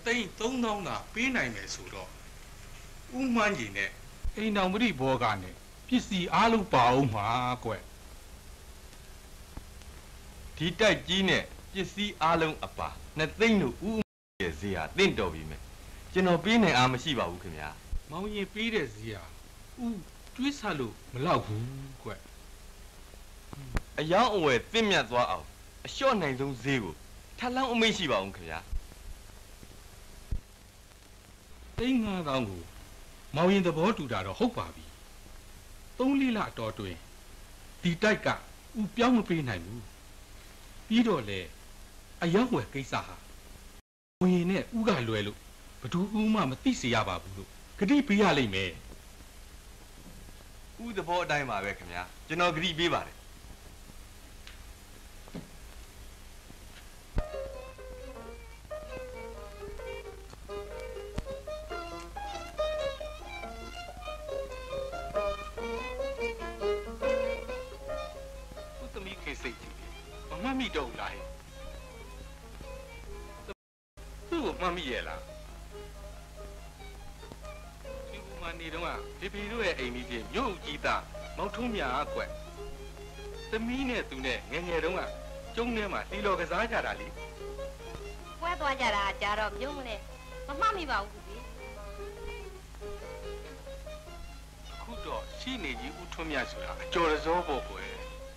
သိန်း3000သာပေးနိုင်မယ်ဆိုတော့ဥမှန်းကြီးနဲ့အိမ်တော်မရိဘောကနဲ့ပစ္စည်းအားလုံးပါအောင်မှာကွဒီတိုက်ကြီးနဲ့ပစ္စည်းအားလုံးအပါ2သိန်းတို့ဥရဲ့ဈေးဟာတင့်တော်ပြီမယ်ကျွန်တော်ပေးနိုင်အားမရှိပါဘူးခင်ဗျာမောင်ရင်ပေးတဲ့ဈေးဟာဥတွေးဆလို့မလောက်ဘူးကွအယောင်အဝယ်တင့်မြတ်သွားအောင်အလျှော့နိုင်ဆုံးဈေးကိုထပ်လောင်းအမိတ်ရှိပါအောင်ခင်ဗျာသိန်း5000ကိုမောင်ရင်သဘောတူတာတော့ဟုတ်ပါပြီ3-4လအတော်တွင်ဒီတိုက်ကဥပြောင်းမပေးနိုင်ဘူးပြီးတော့လေအယောက်ဝယ်ကိစ္စဟာမောင်ရင်နဲ့ဥကလွယ်လို့ဘယ်သူမှမသိစေရပါဘူးလို့ဂတိပေးရလိမ့်မယ်ဥသဘောအတိုင်းပါပဲခင်ဗျာကျွန်တော်ဂတိပေးပါတယ်မမိတော့လားဟဲ့သူ့ကိုမမိရဲ့လားဒီကူမနေတော့ဖေဖေတို့ရဲ့အိမ်ကြီးချင်းမြို့ကြီးသားမောင်ထုံးမြာကွက်သမီးနဲ့သူနဲ့ငယ်ငယ်တုန်းကကျုံးထဲမှာတီလော်ကစားကြတာလေပွဲသွားကြတာကြာတော့ပြုံးမလဲမမှမိပါဘူးကွခုတော့ရှိနေကြီးဦးထွန်းမြတ်ဆိုတာအကျော်ရစောပေါ့ကွယ်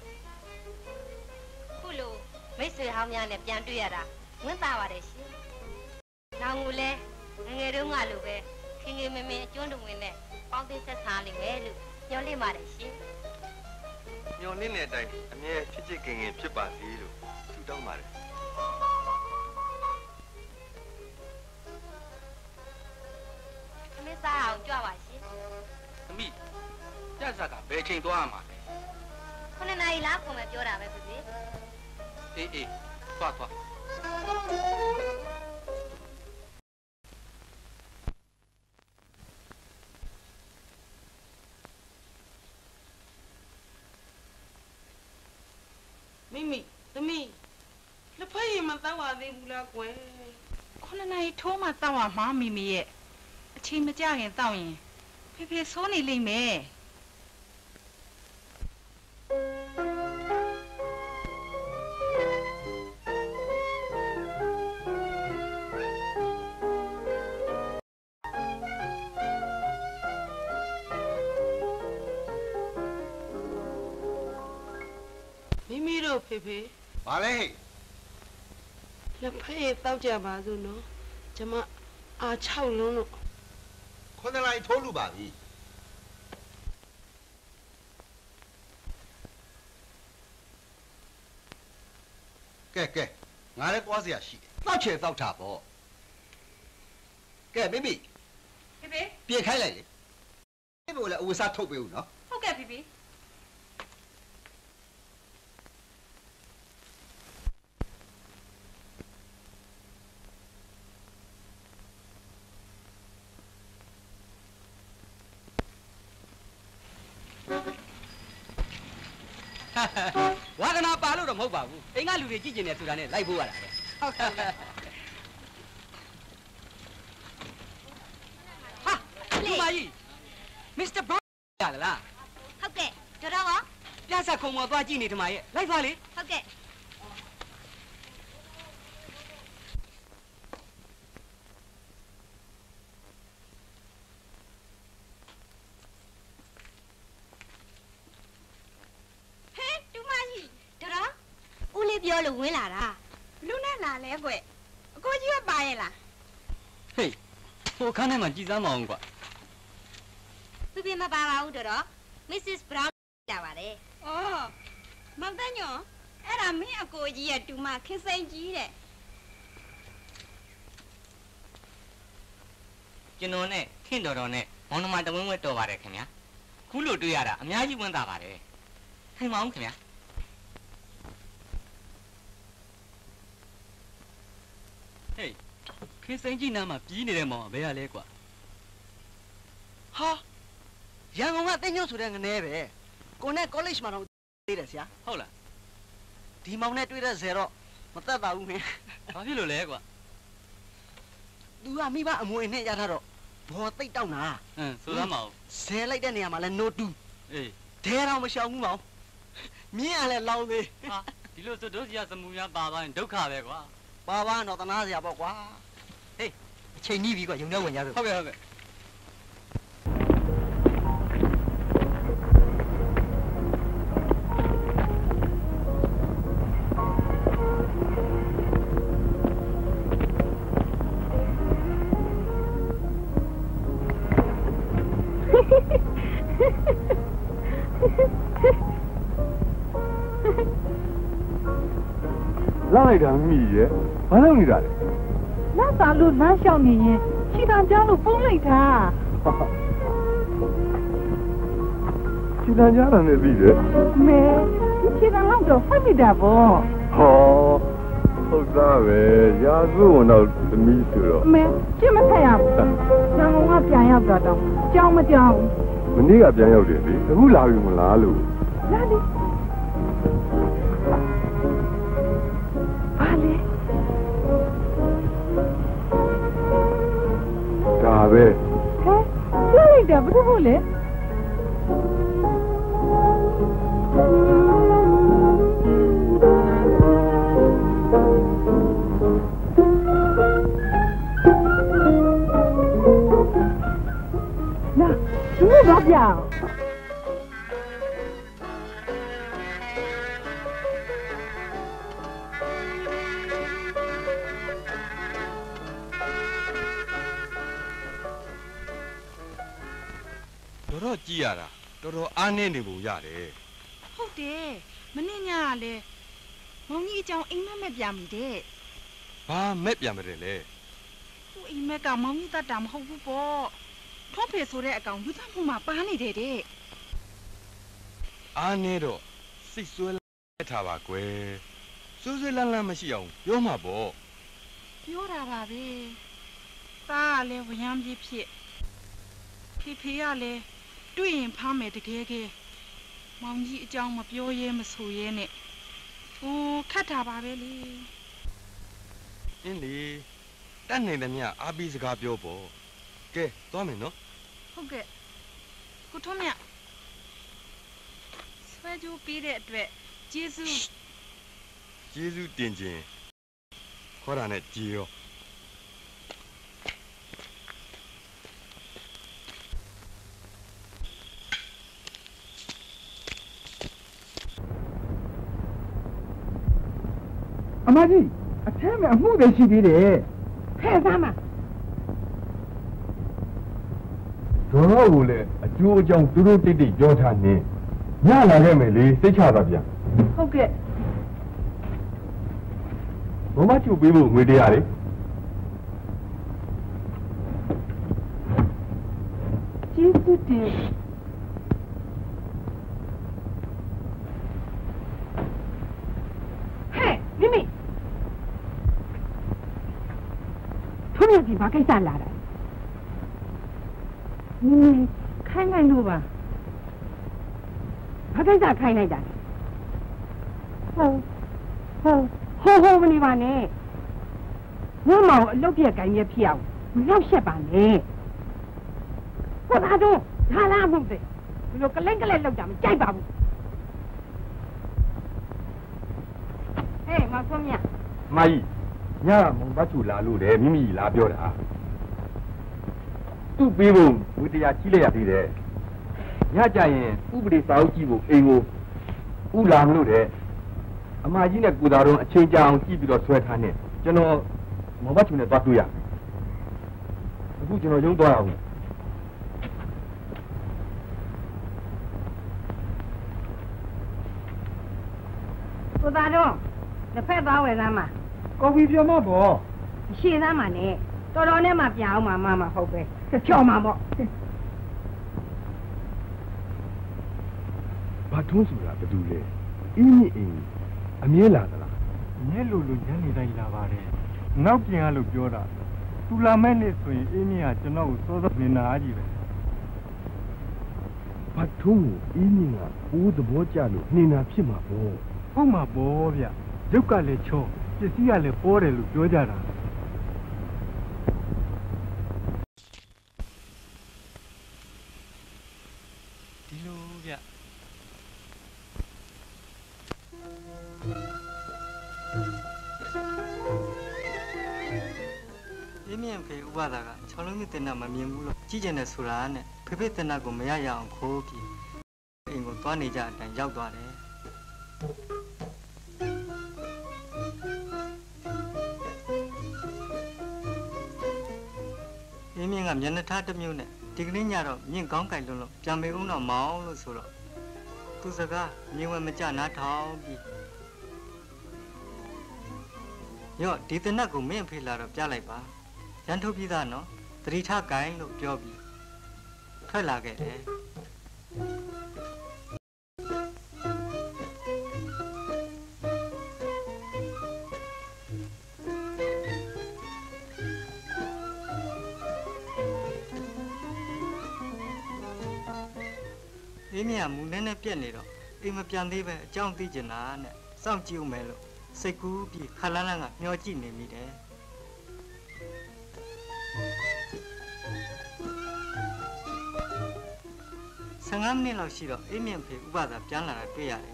လို့မိတ်ဆွေဟောင်းများနဲ့ပြန်တွေ့ရတာဝမ်းသာပါတယ်ရှင်။နောင်ကိုလည်းငယ်တုန်းကလိုပဲခင်ခင်မင်မင်အကျွမ်းတုံဝင်နဲ့ပေါင်းသိဆက်ဆံလိမ့်မယ်လို့ညွှန်လင့်ပါတယ်ရှင်။ညွှန်လင့်တဲ့အတိုင်းအမြဲချစ်ချစ်ခင်ခင်ဖြစ်ပါစေလို့ဆုတောင်းပါတယ်။သမီးစားအောင်ကြွပါရှင်။သမီးပြတ်စားကဘယ်ချိန်သွားမှာလဲ။9 နာရီလားပုံမှန်ပြောတာပဲဖြစ်ဖြစ်အေးသွားမိမိသမီးလက်ဖက်ရည်မတောက်ရသေးဘူးလားကွယ် 9 နာရီထိုးမှတောက်ရမှာမိမိရဲ့အချိန်မကြခင်တောက်ရင်ဖေဖေဆိုးနေလိမ့်မယ်ဖေဖေဘာလဲဟဲ့လက်ဖက်ရည်တောက်ကြပါစို့နော်ကျမအား6လုံးလို့ 9 နာရီထိုးလို့ပါပြီကဲငါလည်းသွားเสียရှိတယ်တောက်ချေတောက်တာပေါ့ကဲမိမိဖေဖေပြင်ခိုင်းလိုက်လေဖေဖေကိုလည်းအဝစားထုတ်ပေးဦးနော်ဟုတ်ကဲ့ဖေဖေဝါဒနာပါလို့တော့မဟုတ်ပါဘူးအိမ်ကလူတွေကြည့်ကျင်နေဆိုတာနဲ့လိုက်ဖို့ရတာပဲဟုတ်ကဲ့ဟာဒီမကြီးမစ္စတာဘရောင်းရလားဟုတ်ကဲ့တော်တော်ရောပြဿနာခုံပေါ်သွားကြည့်နေဒီမရဲ့လိုက်ပါလေဟုတ်ကဲ့ပြောလို့ဝင်လာတာဘလူးနဲ့လာလဲကွအကိုကြီးကပါရဲ့လားဟေးဟိုခန်းထဲမှာကြည်စမ်းမအောင်ကွပြပြမပါပါဘူးတော် Mrs. Brown လာပါတယ်အော်မောင်တန်းညောအဲ့ဒါမင်းအကိုကြီးရဲ့တူမခင်စိန်ကြီးတဲ့ကျွန်တော်နဲ့ခင်တော်နဲ့မောင်နှမတဝင်းဝဲတော်ပါတယ်ခင်ဗျာခုလိုတွေ့ရတာအများကြီးဝမ်းသာပါတယ်ဟိမ်မအောင်ခင်ဗျာဟေးခေစိန်ကြီးနားမှာပြီးနေတဲ့မောင်ကဘယ်ရလဲကွာဟာရန်ကုန်ကတင်းညွန့်ဆိုတဲ့ငနေပဲကိုနဲ့ college မှာတော့သေးတယ်ဆရာဟုတ်လားဒီမောင်နဲ့တွေ့တဲ့ဇယ်တော့မသက်ပါဘူးမင်းဘာဖြစ်လို့လဲကွာသူကမိဘအမွေနဲ့ရထားတော့ဘောသိတ်တောက်နာဆိုသားမအောင်ဆဲလိုက်တဲ့နေရာမှာလဲ no 2အေးတဲတော့မရှောင်ဘူးမောင်မြင်းကလည်းလောင်းသေးဟာဒီလိုဆိုတို့စီကစမူများပါသွားရင်ဒုက္ခပဲကွာပါပါတော့တနာစရာပေါ့ကွာဟေးအချိန်ကြီးပြီကွာရုံထဲဝင်ကြစို့ဟုတ်ကဲ့လောက်လိုက်တာမိရဲ့ဘာလုပ်နေတာလဲလက်သာလို့လမ်းလျှောက်နေရင်ခြေတံကြားလို့ပုံးလိုက်တာခြေတံကြားတာနဲ့ပြီးတယ်မဲဒီခြေတံလောက်တော့ဖိုက်မိတာပေါ့ဟောဟုတ်သားပဲရာစုဝင်တော့သမီးဆိုတော့မဲရှင်းမထက်ရဘူးသံဃာကပြန်ရောက်တော့ကြောင်းမကြောင်းမနေ့ကပြန်ရောက်တယ်လေအခုလာပြီမလားလို့လာလေဒါပဲဟဲ့ပြောလိုက်တာဘာလို့လဲနာသူဘာပြောင်းတော့ကြည့်ရတာတော်တော်အားနည်းနေပုံရတယ်ဟုတ်တယ်မနေ့ညကလည်းမောင်ကြီးအကြောင်းအိမ်မက်ပြန်ပြီတဲ့ဘာမက်ပြန်မတယ်လဲဟိုအိမ်မက်ကမောင်ကြီးတတ်တာမဟုတ်ဘူးပေါ့ထွန်းဖေဆိုတဲ့အကောင်လူသားမှုမှာပါနေတယ်တဲ့အားနည်းတော့စိတ်ဆွဲလက်ထားပါကွယ်စိုးစိုးလန်းလန်းမရှိအောင်ပြောမှာပေါ့ပြောတာပါပဲသားကလည်းဝရမ်းပြေးဖြစ်ဖေကလည်းတွေ့ရင်ဖမ်းမယ်တကယ်ကဲမောင်ကြီးအကြောင်းမပြောရဲမဆိုရဲနဲ့ဟိုခတ်တာပါပဲလေအင်းလေတတ်နိုင်တယ်မြအားပြီးစကားပြောပေါ့ကဲသွားမယ်နော်ဟုတ်ကဲ့ကိုထွန်းမြဆွဲကြိုးပေးတဲ့အတွက်ကျေးဇူးတင်ခြင်းခေါ်တာနဲ့ကြည်ရောအမကြီးအထက်မှာအမှုတွေရှိသေးတယ်ဖဲ့သားမှာတော့ကိုလည်းအကျိုးအကြောင်းသူတို့တိတ်တိတ်ပြောထားနေညလာခဲ့မယ်လေစိတ်ချပါဗျာဟုတ်ကဲ့ဘမချူပေးဖို့ငွေတရားလေကျေးဇူးတင်ဒီဘာကိစ္စလာတာခိုင်းလို့ပါဘာကိစ္စခိုင်းလိုက်တာဟုတ်မနေပါနဲ့ငါမောင်အလုပ်ပြက်ကိုင်းပြဖြစ်အောင်မလောက်ရှက်ပါနဲ့ဟောသားတို့ဒါလားမဟုတ်သေးဒီလိုကလင်းလောက်တာမကြိုက်ပါဘူးဟေးမဆုံးမြမကြီးညမုံဘတ်ချူလာလို့တယ်မိမိလာပြောတာသူ့ပေးဖို့ဝိတရားကြီးလိုက်ရသေးတယ်ညကြရင်ဥပဒေစာအုပ်ကြည့်ဖို့အိမ်ကိုဥလာမလို့တဲ့အမကြီးနဲ့ကိုသားတော်အချိန်ကြာအောင်ကြည့်ပြီးတော့ဆွဲထားနေကျွန်တော်မုံဘတ်ချူနဲ့သွားတွေ့ရအခုကျွန်တော်ရုံးသွားအောင်ကိုသားတော်တစ်ဖက်သွားဝယ်သားမှာကော်ဖီပြောမပေါ့ရှည်သားမှာနဲ့တော်တော်နဲ့မှပြန်အောင်မှဟုတ်ပဲချော့မှာပေါ့ဘာထုံးဆိုတာဘာတူလဲအင်းကြီးအင်းအမြဲလာသလားမြဲလို့ညနေတိုင်းလာပါတယ်နောက်ပြန်ရလို့ပြောတာသူလာမဲ့နေ့ဆိုရင်အင်းကြီးကကျွန်တော်ကိုစောစောနေတာကြီးပဲဘာထုံးအင်းကြီးကပိုးသဘောကျလို့နေတာဖြစ်မှာပေါ့ဟုတ်မှာပေါ့ဗျရုပ်ကလည်းချောပစ္စည်းကလည်းပေါ်တယ်လို့ပြောကြတာ面陪乌巴达个，乔龙米在那么面目了，之前的苏拉呢，陪陪在那个没呀样可比，因为多年家但要多嘞。一面个面的他的面呢，这个人家了面刚改了，将没用了毛了说了，都是个面我们家拿掏比。哟，ဒီတနတ်ကိုမင်းဖေးလာတော့ပြလိုက်ပါရန်ထုတ်ပြီးသားနော်သတိထားကိုင်းလို့ပြောပြီးထွက်လာခဲ့တယ်အေးမြမူနဲ့နဲ့ပြက်နေတော့အိမ်မပြန်သေးပဲအကြောင်းသိကျင်တာနဲ့စောင့်ကြည့်ဦးမယ်လို့စိတ်ကူးပြီးခလာလန်းကမျောကြည့်နေမိတယ်15 မိနစ်လောက်ရှိတော့အိမ်မြင့်ဖေဥပဒါပြန်လာတာတွေ့ရတယ်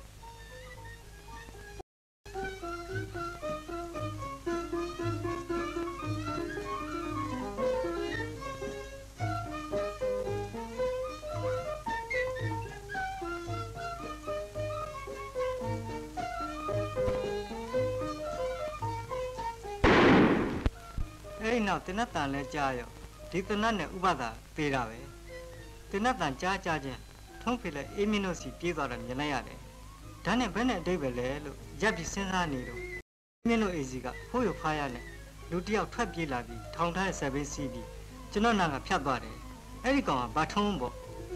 နောက်တင်တ်တန်လဲကြားရောဒီတင်တ်နဲ့ဥပဒါသေးတာပဲတင်တ်တန်ကြားချင်းထုံးဖေလဲအေးမင်းတို့စီပြေးသွားတာမြင်လိုက်ရတယ်ဒါနဲ့ဘယ်နဲ့အတိတ်ပဲလဲလို့ရက်ပြီးစဉ်းစားနေတော့မင်းတို့အေးစီကဖိုးရဖားရနဲ့လူတယောက်ထွက်ပြေးလာပြီးထောင်ထားတဲ့ဆက်ဘင်းစီးပြီးကျွန်တော်နာကဖြတ်သွားတယ်အဲ့ဒီကောင်ကဘာထုံးပေါ့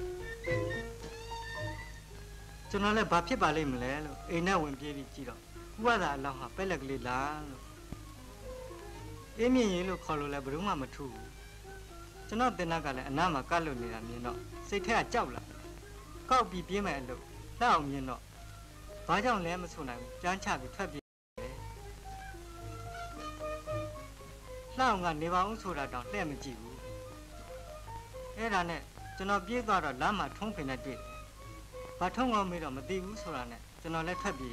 ကျွန်တော်လည်းဘာဖြစ်ပါလိမ့်မလဲလို့အိမ်နဲ့ဝင်ပြေးပြီးကြည့်တော့ဥပဒါအလောင်းဟာပဲလက်ကလေးလားလို့အေးမြင့်ရင်လို့ခေါ်လို့လည်းဘယ်သူမှမထူဘူးကျွန်တော်တင်ကလည်းအနားမှာကတ်လို့နေတာမြင်တော့စိတ်ထဲကကြောက်လာကောက်ပြီးပြင်းမဲ့အလုပ်လှအောင်မြင်တော့ဘာကြောင့်လဲမဆိုနိုင်ဘူးကြမ်းချပြီးထွက်ပြေးတယ်လှအောင်ကနေပါအောင်ဆိုတာတောင်လှည့်မကြည့်ဘူးအဲ့ဒါနဲ့ကျွန်တော်ပြေးသွားတော့လမ်းမှာထုံးဖင်နဲ့တွေ့တယ်ဘာထုံးအောင်မေးတော့မသိဘူးဆိုတာနဲ့ကျွန်တော်လည်းထွက်ပြေး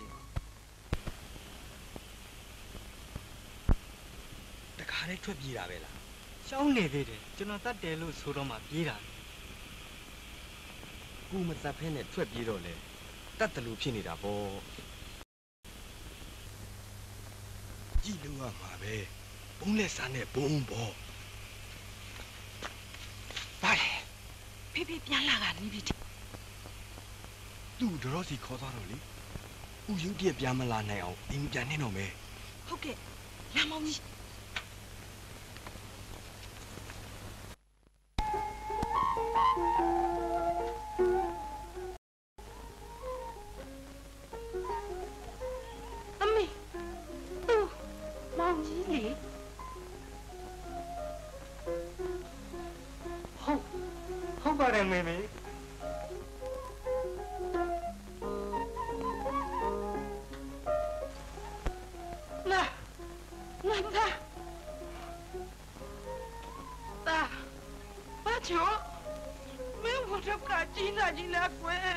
ခါလေးထွက်ပြေးတာပဲလားရှောင်းနေသေးတယ်ကျွန်တော်တတ်တယ်လို့ဆိုတော့မှပြေးတာကူမသက်ဖဲနဲ့ထွက်ပြေးတော့လေတတ်တယ်လို့ဖြစ်နေတာပေါ့ကြည့်လို့ရမှာပဲဘုံလက်စားနဲ့ဘုံပေါ့ပါလေဖေဖေပြန်လာကနေပြီသူ့တော်စီခေါ်သွားတော့လေဥယုတ်ပြပြန်မလာနိုင်အောင်အိမ်ပြန်နေတော့မယ်ဟုတ်ကဲ့လာမောင်ကြီးဟုတ်ပါတယ်မေမေလာတာဘာချောမင်းဘာတော့ကကြီးလာကွယ်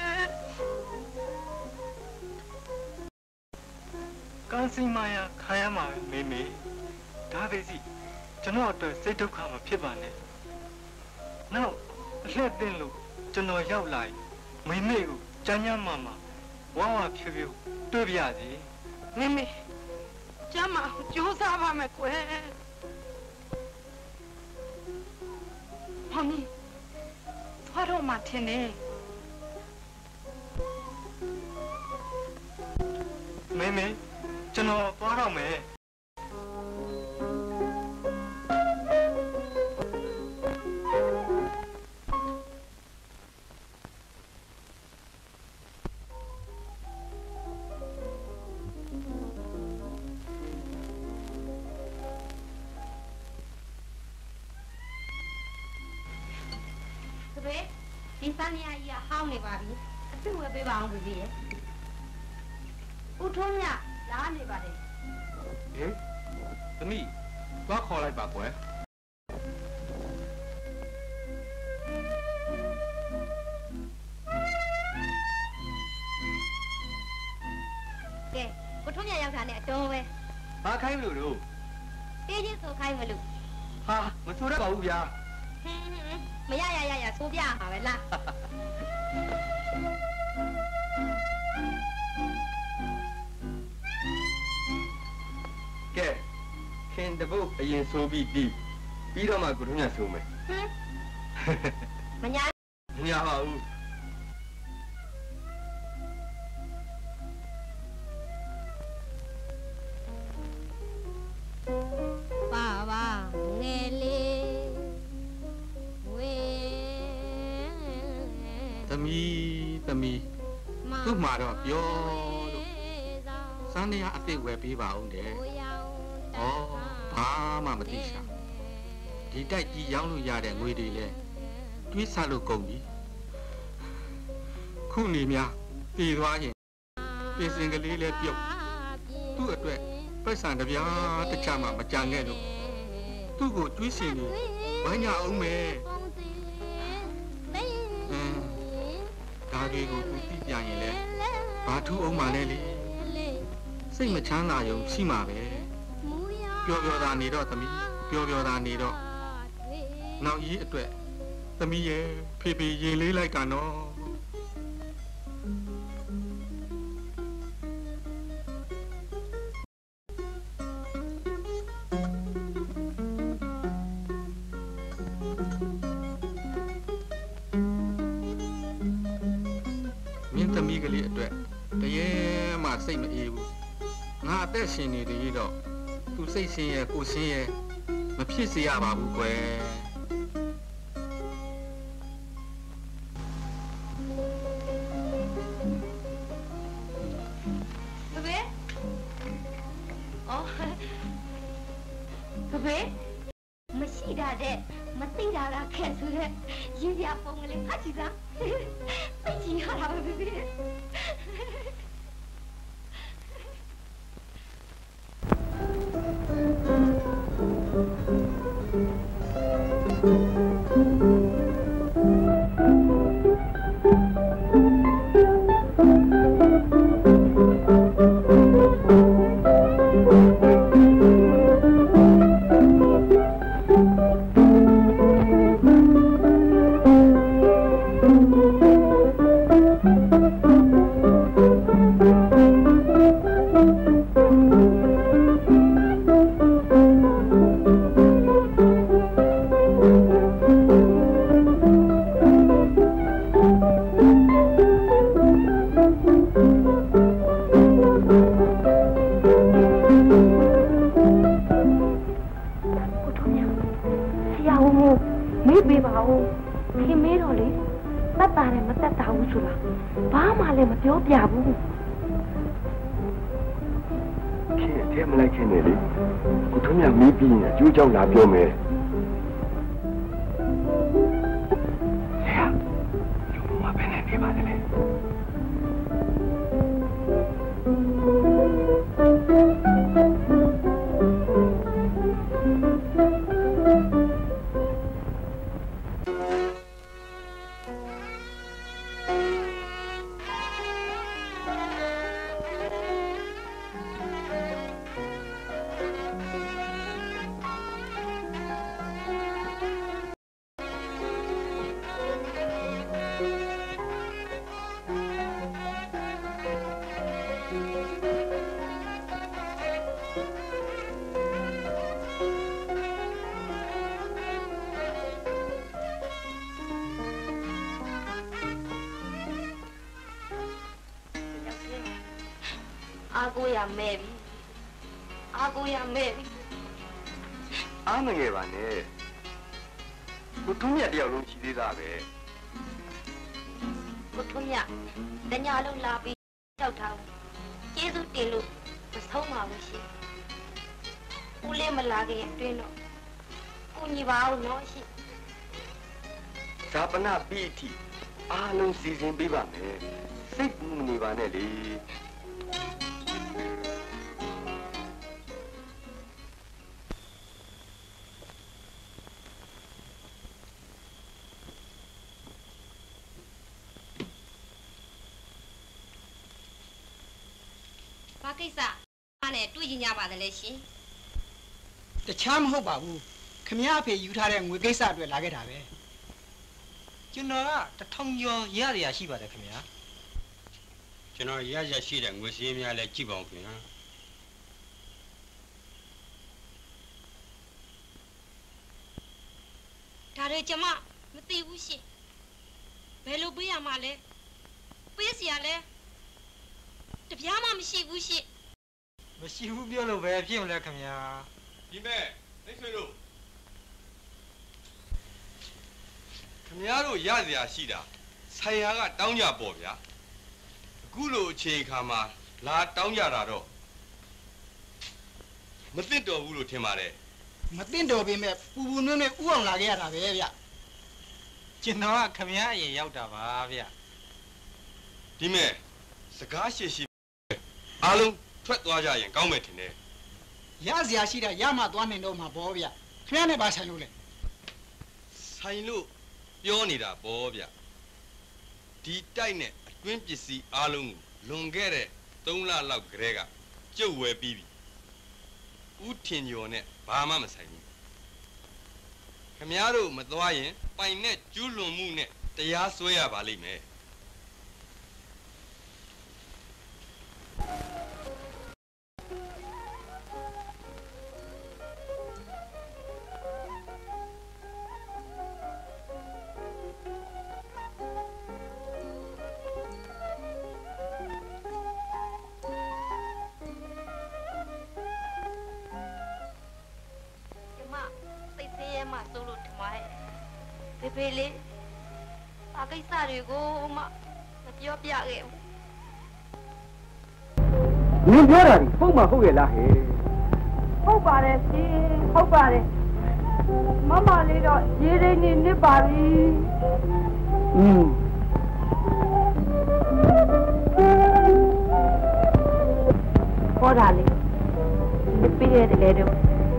ကန်စီမာယာခါရမှာမေမေဒါပဲစီကျွန်တော်အတွက်စိတ်ဒုက္ခမဖြစ်ပါနဲ့နောက်အလှည့်တင်လို့ကျွန်တော်ရောက်လာရင်မိမေကိုကြမ်းကြမ်းမာမာဝါဝါဖြူဖြူတွေ့ပြရစီမိမေကျမ်းမကြိုးစားပါမယ်ကွယ်ဟောမီသွားတော့မှထင်တယ်မိမေကျွန်တော်သွားတော့မယ်ဒီစမ်းရကြီးကဟောင်းနေပါပြီအစ်စ်ဝယ်ပေးပါအောင်ပြည်ရဲ့ဦးထုံးမြလာနေပါတယ်ဟေးသမီးသွားခေါ်လိုက်ပါကွယ်ကဲဦးထုံးမြရောက်တာနဲ့အတော်ပဲဘာခိုင်းလို့လို့အေးချင်းဆိုခိုင်းမလို့哈，我做了保护呀。 没呀，手表好了啦。 给，看这部演手臂的，比他们古人家手没。 没呀。 你好。 爸爸，爱你， သမီးသူ့မှာတော့ပြောလို့စမ်းနေရအစ်စ်ဝယ်ပေးပါဦးတဲ့။ဩဘာမှမသိရှာ။ဒီတိုက်ကြီးရောင်းလို့ရတဲ့ငွေတွေလဲတွေးဆလို့ကုန်ပြီ။ခုနေများတည်သွားရင်ပြင်စင်ကလေးလဲပြုတ်သူ့အတွက်ပတ်စံတပြားတစ်ချမှမကြံခဲ့လို့သူ့ကိုတွေးစင်နေဝမ်းညာအောင်မယ်။ဒါတွေကိုသူသိကြရင်လဲဘာထူးအောင်မှလဲလေစိတ်မချမ်းသာရုံရှိမှာပဲပျော်ပျော်သာနေတော့သမီးပျော်ပျော်သာနေတော့နောက်ကြီးအတွက်သမီးရဲ့ဖေဖေရင်လေးလိုက်ကနော်သမီးကလေးအတွက်တရေမှစိတ်မအေးဘူးငါအသက်ရှင်နေတည်းတော့သူစိတ်ဆင်းရဲကိုဆင်းရဲမဖြစ်စေရပါဘူးကွယ်ဖေမရှိတာတဲ့မသိတာကခက်ဆိုတဲ့ရင်းရပုံကလေးဖတ်ကြည့်စမ်းသိကြည့်ရတာပဲဖေဖေကြောက်လာပြောမယ်ဆရာလူမဘယ်နဲ့နေပါလဲအားမငယ်ပါနဲ့ကိုထုံးမြတ်တယောက်လုံးရှိသေးတာပဲကိုထုံးမြတ်တညာလုံးလာပြီးကြောက်ထားဘူးကျေးဇူးတင်လို့မဆုံးပါဘူးရှင်ဦးလေးမလာခင်အတွင်းတော့ကိုညီပါအောင်နော်ရှင်ဇာပနာပြီးအထိအားလုံးစီစဉ်ပေးပါမယ်စိတ်ပူနေပါနဲ့လေကိစ္စအားနဲ့တွေ့ကြညပါတယ်လေရှင်တခြားမဟုတ်ပါဘူးခခမရအဖေယူထားတဲ့ငွေကိစ္စအတွက်လာခဲ့တာပဲကျွန်တော်က1000ကျော်ရရရှိပါတယ်ခင်ဗျာကျွန်တော်ရရရှိတဲ့ငွေစည်းများလည်းကြည့်ပါဦးခင်ဗျာဒါတွေကျမမသိဘူးရှင်ဘယ်လိုပေးရမှာလဲပေးစရာလဲတပြားမှမရှိဘူးရှင်မရှိဘူးပြောလို့ပဲဖြစ်မလဲခင်ဗျာဒီမဲ့မိတ်ဆွေတို့ခင်ဗျားတို့ရစရာရှိတာဆိုင်ရာကတောင်းကြပေါ့ဗျာအခုလိုအချိန်ခါမှာလာတောင်းကြတာတော့မသိတော်ဘူးလို့ထင်ပါတယ်မသိတော်ပေမဲ့ပူပူနွေ့နွေ့ဥအောင်လာခဲ့ရတာပဲဗျကျွန်တော်ကခင်ဗျားအရင်ရောက်တာပါဗျဒီမဲ့စကားရှိရှိအားလုံးထွက်သွားကြရင်ကောင်းမယ်ထင်တယ်ရစရာရှိတာရမှသွားနိုင်တော့မှာပေါ့ဗျခင်ဗျားနဲ့ပါဆိုင်လို့လေဆိုင်လို့ပြောနေတာပေါ့ဗျဒီတိုက်နဲ့အတွင်းပစ္စည်းအားလုံးကိုလွန်ခဲ့တဲ့3လလောက်ကလေးကကျုပ်ဝယ်ပြီးပြီဦးထင်ကျော်နဲ့ဘာမှမဆိုင်ဘူးခမည်းတော်မသွားရင်ပိုင်နဲ့ကျူးလွန်မှုနဲ့တရားစွဲရပါလိမ့်မယ်ဖေလေးဘာကိစ္စတွေကိုမှမပြောပြခဲ့ဘူးနင်ပြောတာဒီဟုတ်မှဟုတ်ရဲ့လားဟဲ့ဟုတ်ပါတယ်ရှင်ဟုတ်ပါတယ်မမလေးတော့ရေးရင်းနေနစ်ပါပြီဟောတာလေဒီပြည့်တယ်လေတော့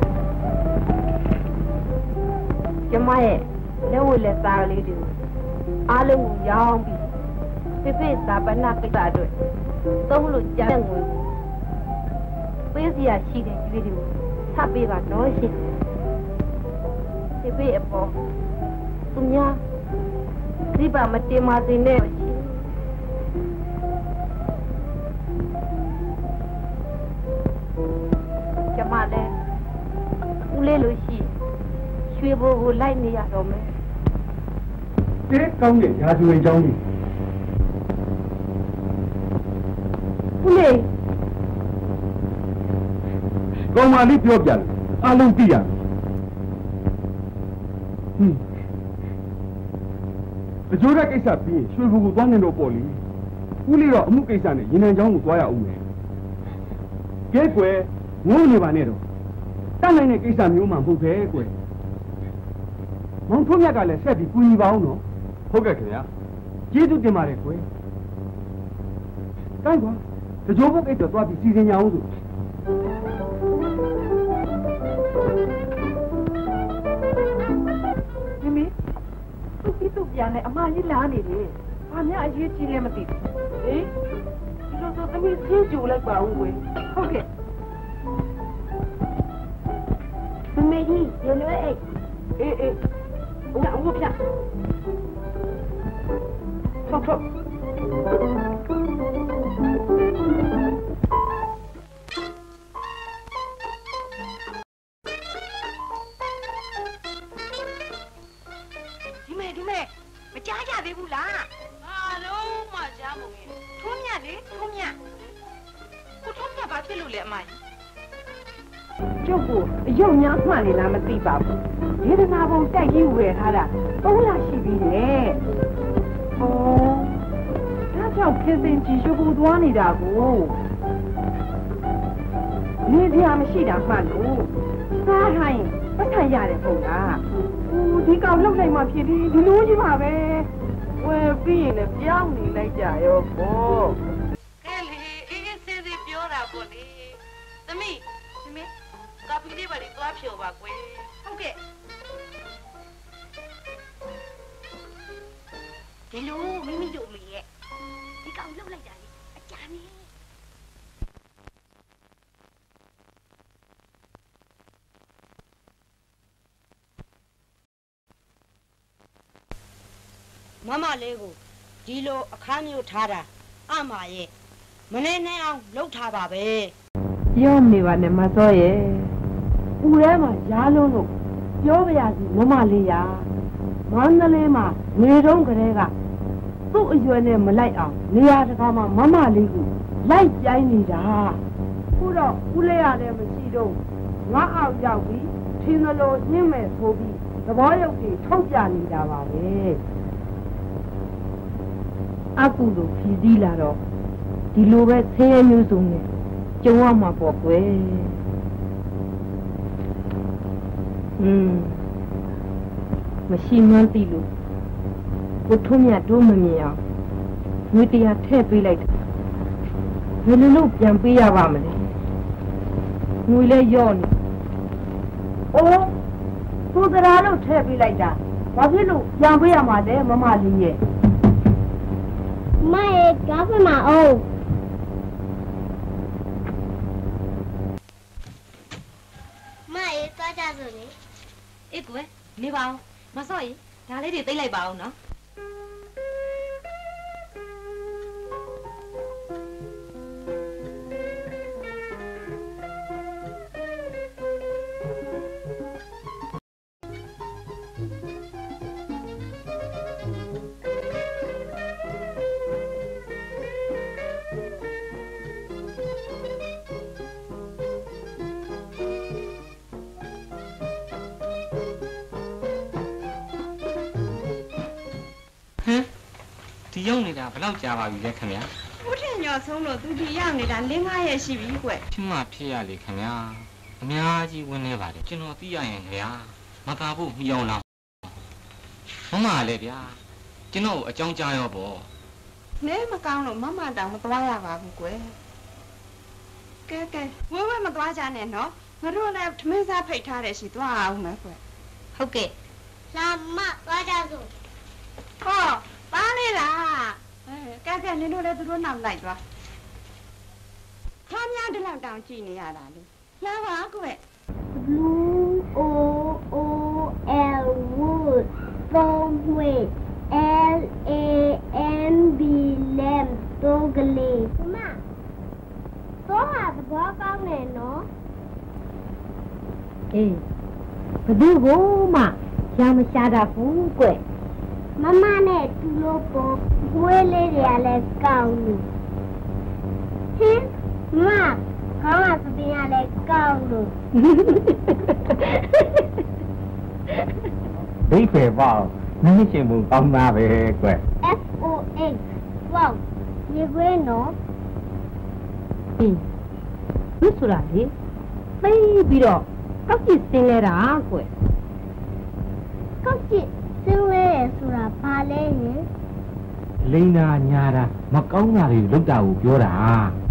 ကျမရဲ့လက်ဝတ်လက်သားလေးတွေအားလုံးကိုရောင်းပြီးဖေဖေသာပနာကိစ္စအတွက်သုံးလို့ကြားတဲ့ငွေပေးစရာရှိတဲ့ကျွေးတွေကိုထပ်ပေးပါတော့ရှင်ဖေဖေအပေါ်သူများဒီပါမတင်မသိနဲ့ရှင်ကျမလည်းဦးလေးလို့ရှိရွှေဘိုးကိုလိုက်နေရတော့မယ်တဲ့ကောင်းတဲ့ရာဇဝင်ကြောင်းကြီးဦးလေးကောင်မလေးပြောပြတယ်အားလုံးသိရတယ်အကျိုးတဲ့ကိစ္စပြီးရင်ရွှေဘိုးကိုသွားနေတော့ပေါ့လေဦးလေးတော့အမှုကိစ္စနဲ့ရင်နံချောင်းကိုသွားရအောင်မယ်ကဲကွယ်ငိုးနေပါနဲ့တော့တတ်နိုင်တဲ့ကိစ္စမျိုးမှမဟုတ်ပဲကွယ်မောင်ထွန်းမြတ်ကလည်းဆက်ပြီးကူညီပါအောင်နော်ဟုတ်ကဲ့ခင်ဗျာကျေးဇူးတင်ပါတယ်ကွယ်ကိုင်းကွာတကြိုးဘုတ်အိတ်တော့သွားပြီးစီစဉ်ကြအောင်ဆိုမိမိသူ့ပြန်နဲ့အမကြီးလာနေတယ်ဘာများအရေးကြီးလဲမသိဘူးဟေးဒီလိုဆိုသမီးဆင်းကြိုလိုက်ပါဦးကွယ်ဟုတ်ကဲ့မမေကြီးရလွဲအိတ်အေးဦးဦးပြထုတ်ဒီမဲ့မကြားကြသေးဘူးလားအားလုံးမှကြားမဝင်ထုံးမြလေထုံးမြကိုထုံးမြဘာဖြစ်လို့လဲအမကြီးကျုပ်ကိုအယုံများမှန်နေလားမသိပါဘူးရေဒနာဘုံတိုက်ကြီးဝယ်ထားတာ3လရှိပြီလေဒါကြောင့်ဖြစ်စဉ်ကြည့်ရှုဖို့သွားနေတာကိုနေစရာမရှိတာမှန်လို့စားထိုင်ပတ်ထိုင်ရတယ်ပုံလားဒီကောင်လှုပ်လိုက်မှဖြစ်ပြီးဒီလိုကြီးပါပဲဝယ်ပြီးရင်လည်းပြောင်းနေလိုက်ကြရောပေါ့ကဲလေအေးဆေးဆေးပြောတာပေါ့လေသမီးကာပီလေးပါလေသွားဖြော်ပါကွယ်ဟုတ်ကဲ့ဒီလိုမိမိတို့မေရဲ့ဒီကောင်လှုပ်လိုက်တာလေအကြမ်းနေ妈妈那个，地路看有差的，俺妈耶，没那样老差吧呗。 要没完的嘛做耶，乌来嘛家路路，要不也是妈妈来呀，忙的来嘛，那种个那个，都一月呢没来啊，你呀这个嘛妈妈来个，来接你的，不知乌来呀的没知道，我熬要比，听到了你们说比，这朋友的吵架你的吧呗。阿姑都脾气来了，第六个车也没送呢，叫我嘛宝贝。我喜欢第六，我出面多没面啊，我这样太悲来的，我那路边悲呀吧么的，我来要你。哦，都在那路太悲来的，我这路边悲呀嘛的，妈妈的耶。 妈耶，干什么哦？妈耶，多家子呢？ 哎，哥，你吧，妈说耶，哪里的得来吧呢？ ဒီရောက်နေတာဘယ်လောက်ကြာပါပြီလဲခင်ဗျာဦးထင်ညောဆုံးလို့သူဒီရောက်နေတာ5ရက်ရှိပြီကွဖြစ်မှဖြစ်ရလေခင်ဗျာအများကြီးဝင်နေပါတယ်ကျွန်တော်သိရရင်ခင်ဗျာမသာဖို့မရောက်လားမမလည်းဗျာကျွန်တော်အကြောင်းကြားရောပေါ့နဲမကောင်းလို့မမတောင်မသွားရပါဘူးကွကဲဝဲမသွားကြနဲ့နော်ငါတို့လည်းထမင်းစားဖိတ်ထားတယ်ရှိသွားအောင်မယ်ကွဟုတ်ကဲ့လာမသွားကြစို့ဟောပါလေလားကဲနင်တို့လည်းသူတို့နောက်လိုက်သွားခါများတလောက်တောင်ကြည့်နေရတာလေလာပါကွ Blue O O L wood from way L A M B lamb တိုးကလေးမတော့ဟာသဘောကောင်းတယ်နော်အေးဘယ်သူ့ကိုမှရှာမရှာတာဘူးကွမမနဲ့တူလို့ပေါ်ဝဲလေးတွေကလည်းကောင်းလို့ဟင်းမခေါင်းကစပင်းကလည်းကောင်းလို့ဒိတ်ပဲပေါ့နည်းရှင်မှုကောင်းသားပဲကွ FOX wow ရေခွေးနော်ဘယ်ဆိုတာလေသိပြီးတော့ကောက်ကြည့်စင်းလဲတာကွကောက်ကြည့်စင်းဝဲဆိုတာဘာလဲဟင်လိန်နာညာတာမကောင်းတာတွေလုပ်တာကိုပြောတာ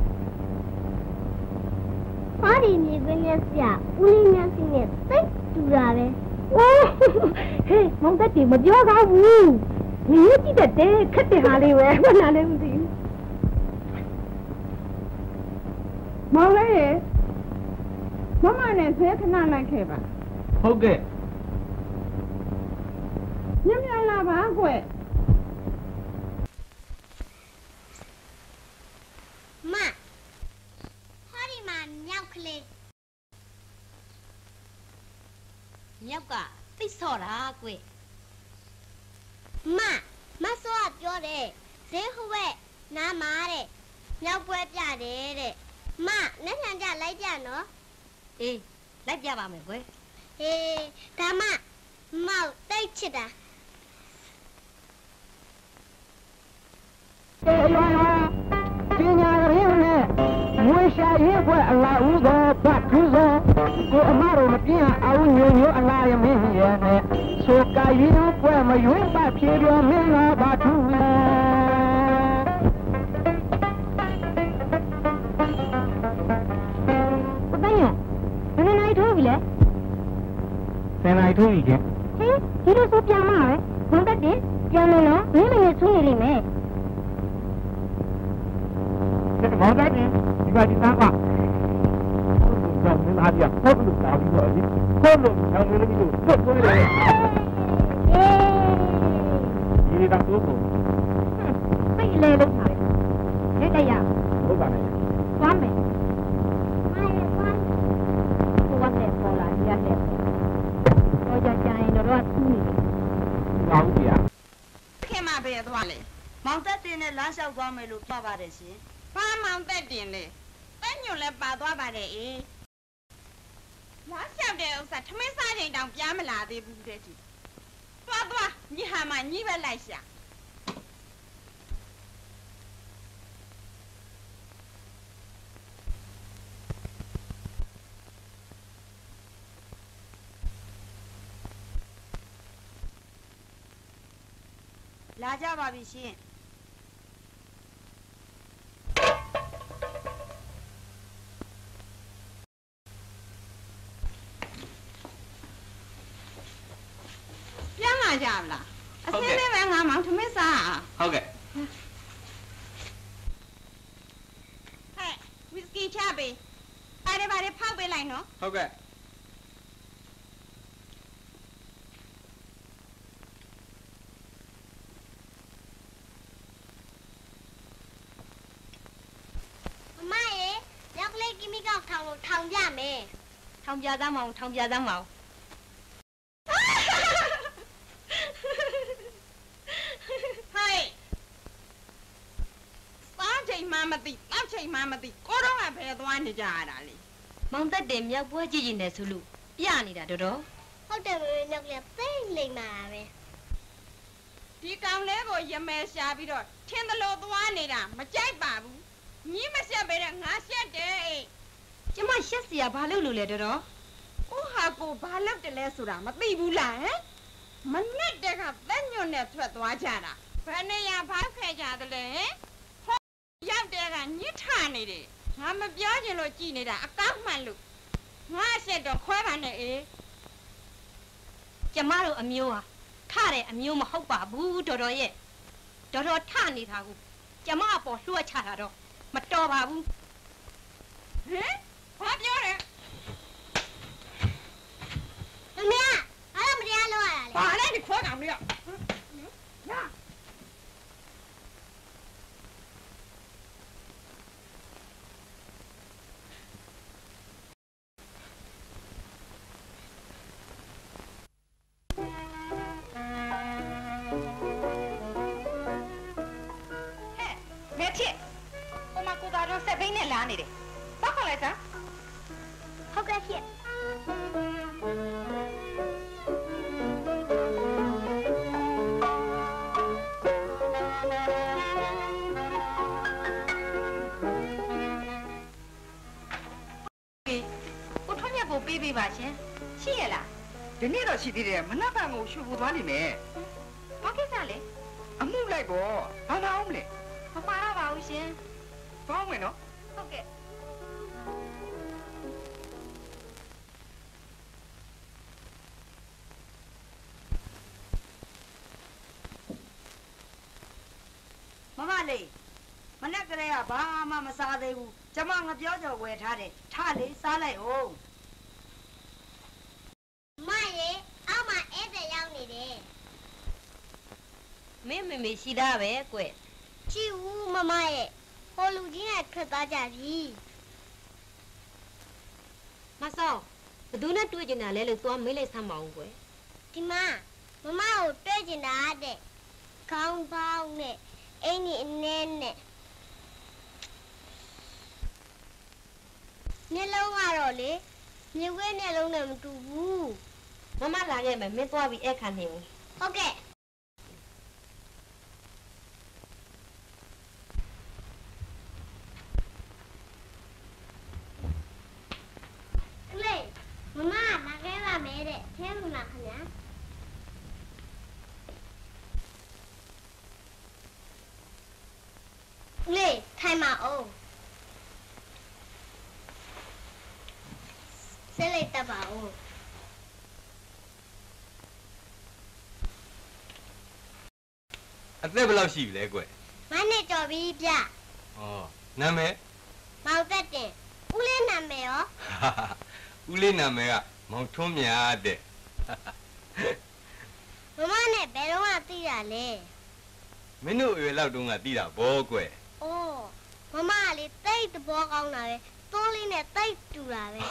ဘာဒီမြေခွေးနဲ့ဆရာဦးလေးများစီနဲ့သိတူတာပဲဟေးမောင်တက်တီမပြောကောင်းဘူး你又记得的，可得下来喂，我哪里不知？ 冇嘞，妈妈呢？谁看哪来开吧？ 好嘅。 你们来吧，贵。 妈，好的嘛，鸟去嘞。 鸟个，别说啦，贵。 မဆောကပြောတယ်ဈေးဟိုဘက်နားမှာတဲ့မြောက်ပွဲပြတယ်တဲ့မနဲ့ဆန်ကြလိုက်ကြနော်အေးလိုက်ပြပါမယ်ကွယ်ဟေးဒါမှမောက်တိတ်ချစ်တာပညာရင်းနဲ့ငွေရှာရေးပွဲအလားဦးသောဘတ်ထူးသောကိုအမတို့မပြင်းအောင်ညိုညိုအလားရမင်းရဲ့နဲ့ဆိုကရင်ပွဲမရွေးပါဖြေပြောမင်းလာပါထူးလဲဘယ်နဲ့ဘယ်နဲ့ထိုးပြီလဲဆယ်နိုင်ထိုးပြီကျဟင်ဒီလိုဆိုပြန်မှာပဲဘုံတက်တယ်ပြန်မယ်နော်မင်းမင်းဆွေးနေလိမ့်မယ်မောင်တိုင်းဒီကဒီသားကကြောင့်မင်းသားပြဟုတ်လို့တာပြီးတော့ဒီဟုတ်လို့ကြောင့်မင်းတို့လွတ်သွေးတယ်ဒီနေတာသို့ဆိုစိတ်လဲလုံးထားတယ်လက်တရဟုတ်ပါနဲ့သွားမယ်မာရသွားကိုဝတ်တဲ့ပေါ်လာရတယ်တော့ကြရင်တော့သူ့နေငါဦးပြခင်မပဲသွားလေမောင်သက်တင်နဲ့လမ်းလျှောက်သွားမယ်လို့ပြောပါတယ်ရှင်ဘာမောင်သက်တင်လေတဲ့ညွန့်လဲပါသွားပါတယ်အေးလမ်းလျှောက်တဲ့ဥစ္စာထမင်းစားချိန်တောင်ပြားမလာသေးဘူးတဲ့ကြီးသွားညီဟာမညီပဲလိုက်ရှာလာကြပါပြီရှင်ပြန်လာကြဗလားအစင်းလေးပဲငါမောင်ထမင်းစားဟုတ်ကဲ့ဟဲ့ဝီစကီချပေးဘာတွေဖောက်ပေးလိုက်နော်ဟုတ်ကဲ့မမရေရောက်ကလေးကိမိကောက်ထောင်လို့ထောင်ပြမယ်ထောင်ပြသားမအောင်ထောင်ပြသားမအောင်ဟဲ့စားချိန်မှမသိတောက်ချိန်မှမသိကိုတော့ကဘယ်သွားနေကြရတာလေမောင်သက်တယ်မြောက်ပွဲကြည့်နေဆိုလို့ပြနေတာတော်ဟုတ်တယ်မေမြောက်ကလေးသိမ့်လိမ့်မှာပဲဒီကောင်လေးကိုရမဲရှာပြီးတော့ထင်းသလိုသွားနေတာမကြိုက်ပါဘူးညီမရှက်ပဲတဲ့ငါရှက်တယ်အေးကျမရှက်စရာဘာလုပ်လို့လဲတော်ကိုဟာကိုဘာလုပ်တယ်လဲဆိုတာမသိဘူးလားဟမ်မနဲ့တက်ကသက်ညွန့်နဲ့ထွက်သွားကြတာဘယ်နေရာဘာခဲ့ကြသလဲဟမ်ဟောရောက်တဲ့ကညစ်ထနေတယ်ငါမပြောချင်လို့ကြည်နေတာအကောက်မှန်လို့ငါရှက်တော့ခွဲပါနဲ့အေးကျမတို့အမျိုးဟာထတဲ့အမျိုးမဟုတ်ပါဘူးတော်ရဲ့တော်ထနေတာကိုကျမအပေါ်လွှတ်ချတာတော့မတော်ပါဘူးဟမ်ဘာပြောလဲအမေအားမတရားလုပ်ရတာလေဘာလဲဒီခွဲကောင်လေးရငယ်ဖြစ်ဟိုမှာကိုသားတော့ဆက်ဘိန်းနဲ့လာနေတယ်တောက်ခေါ်လိုက်စမ်းဟုတ်ကဲ့ဖြစ်ကိုထွန်းမြတ်ကိုပေးပေးပါရှင်ရှိရလားဒီနေ့တော့ရှိသေးတယ်မနက်ဖြန်ကိုရွှေပူသွားလိမ့်မယ်ဘာကိစ္စလဲအမှုလိုက်ပေါ့ဘာသာအောင်မလဲမပါတော့ပါဘူးရှင်သွားမယ်နော်ဟုတ်ကဲ့မမလေးမနဲ့ကလေးကဘာမှမစားသေးဘူးကျမငပြောကြော်ဝယ်ထားတယ်ထလေးစားလိုက်အောင်မရေအောက်မှာဧည့်သည်ရောက်နေတယ်မင်းမေရှိတာပဲကွရှိဦးမမရဲ့ဟိုလူကြီးနဲ့ထွက်သွားကြပြီမဆောဘသူနဲ့တွေ့ကျင်တာလဲလို့သွားမေးလိုက်ဆမ်းမအောင်ကွဒီမှာမမကိုတွေ့ကျင်တာတဲ့ခေါင်းပေါင်းနဲ့အင်းကြီးအနေနဲ့မျက်လုံးကတော့လေမြွေးမျက်လုံးနဲ့မတူဘူးမမလာခဲ့မယ်မင်းသွားပြီးအဲ့ခံနေဦးဟုတ်ကဲ့လေမမလာခဲ့ပါမယ်တဲ့ထဲမှာခင်ဗျာလေထိုင်မအောင်ဆက်လိုက်တတ်ပါဦးအသက်ဘယ်လောက်ရှိပြီလဲကွမနဲ့ကြော်ပြီးပြဩနာမည်မောင်သက်တင်ဦးလေးနာမည်ရောဦးလေးနာမည်ကမောင်ထွန်းမြတ်တဲ့မမနဲ့ဘယ်တော့မှသိတာလဲဟမင်းတို့အရွယ်လောက်တုန်းကသိတာဘောကွယ်အော်မမကလေတိတ်သဘောကောင်းတာပဲသွန်းလေးနဲ့တိတ်တူတာပဲ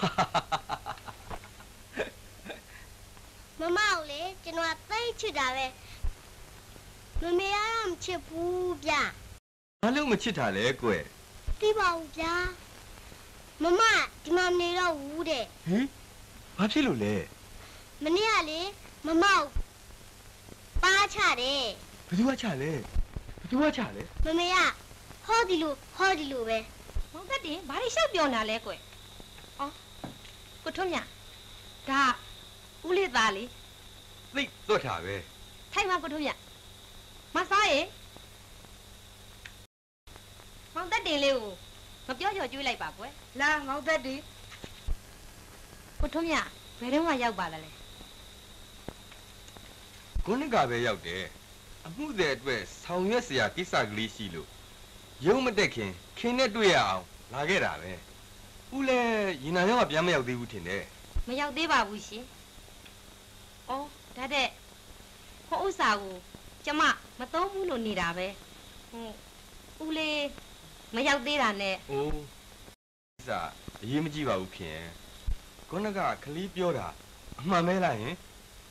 မမကိုလေကျွန်တော်တိတ်ချစ်တာပဲမမေကတော့မချစ်ဘူးဗျာဘာလို့မချစ်တာလဲကွယ်သိပါဘူးဗျာမမဒီမှာမနေတော့ဘူးတဲ့ဟင်ဘာဖြစ်လို့လဲမနေ့ကလေမမကိုပါချတယ်ဘယ်သူကချလဲဘယ်သူကချလဲမမေကဟောဒီလိုပဲမောင်သက်တင်ဘာလို့ရှောက်ပြောနေတာလဲကွယ်အော်ကိုထွန်းမြဒါဦးလေးသားလေသိသွတ်တာပဲထိုင်ပါကိုထွန်းမြမစားရေမောင်သက်တင်လေးကိုမပြောချော်ကျွေးလိုက်ပါကွယ်လာမောင်သက်တင်ကိုထွန်းမြဘယ်တော့မှရောက်ပါလားလဲခုနှစ်ကပဲရောက်တယ်အမှုတဲ့အတွက်ဆောင်ရွက်စရာကိစ္စကလေးရှိလို့ရုံးမတက်ခင်ခင်းနဲ့တွေ့ရအောင်လာခဲ့တာပဲဦးလဲရင်နာရောကပြန်မရောက်သေးဘူးထင်တယ်မရောက်သေးပါဘူးရှင်အော်ဒါတဲ့ဟောဥစ္စာကိုကျမမသုံးဘူးလို့နေတာပဲဦးလေးမရောက်သေးတာနဲ့အိုးကိစ္စအရေးမကြီးပါဘူးခင်ခုနကခလီးပြောတာအမှန်မဲလားယင်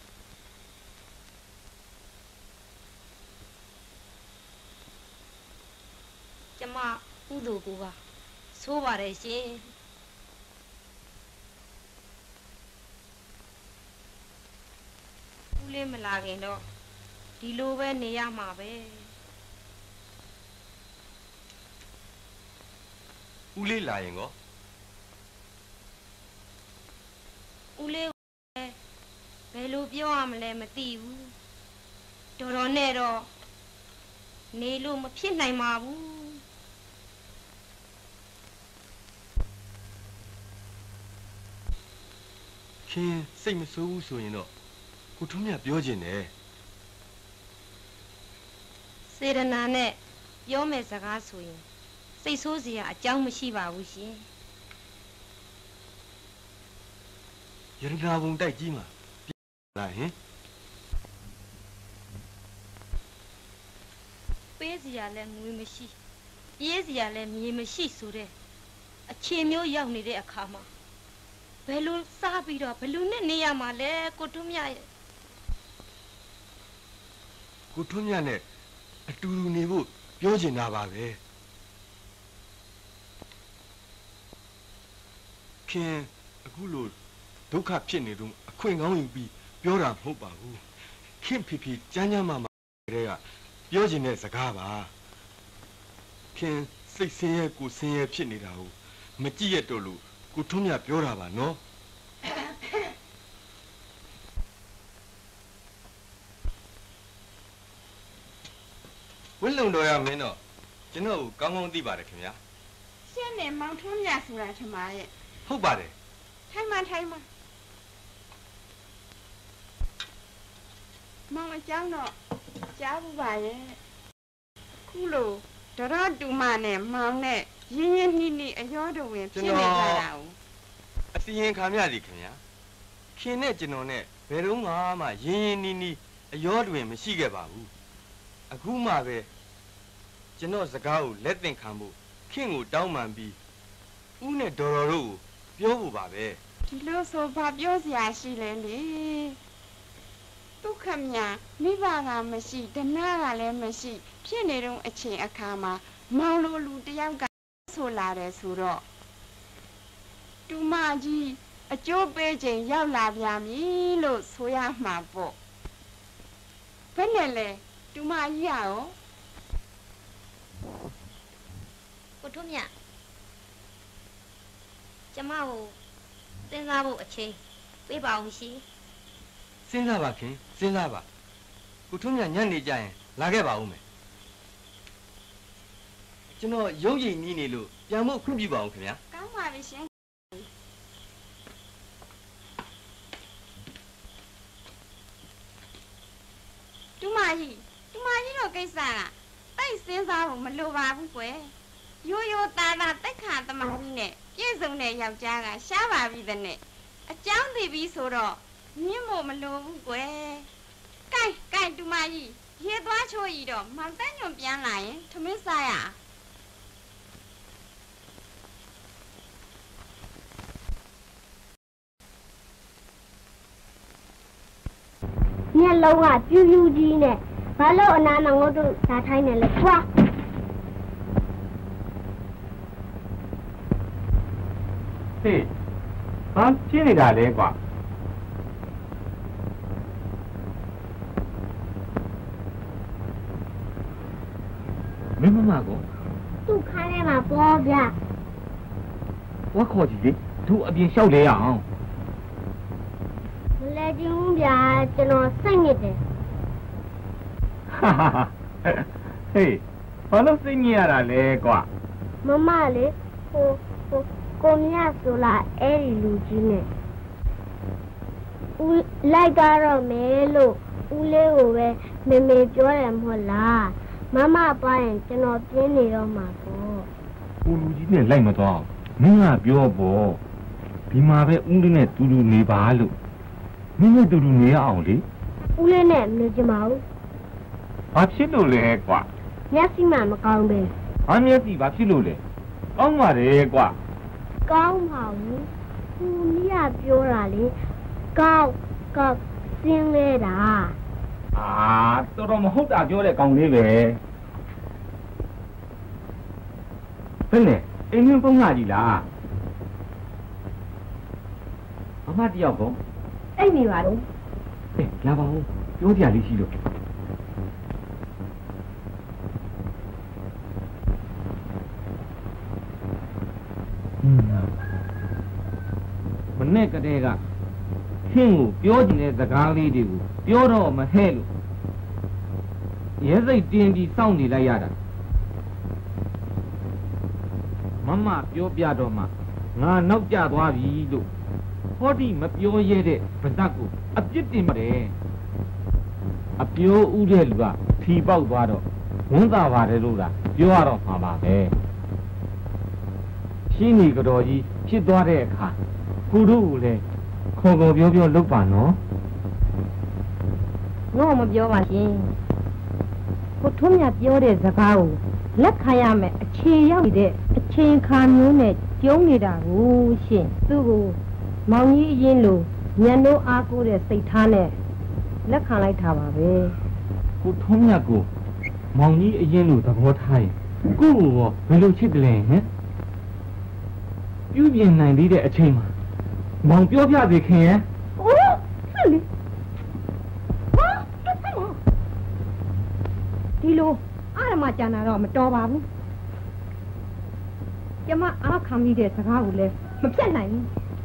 ကျမကုသိုလ်ကိုပါဆိုးပါတယ်ရှင်ဦးလေးမလာခင်တော့ဒီလိုပဲနေရမှာပဲဦးလေးလာရင်ကောဦးလေးဘယ်လိုပြောရမလဲမသိဘူးတော်တော်နဲ့တော့နေလို့မဖြစ်နိုင်ပါဘူးခင်စိတ်မဆိုးဘူးဆိုရင်တော့ကိုထွန်းမြတ်ပြောချင်တယ်စေရနာနဲ့ပြောမယ်စကားဆိုရင်စိတ်ဆိုးစရာအကြောင်းမရှိပါဘူးရှင်ရတနာဘုံတိုက်ကြီးမှာလာဟင်ပေးစရာလည်းငွေမရှိပြေးစရာလည်းမြေမရှိဆိုတဲ့အခြေမျိုးရောက်နေတဲ့အခါမှာဘယ်လိုစားပြီးတော့ဘယ်လိုနဲ့နေရမှာလဲကိုထွန်းမြရဲ့ကိုထွန်းမြတ်နဲ့အတူတူနေဖို့ပြောချင်တာပါပဲခင်အခုလိုဒုက္ခဖြစ်နေတော့အခွင့်ကောင်းယူပြီးပြောတာမဟုတ်ပါဘူးခင်ဖြည်းဖြည်းကြမ်းကြမ်းမှမှတွေကပြောချင်တဲ့စကားပါခင်စိတ်ဆင်းရဲကိုဆင်းရဲဖြစ်နေတာကိုမကြည့်ရတော့လို့ကိုထွန်းမြတ်ပြောတာပါနော် ဝင်းလုံတော်ရမင်းတော့ကျွန်တော်ကိုကောင်းကောင်းသိပါတယ်ခင်ဗျာရှင်းနေမောင်ထွန်းမြဆိုတာထမရဲ့ဟုတ်ပါတယ်ထိုင်မမောင်အကြောင်းတော့ကြားဘူးပါရဲ့ခုလိုဒရတူမနဲ့မောင်နဲ့ရင်းရင်းနှီးနှီးအရောတဝင်ဖြစ်နေကြတာ哦အစီရင်ခံရစီခင်ဗျာခင်နဲ့ကျွန်တော်နဲ့ဘယ်တော့မှရင်းရင်းနှီးနှီးအရောတွင်မရှိခဲ့ပါဘူးအခုမှပဲကျွန်တော်စကားကိုလက်သင့်ခံဖို့ခင်ကိုတောင်းပန်ပြီးဦးနဲ့ဒေါ်တော်တို့ကိုပြောဖို့ပါပဲဒီလိုဆိုဘာပြောစရာရှိလဲလေဒုက္ခမြမိဘကမရှိဒနာကလည်းမရှိဖြစ်နေတော့အချိန်အခါမှာမောင်လိုလူတယောက်ကဆိုလာတယ်ဆိုတော့တူမကြီးအကျိုးပေးခြင်းရောက်လာပြန်ပြီလို့ဆိုရမှာပေါ့ဘယ်နဲ့လဲတူမကြီးရရောကိုထွန်းမြကျမကိုစဉ်းစားဖို့အချိန်ပေးပါအောင်ရှင်စဉ်းစားပါခင်စဉ်းစားပါကိုထွန်းမြတ်ညနေကြရင်လာခဲ့ပါဦးမယ်ကျွန်တော်ရုံးရည်နီးနေလို့ပြန်ဖို့ခွင့်ပြုပါအောင်ခင်ဗျာကောင်းပါပြီရှင်တူမကြီးတော့ကိစ္စကတိတ်စဉ်းစားဖို့မလိုပါဘူးကွယ်ရိုးရိုးသားသားတက်ခါသမားကြီးနဲ့ပြည့်စုံတဲ့ယောက်ျားကရှားပါပြီတဲ့နဲ့အကြောင်းသိပြီးဆိုတော့ညှင်းဖို့မလိုဘူးကွယ်ကဲတူမကြီးရေသွားချိုးကြီးတော့မောင်တန်းညွန်ပြန်လာရင်ထမင်းစားရမျက်လုံးကပြူးပြူးကြီးနဲ့ဘာလို့အနားငုတ်တို့ဓာတ်ထိုင်းနေလဲခွာဟေးဘာဖြစ်နေတာလဲကွာမင်းမမကောသူ့ခါထဲမှာပေါ်ဗျဝါခေါ်ကြည့်လေသူအပြင်လျှောက်လဲရအောင်မလဲကျင်းဘူးဗျာကျွန်တော်စိတ်ညစ်တယ်ဟာဟာဟေးဘာလို့စိတ်ညစ်ရတာလဲကွာမမလေးဟိုကိုမြတ်ဆိုလာအဲ့ဒီလူကြီးနဲ့ဦးလိုက်တော့မယ်လို့ဦးလေးကိုပဲမေမေပြောတယ်မဟုတ်လားမမပါရင်ကျွန်တော်ပြင်းနေတော့မှာပေါ့ကိုလူကြီးနဲ့လိုက်မသွားမင်းကပြောပေါ့ဒီမှာပဲဦးလေးနဲ့တူတူနေပါလို့မင်းနဲ့တူတူနေရအောင်လေဦးလေးနဲ့နေကြမအောင်ဘာဖြစ်လို့လဲကွာမျက်စိမှမကောင်းပဲဘာမျက်စိဘာဖြစ်လို့လဲကောင်းပါတယ်ကွာကောင်းပါဘူးဦးလေးကပြောတာလေကောက်စင်းလဲတာအာတော်တော်မဟုတ်တာပြောတဲ့ကောင်လေးပဲဘယ်နဲ့အိမ်မင်းပုံးလာကြီးလားအမတယောက်ကောအိတ်နေပါတော့အေးလာပါဦးပြောကြလေးရှိလို့မနဲ့ကတည်းကခင်းကိုပြောကျင်တဲ့စကားလေးတွေကိုပြောတော့မဟဲ့လို့ရဲစိတ်တင်းပြီးစောင့်နေလိုက်ရတာမမပြောပြတော့မှငါနောက်ကျသွားပြီလို့ဟောဒီမပြောရတဲ့ဗဇက်ကိုအပြစ်တင်ပါတယ်အပြိုးဥတဲ့လူကထီပေါက်သွားတော့ဝန်သာပါတယ်လို့လားပြောရတော့မှာပါပဲရှင်းနေကြတော်ကြီးဖြစ်သွားတဲ့အခါကိုတို့ကိုလည်းခေါ်ပြောလုပ်ပါနော်ငေါ့မပြောပါရှင်ကိုထွန်းမြတ်ပြောတဲ့စကားကိုလက်ခံရမယ်အခြေရောက်နေတဲ့အချိန်ခါမျိုးနဲ့ကျုံနေတာကိုရှင်သူ့ကိုမောင်ကြီးအရင်လိုညံတို့အားကိုးတဲ့စိတ်ထားနဲ့လက်ခံလိုက်တာပါပဲကိုထွန်းမြတ်ကိုမောင်ကြီးအရင်လိုသဘောထားရင်ကိုကိုရောဘယ်လိုချစ်တယ်လဲဟမ်ပြုပြင်နိုင်သေးတဲ့အချိန်မှာမောင်ပြောပြစေခင်ရဲ့โอ้ဆက်လေဟာဆက်မဒီလိုအားရမကြံတာတော့မတော်ပါဘူးကျမအားခံမိတဲ့စကားကိုလည်းမပြတ်နိုင်ဘူး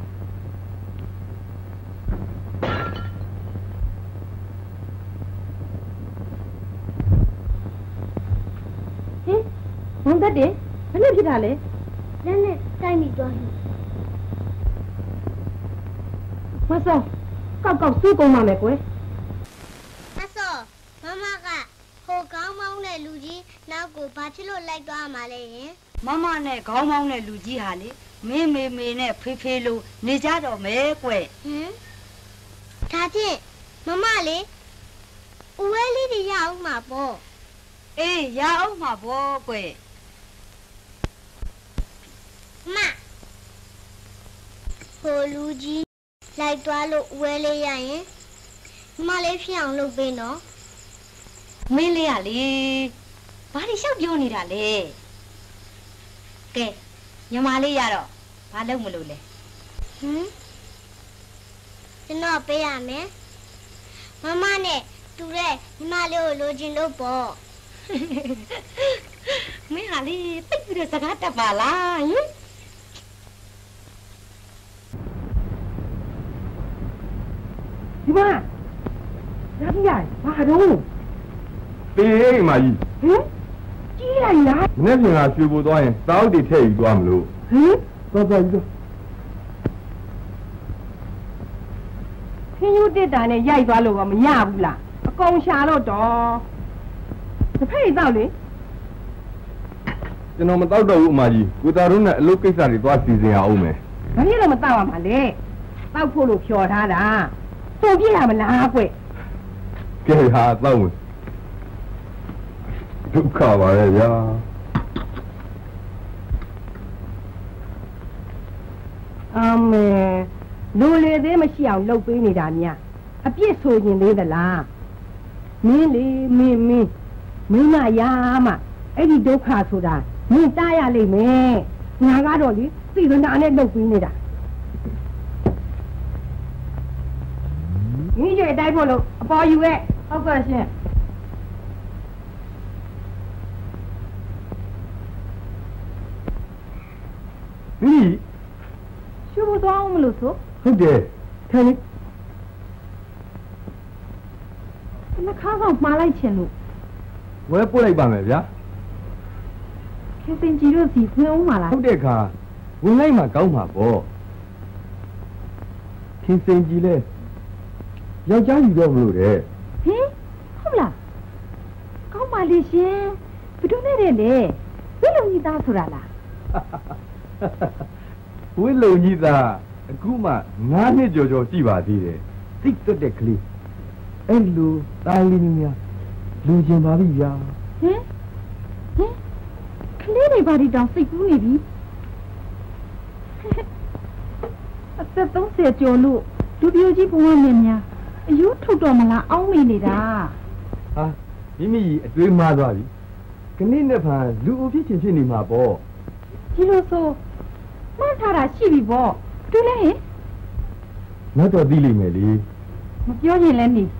ဟင်ဘုံသက်တယ်ဘယ်နဲ့ဖြစ်တာလဲလက်နဲ့တိုက်မိသွားပြီမစောကောက်စူးကုန်ပါမယ်ကွယ်အစောမမကဟိုကောင်းမောင်းတဲ့လူကြီးနောက်ကိုဘာဖြစ်လို့လိုက်သွားမှာလဲယင်မမနဲ့ခေါင်းမောင်းတဲ့လူကြီးဟာလေမင်းမေနဲ့ဖေလို့နေကြတော့မယ်ကွဟင်ဒါဖြင့်မမလေးဦးဝဲလေးတွေရအောင်မှာပေါ့အေးရအောင်မှာပေါ့ကွမဟိုလူကြီးလိုက်သွားလို့ဦးဝဲလေးရရင်မမလေးဖြစ်အောင်လုပ်ပေးနော်မင်းလေးကလေဘာတွေလျှောက်ပြောနေတာလဲကဲညီမလေးရတော့ဘာလုပ်မလို့လဲဟင်ကျွန်တော်ပေးရမယ်မမနဲ့တူတဲ့ညီမလေးကိုလိုချင်လို့ပေါ့မင်းဟာလေပိတ်ပြီးတော့စကားတက်ပါလားဟင်ဒီမှာဒါပြရဘာတော့တေးမကြီးဟင်ကြီးလိုက်လားနေ့ပြင်ကရွှေပို့သွားရင်တောက်တွေထည့်ယူသွားမလို့ဟင်သွားယူတော့ခင်းယူတက်တာနဲ့ရိုက်သွားလို့ကမရဘူးလားအကုန်ရှာတော့တော်တစ်ဖက်တော့လေကျွန်တော်မတောက်တော့ဘူးအမကြီးကိုသားတို့နဲ့အလုပ်ကိစ္စတွေသွားစီစဉ်အောင်မယ်ဘာဖြစ်လို့မတောက်ရမှာလဲတောက်ဖို့လို့ဖြော်ထားတာသူ့ပြရမလားကွကဲဟာတောက်ဝင်ဒုက္ခပါရဲ့ဗျာအမေလူလေသေးမရှိအောင်လှုပ်ပေးနေတာများအပြစ်ဆိုရင်သေးသလားမင်းလေမင်းမရာမအဲ့ဒီဒုက္ခဆိုတာမင်းတားရလိမ့်မယ်ငါကတော့လေသိကနာနဲ့လှုပ်ပေးနေတာ你这带过了，包邮哎，好高兴。 你， 学不多我们路数。 好的，看你。 那看上马来前路。 我也不来办了呀。 看生肌肉是不用马来。 好的看，我来嘛搞嘛不。看生肌嘞。ယောက်ျားယူတော့မလို့တဲ့ဟင်ဟုတ်လားကောင်းပါလေရှင်ဘယ်သူနဲ့တဲ့လဲဝိလုံကြီးသားဆိုတာလားဝိလုံကြီးသားအခုမှ9နှစ်ကျော်ရှိပါသေးတယ်သိတွတ်တဲ့ကလေးအဲ့လိုသားလေးများလူကျင်ပါပြီဗျာဟင်ကလေးတွေဘာတွေတောင်စိတ်ကူးနေပြီအသက်30ကျော်လို့လူပြိုကြီးဘဝနဲ့များအယူထုတ်တော်မလားအောင်းမိနေတာဟာမိမိအတွေးမှားသွားပြီခဏနဲ့ဖန်လူအဖြစ်ချင်းဖြစ်နေမှာပေါ့ဒီလိုဆိုမှားထားတာရှိပြီပေါ့တူလဲဟင်နောက်တော့သိလိမ့်မယ်လေမပြောရင်လည်းနေ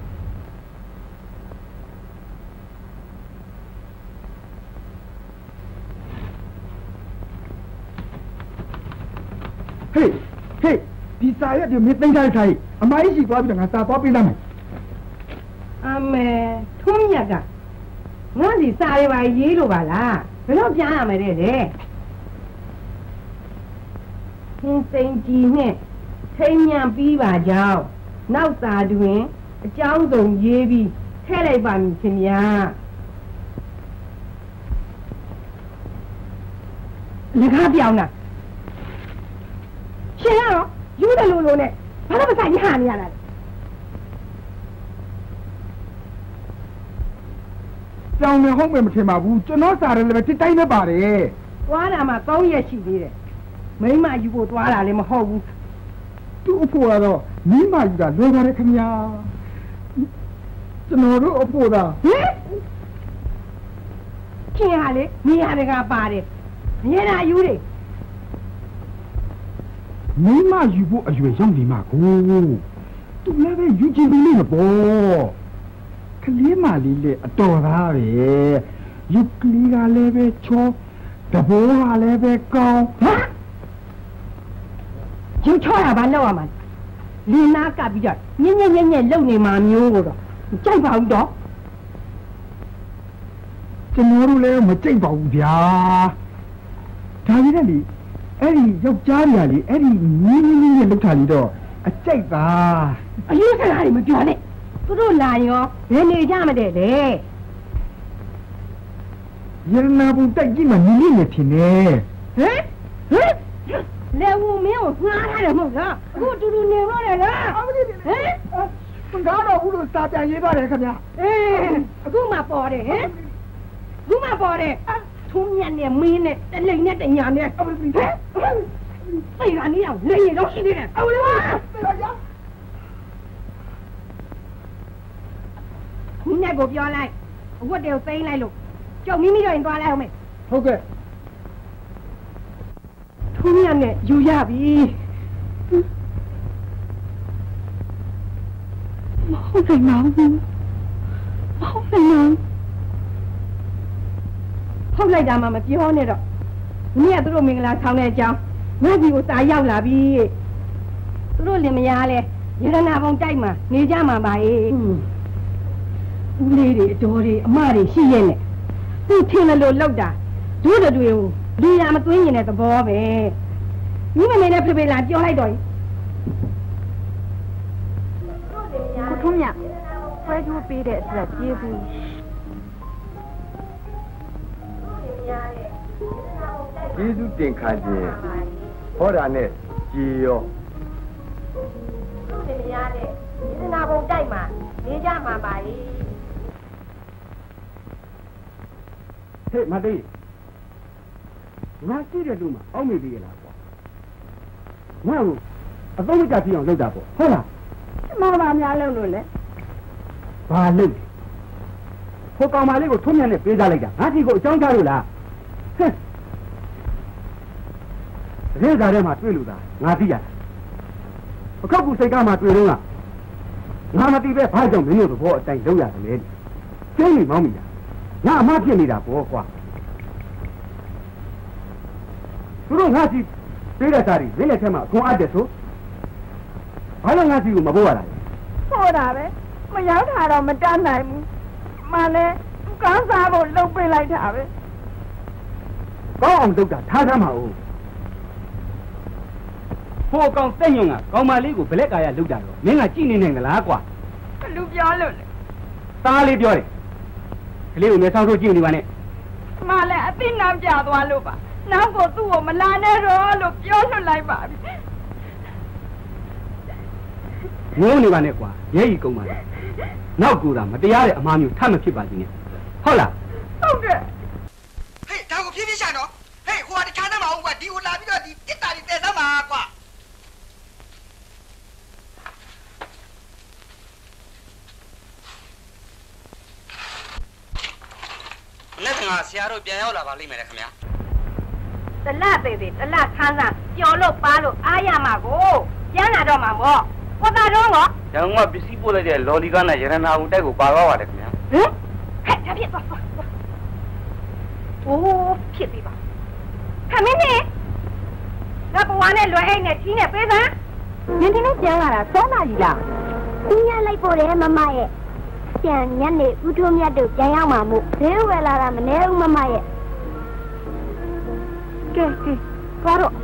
ဟေးဒီစာရက်တွေမင်းသိမ်းထားခိုင်းအမကြီးရှိသွားပြီငါစာသွားပေးလိုက်မယ်အမေထုံးမြတ်ကငါစီစာတွေပါရေးလို့ပါလားဘယ်တော့ပြန်ရမယ်တဲ့လေဟင်းစိန်ကြီးနဲ့ထိန်မြန်ပြီးပါကြောင်းနောက်စာတွင်အကြောင်းစုံရေးပြီးထည့်လိုက်ပါမည်ခင်ဗျာလက်ကားပြောင်းတာရှင်ကတော့ယူတယ်လို့နဲ့ဘာလို့မဆိုင်ရနေရတာလဲကြောင်နေဟုတ်မယ်မထင်ပါဘူးကျွန်တော်စားတယ်လည်းပဲတစ်တိုင်းနဲ့ပါတယ်သွားတာမှ3ရက်ရှိသေးတယ်မိမယူဖို့သွားတာလည်းမဟုတ်ဘူးသူ့အဖို့ကတော့မိမယူတာလွယ်ပါတယ်ခင်ဗျာကျွန်တော်တို့အဖို့သာဟင်ခင်ဟာလေမိရတယ်ကပါတယ်အရင်ကယူတယ်မိမယူဖို့အရွယ်ရောက်နေမှာကိုသူလည်းပဲယူချင်ပြီလေပေါ့ကလေးမလေးလေအတော်သားပဲယူကလေးကလည်းပဲချောတဘိုးကလည်းပဲကောင်းဟာယူချောတာဘာလောက်ရမှာလင်းနာကပ်ပြီးတော့ညက်လုံနေမှာမျိုးကိုတော့ကြိုက်ပါဘူးတော့ကျွန်တော်တို့လည်းမကြိတ်ပါဘူးဗျာဒါကြီးတဲ့လေအဲ့ဒီယောက်ျားတွေကလေအဲ့ဒီနင်းနဲ့လောက်ထားလိတော့အကြိုက်ပါအယူဆရာတွေမပြောနဲ့သူတို့လာရောဘယ်နေကြမတဲ့လေရနာဘူးတိုက်ကြည့်မှနင်းနေထင်နေဟမ်လေဝမင်းကိုငှားထားတယ်မဟုတ်လားအခုတူတူနေတော့တယ်လားဟမ်ငါတော့ဘူးလို့စာပြန်ရေးပါတယ်ခင်ဗျာအခုမှပေါ်တယ်ဟမ်အခုမှပေါ်တယ်ထုံးမြတ်နဲ့မင်းနဲ့တလိန်နဲ့တညာနဲ့ဟမ်စိတ်ကနေအောင်လိန်ရတော့ရှိသေးတယ်ဟုတ်လားခုနဲ့ကိုပြောလိုက်အဝတ်တွေကိုသိမ်းလိုက်လို့ကြောက်မိမိတော့ရင်သွားလိုက်အောင်မေဟုတ်ကဲ့ထုံးမြတ်နဲ့ယူရပြီမဟုတ်နိုင်ပါဘူးမဟုတ်နိုင်ပါဟုတ်လိုက်တာမှမပြောနဲ့တော့မင်းကသူတို့မင်္ဂလာဆောင်တဲ့အကြောင်းငါ့ဒီကိုစာရောက်လာပြီသူတို့လင်မယားလဲရတနာပုံတိုက်မှာနေကြမှာပါဦးလေးတွေအတော်တွေအမတွေရှိရဲ့နဲ့သူထင်တယ်လို့လောက်တာတို့တွေကိုလူရမသွင်းရင်တဲ့သဘောပဲမိမနေနဲ့ဖေဖေလာပြောလိုက်တော့ကိုထုံးမြဖွဲကျိုးပေးတဲ့အတွက်ကျေးဇူးကျေးဇူးတင်ခံခြင်းဟောတာနဲ့ကြည်ရောသူ့နေရတဲ့ဒီနာပုံတိုက်မှာနေကြမှာပါလေ嘿，马队，我记得路嘛，奥没别啦不？我阿公家这样弄的不？好啦， 妈妈伢弄弄嘞， ဘာလုပ်ဟိုကောင်မလေးကိုထုံးမြတ်နဲ့ပေးစားလိုက်တာငါစီကိုအကြောင်းကြားလို့လားဟဲ့ရဲစားထဲမှာတွေ့လို့သားငါသိရအခုတ်ကူစိတ်ကမှတွေ့တော့ငါမသိပဲဘာကြောင့်မင်းတို့သဘောအတိုင်းလုပ်ရတယ်လေကျင်းနေမောင်းမိတာငါအမဖြစ်နေတာပေါ့ကွာသူတို့ငါစီပေးတဲ့စားတွေမင်းလက်ထဲမှာအခွန်အပ်တယ်ဆိုဘာလို့ငါစီကိုမပို့ရတာလဲဟုတ်တာပဲမရောက်တာတော့မတတ်နိုင်ဘူးမလည်းကန်းစားဖို့လှုပ်ပေးလိုက်တာပဲကောင်းအောင်လုပ်တာထားသမ်းပါဦးဟိုကောင်တက်ညွန့်ကကောင်မလေးကိုဘလက်ကာရလုပ်တာတော့မင်းကကြည့်နေနိုင်ကြလားကွာဘလူပြောလို့လေသားလေးပြောတယ်ကလေးကိုမျက်စောင်းထိုးကြည့်နေပါနဲ့မလည်းအသိနာပြသွားလို့ပါနောက်ကိုသူ့ကိုမလာနဲ့တော့လို့ပြောလွှတ်လိုက်ပါပြီငိုးနေပါနဲ့ကွာရဲကြီးကုန်ပါလေနောက်ကူတာမတရားတဲ့အမှားမျိုးထပ်မဖြစ်ပါစေနဲ့ဟုတ်လားဟုတ်ကဲ့ဟေးဒါကိုဖြည်းဖြည်းရှာတော့ဟေးဟိုကတခြားနဲ့မဟုတ်ကွာဒီကိုလာပြီးတော့ဒီတစ်တာတွေတည်သမ်းပါကွာလက်ငါဆရာတို့ပြန်ရောက်လာပါလိမ့်မယ်လေခင်ဗျာတလသေးသေးတလခန်းစားပျော်လို့ပါလို့အားရမှာကိုပြန်လာတော့မှာပေါ့ကိုသားတော့ရောရန်ကုန်ကပစ္စည်းပို့လိုက်တဲ့လော်လီကားနဲ့ရတနာဦးတိုက်ကိုပါသွားပါတယ်ခင်ဗျာဟမ်ဟဲ့ဒါဖြစ်သွားအိုးဖြစ်ပြီပါခမင်းနေငါဘဝနဲ့လွယ်အိတ်နဲ့ကြီးနဲ့ပေးစမ်းနင်ဒီနေ့ပြန်လာတာစောနာကြီးလားပြင်းရလိုက်ပို့တယ်မမရဲ့ပြန်ညနေဦးထုံးမြတ်တို့ပြန်ရောက်မှာမို့ဈေးဝယ်လာတာမနေဘူးမမရဲ့ကဲသွားတော့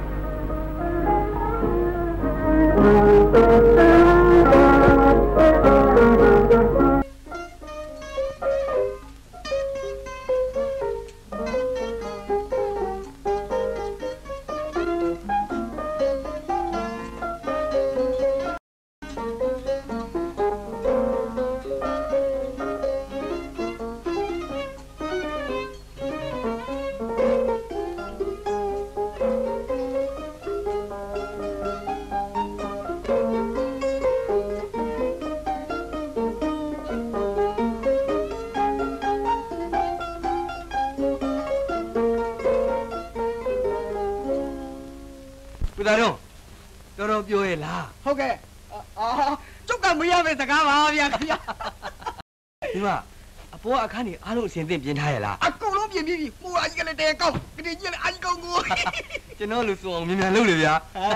တော်ပြောရဲ့လားဟုတ်ကဲ့အော်ကျုပ်ကမရမယ့်စကားပါဗျာခင်ဗျာဒီမှာအပေါ်အခန်းကြီးအားလုံးအစင်သင့်ပြင်ထားရလားအကုန်လုံးပြင်ပြီးပြီဟိုအကြီးကလည်းတဲကောက်ကတိကြီးလည်းအကြီးကောက်ကိုကျွန်တော်လူစုအောင်မြန်မြန်လုပ်လေဗျာ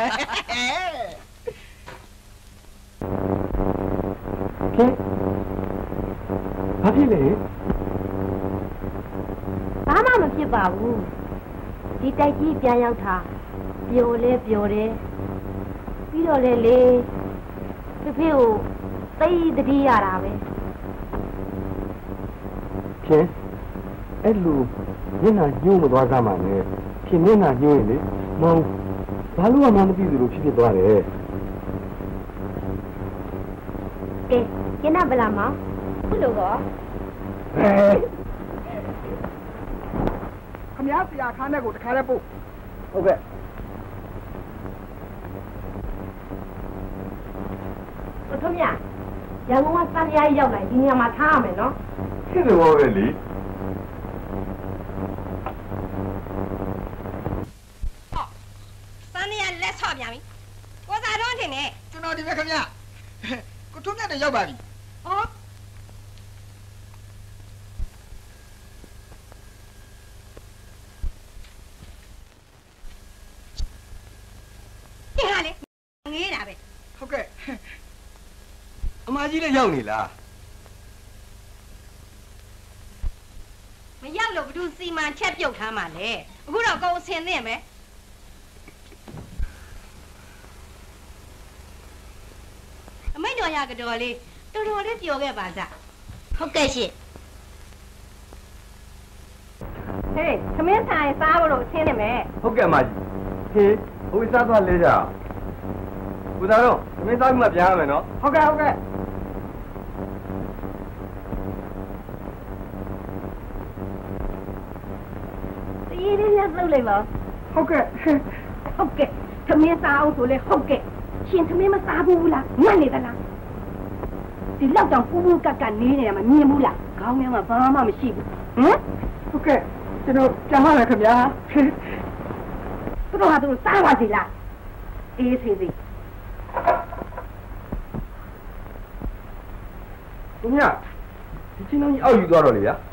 ကဲဘာဖြစ်လဲဘာမှမဖြစ်ပါဘူးဒီတိုက်ကြီးပြန်ရောက်တာပျော်လဲပျော်တယ်ပြီးတော့လေဖေဖေကိုသိတတိရတာပဲခင်အဲ့လိုမျက်နှာညှိုးမသွားစမ်းပါနဲ့ခင်မျက်နှာညှိုးရင်လေမောင်ဘာလို့မှမသိသလိုဖြစ်သွားတယ်ကဲကျင်းဗလာမောင်ခုလိုကောခမရဆရာခန်းထဲကိုတခါတည်းပို့ဟုတ်ကဲ့ထုံးမြရန်ကုန်ကစံပြားကြီးရောက်လာဒီနေရာမှာထားရမယ်နော်ဖြစ်တယ်ဘောပဲလေစံနေရလက်ဆော့ပြန်ပြီကိုစားတော့ထင်တယ်ကျွန်တော်ဒီပဲခင်ဗျကိုထုံးမြတ်တွေရောက်ပါပြီဟောဒီဟာလေငေးတာပဲဟုတ်ကဲ့အမကြီးလည်းရောက်နေလားမရောက်လို့ဘယ်သူစီမံချက်ပြုတ်ထားမှလဲအခုတော့ကိုယ်အစင်သင့်ပဲအမိတ်တော်ရကတော်လေးတော်တော်လေးပြောခဲ့ပါစဟုတ်ကဲ့ရှင်ဟေးသမင်းဆိုင်စားလို့ချင်းနေမယ်ဟုတ်ကဲ့အမကြီးဟေးဟိုစားသွားလဲကြကိုသားတော့သမင်းစားပြီးမှပြန်ရမယ်နော်ဟုတ်ကဲ့လေပါဟုတ်ကဲ့သမင်းစားအောင်ဆိုလေဟုတ်ကဲ့ရှင်သမင်းမစားဘူးလားငတ်နေသလားဒီလောက်တောင်ပူပူကတ်ကတ်နေနေမှာမြင်ဘူးလားခေါင်းထဲမှာဘာမှမရှိဘူးဟမ်ဟုတ်ကဲ့ကျွန်တော်ကြားပါမယ်ခင်ဗျာသူတို့ဟာသူတို့စားပါစီလားအေးစီသူမြဒီချင်းလုံးကြီးအောက်ယူသွားတော့လေဗျာ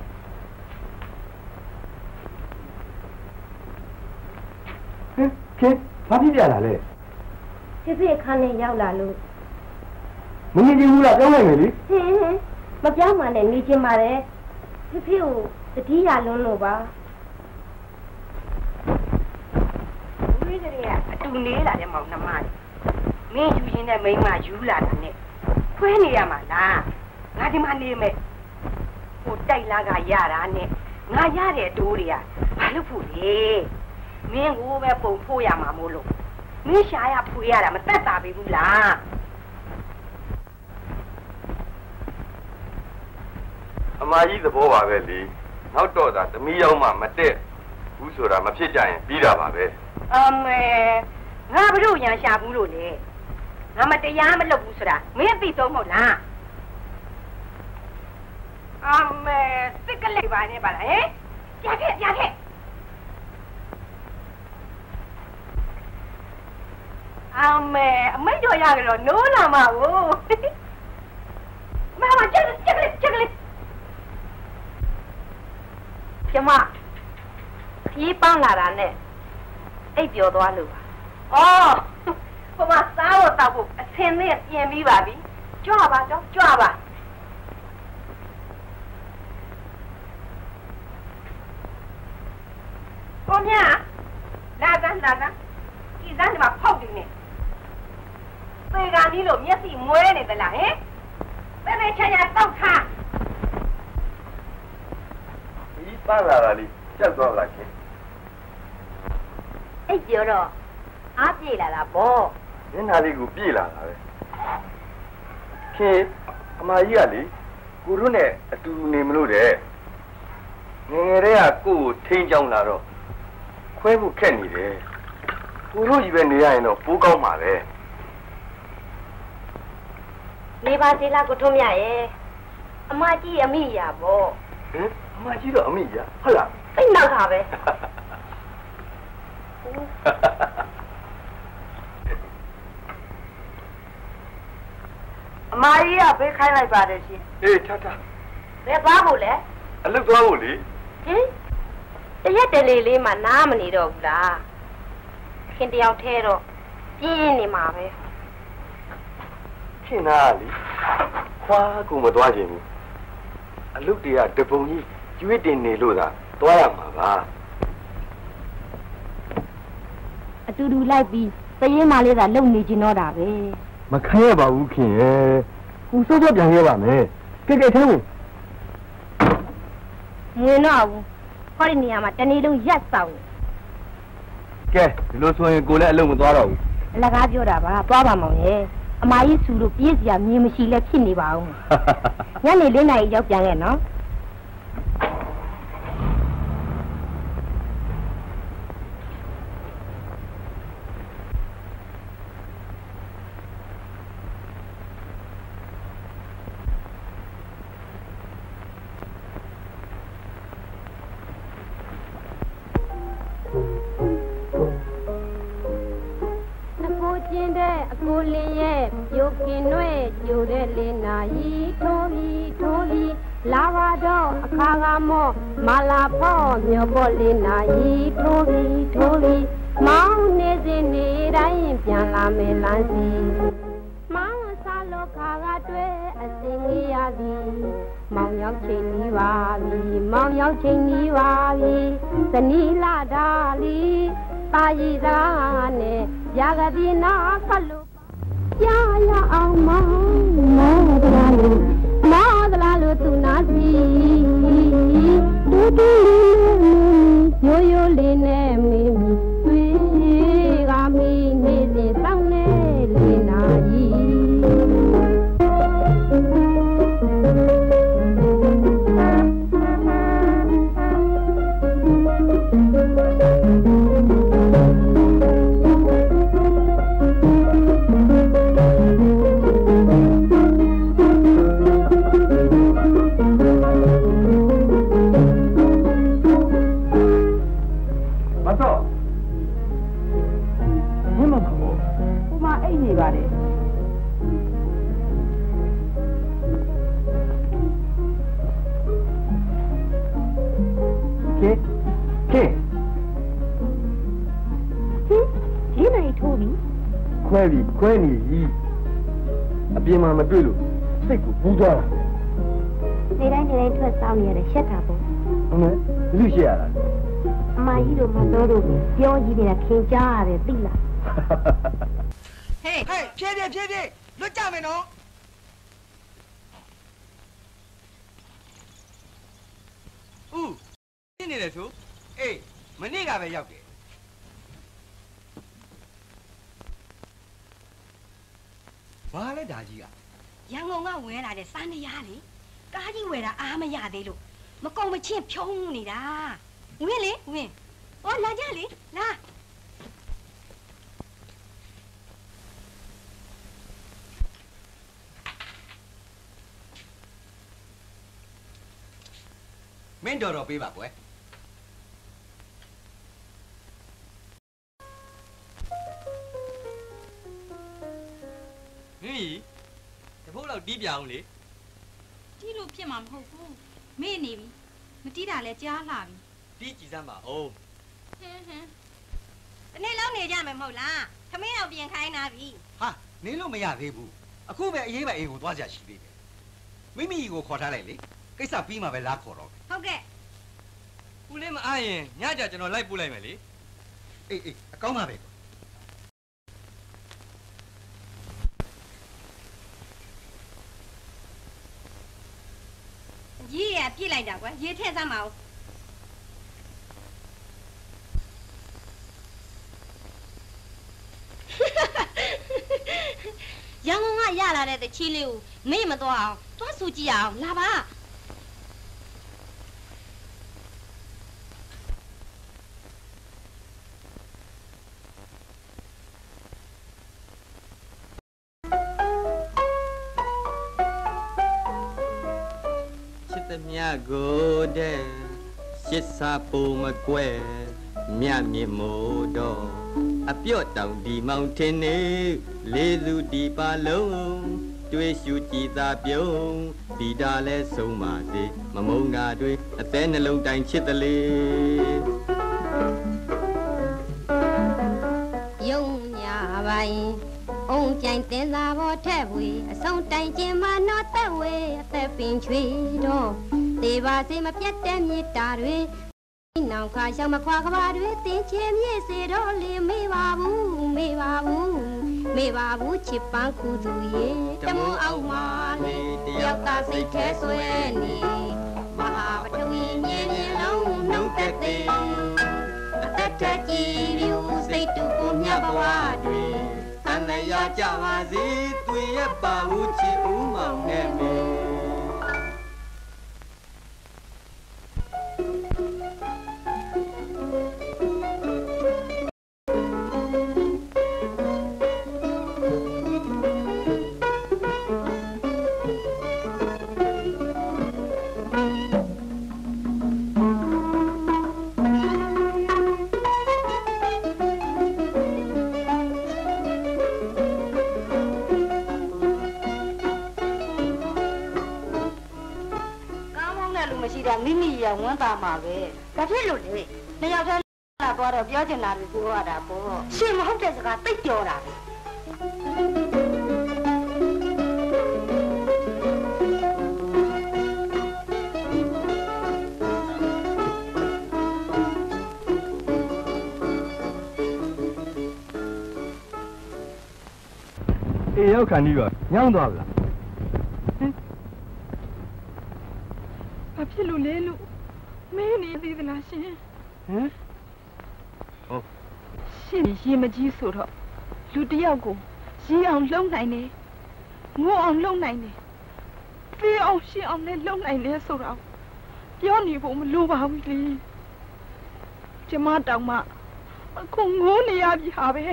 ခင်ဘာဖြစ်ပြလာလဲစစ်စစ်ခန်းနဲ့ရောက်လာလို့မနေကြဘူးလားပြောင်းလိုက်မယ်လေမပြောင်းမှလည်းနေချင်ပါတယ်စစ်စစ်ကိုတတိယလွန်းလို့ပါဝိကရေကအတူနေလာတဲ့မောင်နှမမင်းယူရင်းနဲ့မိန်းမယူလာတာနဲ့ခွဲနေရမှာလားငါဒီမှာနေမယ်ဟိုတိုက်လာကရတာနဲ့ငါရတဲ့တိုးတွေကဘာလို့ဖို့လဲမင်းကိုပဲပုံဖို့ရမှာမို့လို့မင်းရှာရဖွေရတာမတက်တာပြီဘူးလားအမကြီးသဘောပါပဲလေနောက်တော့သာသမီးရောက်မှမတက်ဘူးဆိုတာမဖြစ်ကြရင်ပြီးတာပါပဲအမေငါဘလို့ရန်ရှာဘူးလို့လေငါမတရားမလုပ်ဘူးဆိုတာမင်းသိတော့မဟုတ်လားအမေစိတ်ကလေးပါနေပါလားဟင်ပြခဲ့အမေအမိတ်တော်ရကြတော့နိုးလာမှာကိုမမချက်ကလေးကျမပြေးပန်းလာတာနဲ့အိပ်ပျော်သွားလို့ပါအော်ဟိုမှာစားတော့တောက်ဖို့အဆင်နဲ့ပြင်ပြီးပါပြီကြွပါတော့ကြွပါကိုမြလာစမ်းဒီစမ်းဒီမှာဖောက်နေပေကနီးလို့မျက်စိမွဲနေသလားဟင်ပဲချာတောက်ခါဒီပန်းလာတာလေးကျက်သွားလားခင်အိပ်ပြောတော့အားပြေလာတာဗောမျက်နှာလေးကိုပြေလာတာပဲခင်အမကြီးကလေကိုတို့နဲ့အတူတူနေမလို့တဲ့ငယ်ငယ်တည်းကကိုကိုထိန်းချောင်းလာတော့ခွဲဖို့ခက်နေတယ်ကိုတို့ကြီးပဲနေရရင်တော့ပိုးကောင်းပါပဲနေပါသေးလားကိုထုံးမြရဲ့အမကြီးအမိရဗောဟင်အမကြီးတော့အမိရဟုတ်လားသိနောက်တာပဲအမကြီးကဘေးခိုင်းလိုက်ပါတယ်ရှင်အေးထားဘယ်သွားဖို့လဲအလုပ်သွားဖို့လေဟင်တရက်တလေလေးမှနားမနေတော့ဘူးလားခင်တယောက်ထဲတော့ပြင်းနေမှာပဲခင်နာလीခွာကူမသွားခြင်းဘူးအလုပ်တွေကတပုံကြီးကျွေးတင်နေလို့သာသွားရမှာပါအတူတူလိုက်ပြီးသရင်မလေးသာလုံနေခြင်းတော့တာပဲမခံရပါဘူးခင်ရဲ့ကိုစိုးစိုးပြန်ရပါမယ်ကဲထဲဝင်ဝင်တော့ဘူးဟောဒီနေရာမှာတနေ့လုံးရက်ဆောင်ကဲဒီလိုဆိုရင်ကိုလည်းအလုပ်မသွားတော့ဘူးအလကားပြောတာပါသွားပါမောင်ရဲ့အမကြီးစုလို့ပြေးစရာမြင်မရှိလဲဖြစ်နေပါဦးညနေ၄နာရီရောက်ပြန်ခဲ့နော်ကိုလင်းရဲ့ပြုတ်กินွဲ့ကြိုတဲ့လေးနာရီထိုးပြီးလာပါတော့အခါကမော့မလာဖို့မြော်ပေါ်လေးနာရီထိုးပြီးမောင်းနေစဉ်နေတိုင်းပြန်လာမယ်လမ်းစီမောင်းစားလို့ခါကတွေ့အစင်ကြီးရသည်မောင်ရောက်ချိန်ကြီးပါပြီဇနီးလာတာလီတာရီသားနဲ့ရာဂတိနာကလို့ရအောင်မောသလားလို့သူနာစီတူရိုးလေးနဲ့မင်းတွေ့ကမီနေစဉ်စောင်းနေလေးနာကြီးပြင်မှာမတွေ့လို့စိတ်ကိုဘူးသွားတာနေတိုင်းထွက်စောင်းနေရတဲ့ရှက်တာပေါ့ဟုတ်မယ်ဘလူရှက်ရတာအမကြီးတို့မတော်တို့ပြောကြီးနေတာခင်ကြားရတယ်သိလားဟေးဖြည်းလွတ်ကြမယ်နော်ဦးနေနေတယ်ဆိုအေးမနေ့ကပဲရောက်တယ်ဘာလဲဒါကြီးကရန်ကုန်ကဝင်လာတဲ့စားနေရလေကားကြီးဝယ်တာအားမရသေးလို့မကုံမချင်းဖြုံးနေတာဝင်လေဝင်ဩလာကြလေလာမင်းတော်ပေးပါကွယ်မိတဖိုးတော့တီးပြအောင်လေတီးလို့ဖြစ်မှာမဟုတ်ဘူးမေ့နေပြီမတီးတာလဲကြားလာပြီတီးကြည့်စမ်းပါအောင်ဟင်းတနေ့လောက်နေကြမယ်မဟုတ်လားခမင်းတော့ပြင်ခိုင်းတာပြီဟာနေလို့မရသေးဘူးအခုပဲအေးပဲအိမ်ကိုသွားကြရှိသေးတယ်မိမိကိုခေါ်ထားလိုက်လေကိစ္စပြီးမှပဲလာခေါ်တော့ဟုတ်ကဲ့ဦးလေးမအားရင်ညကြကျွန်တော်လိုက်ပို့လိုက်မယ်လေအေးအကောင်းပါပဲကြီးရပြစ်လိုက်တာကွယ်ရေထည့်စမ်းမအောင်ရန်ကုန်ကရလာတဲ့တချီလေးကိုမေ့မသွားအောင်သွားဆူကြည့်အောင်လာပါမြတ်ကိုတဲ့ရှစ်စာပူမကွဲမြတ်မြင့်မို့တော့အပြော့တောင်ဒီမောင်ထင်းနေလေးစုဒီပါလုံးတွေးရှူကြည်သာပြုံးဒီတာလဲဆုံးပါစေမမုံငါတွေအသေးနှလုံးတိုင်းချစ်တလေယုံညာပိုင်းအုံပြိုင်တင်သာဘောထက်ဝေအဆုံးတိုင်ခြင်းမနောသက်ဝေအသက်ပင်ချွေတော့တေပါစေမပြတ်တဲ့မြေတာတွေနောင်ခါရှောင်းမခွာကဘာတွေတင်ချင်မြေစေတော့လေမေးပါဘူးချစ်ပန်းခုသူရေတမုံအောင်မာလေတယောက်သာစိတ်ထဲဆွဲနေမဟာပထဝီမြေပြင်လုံးနှုတ်သက်သေးအသက်ထကြည်ပြူစိတ်တူကိုမြတ်ဘဝတွေတန်လျာကြပါစေတွင်ရပါဘူးချစ်ဦးမောင်နဲ့မေဝမ်းသာမှာပဲဘာဖြစ်လို့လဲနှစ်ယောက်တည်းလာသွားတော့ပြောချင်တာတွေပြောရတာပေါ့ရှင်မဟုတ်တဲ့စကားတိတ်ပြောတာပဲအေးရောက်ခံပြီးတော့ညောင်းသွားပြီလားဘာဖြစ်လို့လဲလို့မင်းနေသေးသလားရှင်ဟုတ်ရှင်ရေမကြီးဆိုတော့လူတယောက်ကိုရီးအောင်လှုံနိုင်တယ်ငိုအောင်လှုံနိုင်တယ်ပြေးအောင်ရှင်းအောင်လည်းလှုံနိုင်တယ်ဆိုတော့ပြောနေဖို့မလိုပါဘူးလေကျမတောင်မှအခုငိုနေရပြီဟာပဲ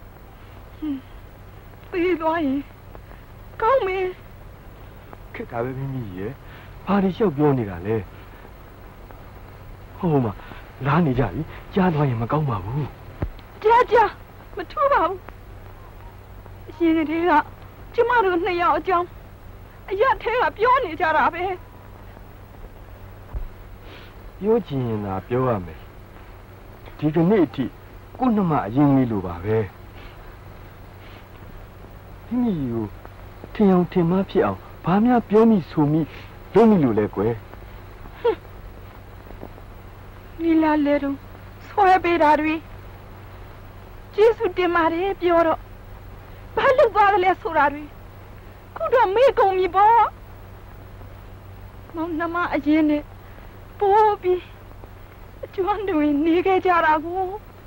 ပြေးသွားရင်ကောင်းမယ်ခက်တာပဲမိမိရဲ့ဘာတွေလျှောက်ပြောနေတာလဲဟုတ်မှာလားနေကြပြီကြားသွားရင်မကောင်းပါဘူးကြားမထူးပါဘူးအရှင်ကလေးကကျမတို့နှစ်ယောက်အကြောင်းအရက်ထဲကပြောနေကြတာပဲပြောချင်ရင်သာပြောရမယ်ဒီကနေ့အထိကိုနှမအရင်ကြီးလိုပါပဲမိမိကိုထင်အောင်ထင်မှားဖြစ်အောင်ဘာများပြောမိဆိုမိလုပ်မိလို့လဲကွယ်နီလာလေတော့ဆွဲပေးတာတွေကျေးဇူးတင်ပါတယ်ပြောတော့ဘာလုပ်သွားတယ်လဲဆိုတာတွေခုတော့မေ့ကုန်ပြီပေါ့မောင်နှမအရင်နဲ့ပိုးပြီးအကျွမ်းတွေနေခဲ့ကြတာကို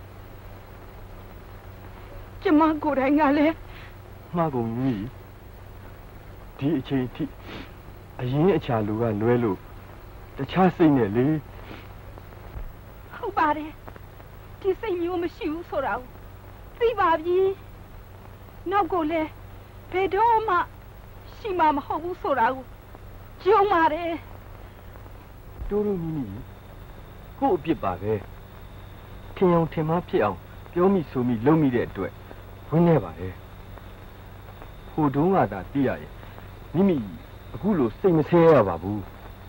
ကျမကိုယ်တိုင်ကလည်းမှားကုန်ပြီဒီအချိန်ထိအရင်အချာလူကလွဲလို့တခြားစိတ်နဲ့လေဟုတ်ပါတယ်ဒီစိတ်မျိုးမရှိဘူးဆိုတာကိုသိပါပြီနောက်ကိုလည်းဘယ်တော့မှရှိမှမဟုတ်ဘူးဆိုတာကိုကြုံပါတယ်တိုးတိုးမီမီကို့အပြစ်ပါပဲထင်အောင်ထင်မှားဖြစ်အောင်ပြောမိဆိုမိလုပ်မိတဲ့အတွက်ဝင်းနေပါတယ်ဟိုတုန်းကသာသိရရဲ့မိမိအခုလိုစိတ်မဆဲရပါဘူး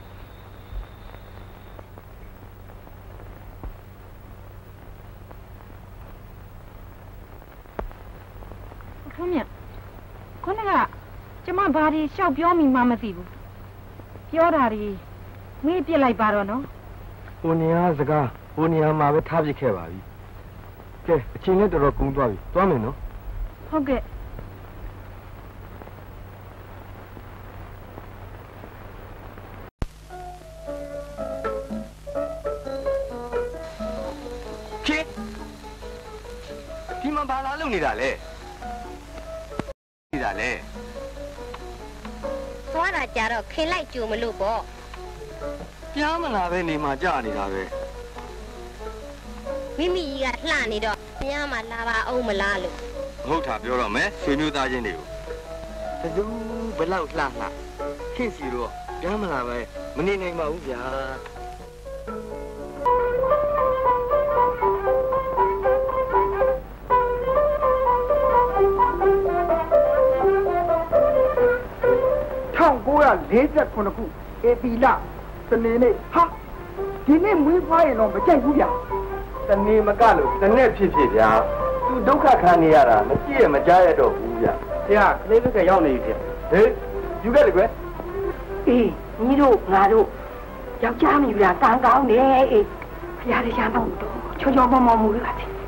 ခမရခုနကကျမဘာတွေရှောက်ပြောမိမှမသိဘူးပြောတာတွေမေ့ပြစ်လိုက်ပါတော့နော်ဟိုနေရာစကားဟိုနေရာမှာပဲထားပြစ်ခဲ့ပါပြီကဲအချိန်နဲ့တော်တော်ကုန်သွားပြီသွားမယ်နော်ဟုတ်ကဲ့ခေဒီမှာဘာလာလုပ်နေတာလဲနေတာလဲသွားတာကြတော့ခင်လိုက်ကြုံမလို့ပေါ့ပြောင်းမလာပဲနေမှာကြာနေတာပဲမိမိကြီးကလှနေတော့ပြန်မှလာပါအောင်မလားလို့ငုတ်တာပြောတော့မယ်ဆွေမျိုးသားချင်းတွေကိုဘယ်လိုဘယ်လောက်လှခင်စီတော့ပြောင်းမလာပဲမနေနိုင်ပါဘူးဗျာ 1949ခုဧပြီလစနေနေ့ဟာဒီနေ့မွေးဖွားရင်တော့မကြိုက်ဘူးဗျာတနေ့မကလို့တနေ့ဖြစ်ဗျာသူဒုက္ခခံနေရတာမကြည့်ရမကြားရတော့ဘူးဗျာဆရာကလေးကရောက်နေပြီဟေးယူခဲ့လေကွယ်အေးညီတို့ငါတို့ယောက်ျားမိဗျာကံကောင်းနေအေးဖျားရရတော့ချောချောမောမောမူရပါသေး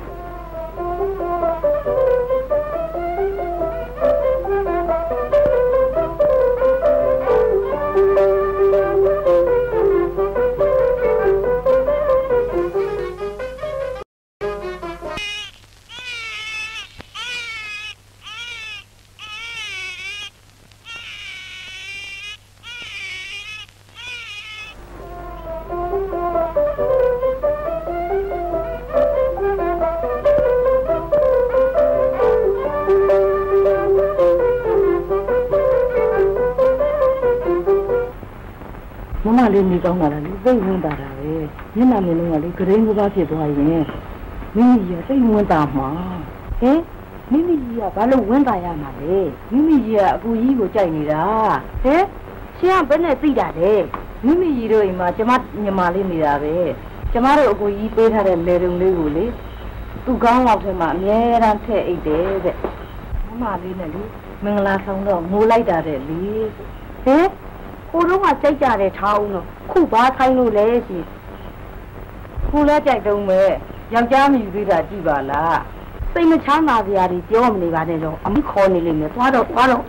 မလေးနေကောင်းတာလေသိဝင်တာပဲမျက်နှာမျိုးလုံးကလေဂရင်းကဘာဖြစ်သွားရင်မိမိကြီးကသိဝင်တာမှာဟင်မိမိကြီးကဘာလို့ဝင်တာရမှာလဲမိမိကြီးကအကူကြီးကိုကြိုက်နေတာဟင်ရှင်ကဘယ်နဲ့သိတာလဲမိမိကြီးတို့အိမ်မှာကျမညီမလေးနေတာပဲကျမတို့အကူကြီးပေးထားတဲ့လေတုံလေးကိုလေသူ့ကောင်းလောက်ထဲမှာအမြဲတမ်းထည့်အိတ်တယ်တဲ့မမလေးနဲ့လေမင်္ဂလာဆောင်တော့ငိုလိုက်တာတဲ့လေဟင်ကိုတော့ကကြိုက်ကြတယ်ထားအောင်တော့ခုဘာခိုင်းလို့လဲရှင်ခုလည်းကြိုက်တုံးပဲယောက်ျားမြူသေးတာကြည့်ပါလားစိတ်မချမ်းသာစရာတွေပြောမနေပါနဲ့တော့အမိခေါ်နေလိမ့်မယ်သွားတော့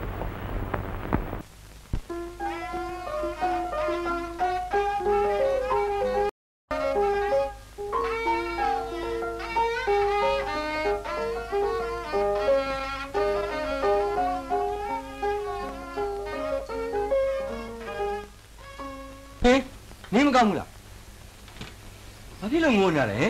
နင်းမကောင်းဘူးလားဘာဖြစ်လို့ငိုနေလဲ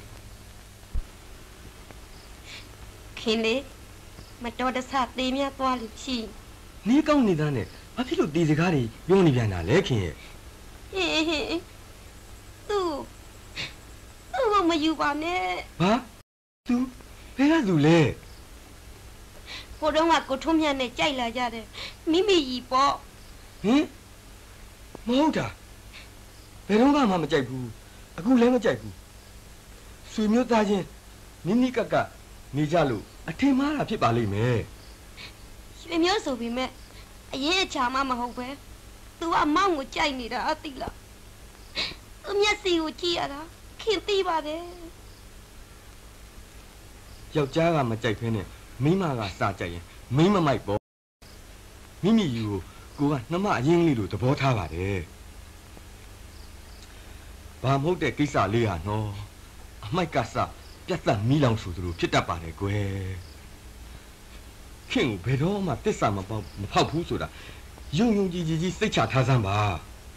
ခင်လေမတော်တဆသေးမြသွားလိရှိနင်းကောင်းနေတာနဲ့ဘာဖြစ်လို့တေစကားတွေပြောနေပြန်တာလဲခင်ရဲ့ဟေးသူ့ကိုမယူပါနဲ့ဘာသူဘယ်ကသူလဲကိုတော့ကကိုထုံးမြတ်နဲ့ကြိုက်လာကြတယ်မိမိကြီးပေါ့ဟင်မဟုတ်တာဘယ်တော့မှမကြိုက်ဘူးအခုလည်းမကြိုက်ဘူးဆွေမျိုးသားချင်းနိနိကကနေကြလို့အထင်မှားတာဖြစ်ပါလိမ့်မယ်ရဒီမျိုးဆိုပြီးမဲ့အရင်အချာမှမဟုတ်ပဲသူကမောင်းကိုကြိုက်နေတာအသိလားသူမျက်စိကိုကြည့်ရတာခင်သိပါတယ်ယောက်ျားကမကြိုက်ဖ ೇನೆ မိန်းမကစကြိုက်ရင်မိန်းမမိုက်ပေါ့မိမိယူကိုကနှမအရင်လေးလိုသဘောထားပါတယ်ဘာမဟုတ်တဲ့ကိစ္စလေးဟာနော်အမိုက်ကစပြတ်သက်မီးလောင်ဆိုသလိုဖြစ်တတ်ပါတယ်ကွယ်ခင်ကိုဘယ်တော့မှတစ္ဆာမဖောက်ဘူးဆိုတာယုံကြည်စိတ်ချထားစမ်းပါ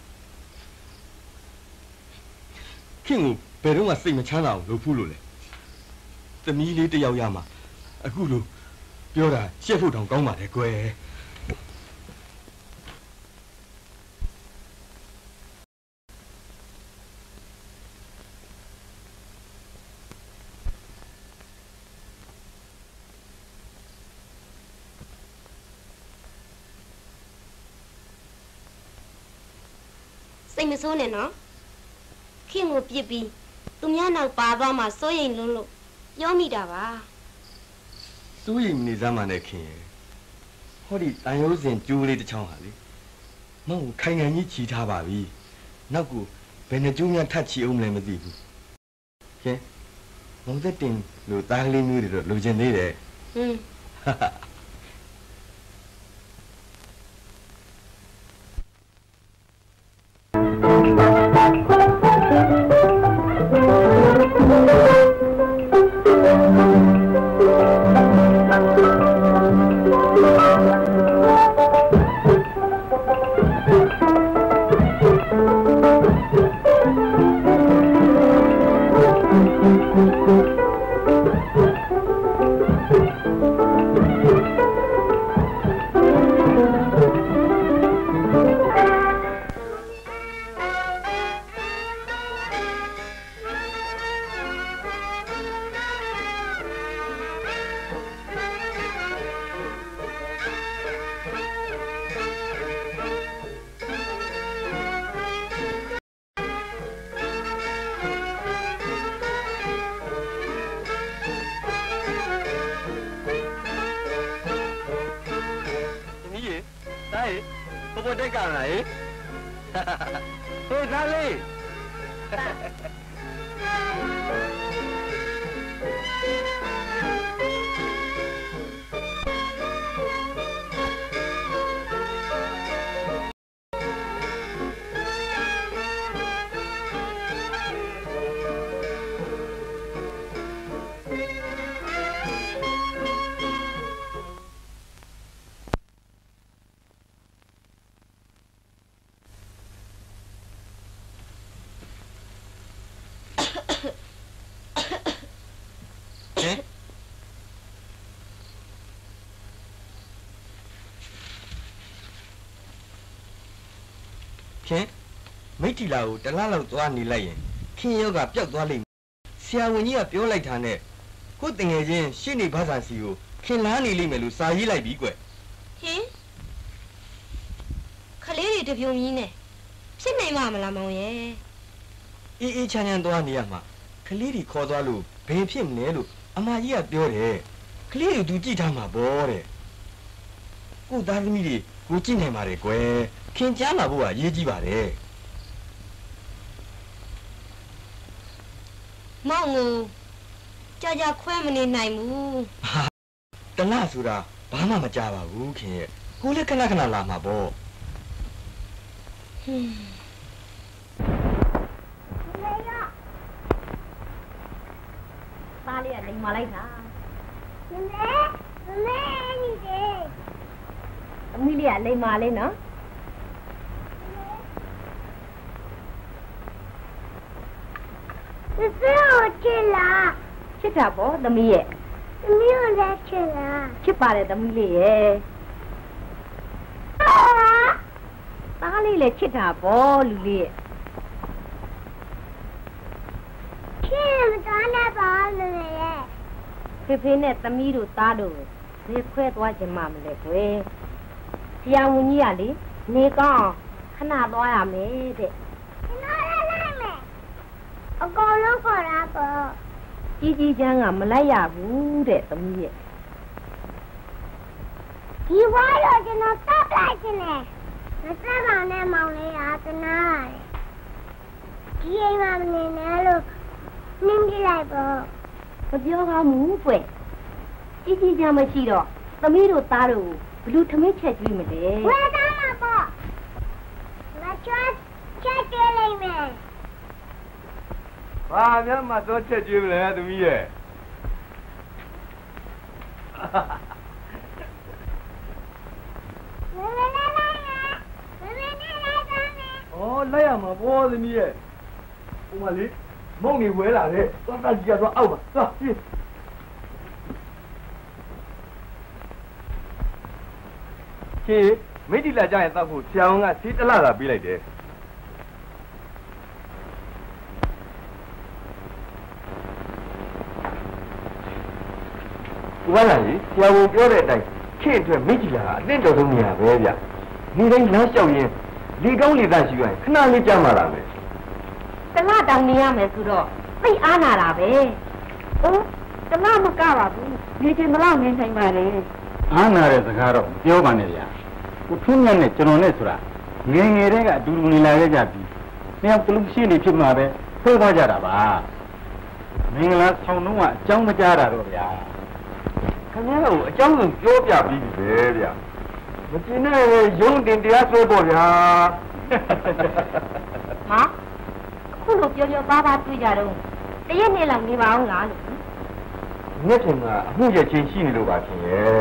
ခင်ကိုဘယ်တော့မှစိတ်မချမ်းသာအောင်လုပ်ဖို့လို့လေသမီးလေးတယောက်ရမှာအခုလိုပြောတာရှက်ဖို့တောင်ကောင်းပါတယ်ကွယ်စိတ်မဆိုးနဲ့နော်ခင်ကိုပြစ်ပြီးသူများနောက်ပါသွားမှစိုးရိမ်လွန်းလို့ပြောမိတာပါစိုးရိမ်နေစမ်းမှနဲ့ခင်ရယ်ဟောဒီတန်ရိုးစင်ကျိုးလေးတစ်ချောင်းဟာလေမောင်ခိုင်ငံကြီးချီထားပါပြီနောက်ကိုဘယ်နှကျိုးများထပ်ချီအောင်မလဲမသိဘူးခင်မောင်သက်တင်လို့တားကလေးမျိုးတွေတော့လိုချင်သေးတယ်ခင်မိထီလာကိုတလားလောက်သွားနေလိုက်ရင်ခင်ယောကပျောက်သွားလိမ့်မယ်ဆရာဝန်ကြီးကပြောလိုက်တာနဲ့ကိုတငယ်ချင်းရှင်းနေဘာသာစီကိုခင်လားနေလိမ့်မယ်လို့စာရေးလိုက်ပြီကွဟင်ခလေးတွေတပြုံကြီးနဲ့ဖြစ်နိုင်မှာမလားမောင်ရဲ့အေးချမ်းသွားနေရမှာခလေးတွေခေါ်သွားလို့ဘယ်ဖြစ်မလဲလို့အမကြီးကပြောတယ်ခလေးတွေသူကြည့်ထားမှာပေါ့တဲ့ကိုသားသမီးတွေကိုကြည့်နိုင်ပါတယ်ကွယ်ခင်ကြားလာဖို့ကရေးကြည့်ပါတယ်မောင်ကိုကြာခွဲမနေနိုင်ဘူးတလားဆိုတာဘာမှမကြပါဘူးခင်ရဲ့ကိုလည်းခဏလာမှာပေါ့ပါလေးကလိမ်မာလိုက်တာမမေညီတယ်သမီးလေးကလိမ်မာလေးနော်这是我去啦， 去啥不？怎么耶？ 没有在去啦。 去把嘞怎么嘞？哪里来去啥不？路嘞？ 去哪里跑路嘞？ 菲菲呢？怎么都打到，这快多少嘛没来回？只要我你啊哩，你讲，看哪多呀没的。 အကောင်လုံးခေါ်တာပေါ့ကြီးချမ်းကမလိုက်ရဘူးတဲ့သမီးရဲ့ဒီဝါတော့ကျွန်တော်တောက်လိုက်ခြင်းနဲ့မစက်ကောင်နဲ့မောင်လေးကကနာရတယ်ဒီအိမ်မှာမနေနဲ့လို့နင်းပြလိုက်ပေါ့မပြောပါဘူးဖွယ်ကြီးကြီးကြမ်းမရှိတော့သမီးတို့သားတို့ဘလူထမင်းချက်ကျွေးမလဲဝယ်သားမှာပေါ့ငါချက်ကျွေးလိုက်မယ်ဘာများမှတော့ချက်ကျွေးမလဲသမီးရဲ့လိုက်ရမှာဘောသမီးရဲ့ဟိုမှာလေမုံနေဝဲလာတဲ့သွားတာကြီးကတော့အောက်ပါသွားပြေးခေမိတိလာကြရင်တောက်ဖို့ဆရာဝန်ကစီးတလာတာပေးလိုက်တယ်ဒီဘာလဲဆရာဝန်ပြောတဲ့အတိုင်းခေအတွက်မိတိလာကအသင့်တော်ဆုံးနေရပဲဗျဒီတိုင်းလမ်းလျှောက်ရင်လေကောင်းလေသားရှိရင်ခဏလေးကြမ်းပါလားမယ်တလားတောင်နေရမယ်ဆိုတော့သိအားနာတာပဲတလားမကပါဘူးနေချင်တော့နေနိုင်ပါလေအားနာတဲ့စကားတော့ပြောပါနဲ့ဗျာကိုထွန်းမြတ်နဲ့ကျွန်တော်နဲ့ဆိုတာငယ်ငယ်တည်းကအတူတူနေလာခဲ့ကြပြီနှစ်ယောက်တလူရှိနေဖြစ်မှာပဲဆွဲသွားကြတာပါမင်္ဂလာဆောင်တော့အကြောင်းမကြားတာတော့ဗျာခင်ဗျားတို့အကြောင်းဆုံးပြောပြပြီးပြီပဲဗျာမကျင်နဲ့ရုံးတင်တရားဆွဲပေါ့ဗျာဟာအခုလိုပြောပါပါတွေ့ကြတော့တရက်နေ့လောက်နေပါအောင်လားလို့မြက်ထင်ကအမှုရချင်းရှိနေလို့ပါခင်ရဲ့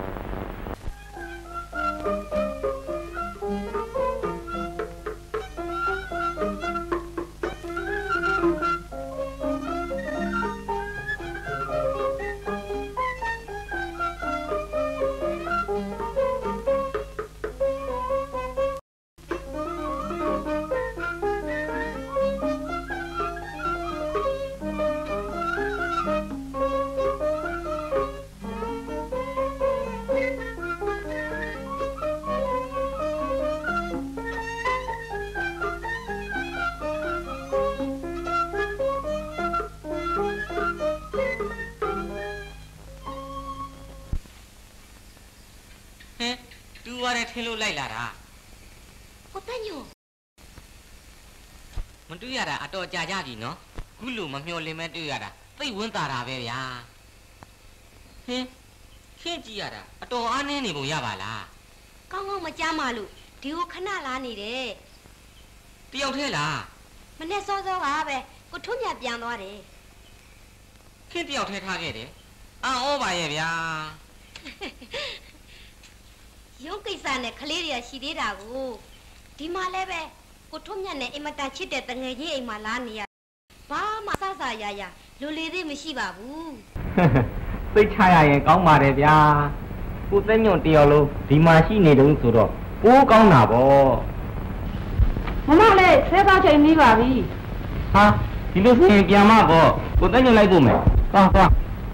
ထင်းလို့လိုက်လာတာကိုတညိုမတွေ့ရတာအတော်ကြာကြပြီနော်ခုလိုမမျှော်လင့်မဲ့တွေ့ရတာသိဝန်းတာတာပဲဗျာဟင်းရှင်းကြည့်ရတာအတော်အားနည်းနေပုံရပါလားကောင်းကောင်းမကြားမလို့ဒီကိုခဏလာနေတယ်တယောက်ထဲလားမနဲ့စောစောပါပဲကိုထွန်းမြတ်ပြန်သွားတယ်ခင်းတယောက်ထဲထားခဲ့တယ်အော်ဩပါရဲ့ဗျာရုပ်ကိစ္စနဲ့ကလေးတွေကရှိသေးတာကိုဒီမှာလည်းပဲကိုထွန်းမြတ်နဲ့အင်မတန်ချစ်တဲ့တငယ်ချင်းအိမ်မှာလာနေရဘာမှစစရရလူလေသေးမရှိပါဘူးသိချရရင်ကောင်းပါတယ်ဗျာကိုသက်ညွန့်တယောက်လုံးဒီမှာရှိနေတုံးဆိုတော့ပိုးကောင်းတာပေါ့မမလေးဆဲသားချိန်ပြီးပါပြီဟာဒီလိုဆိုရင်ပြန်မပေါ့ကိုသက်ညွန့်လိုက်ဖို့မယ်သွား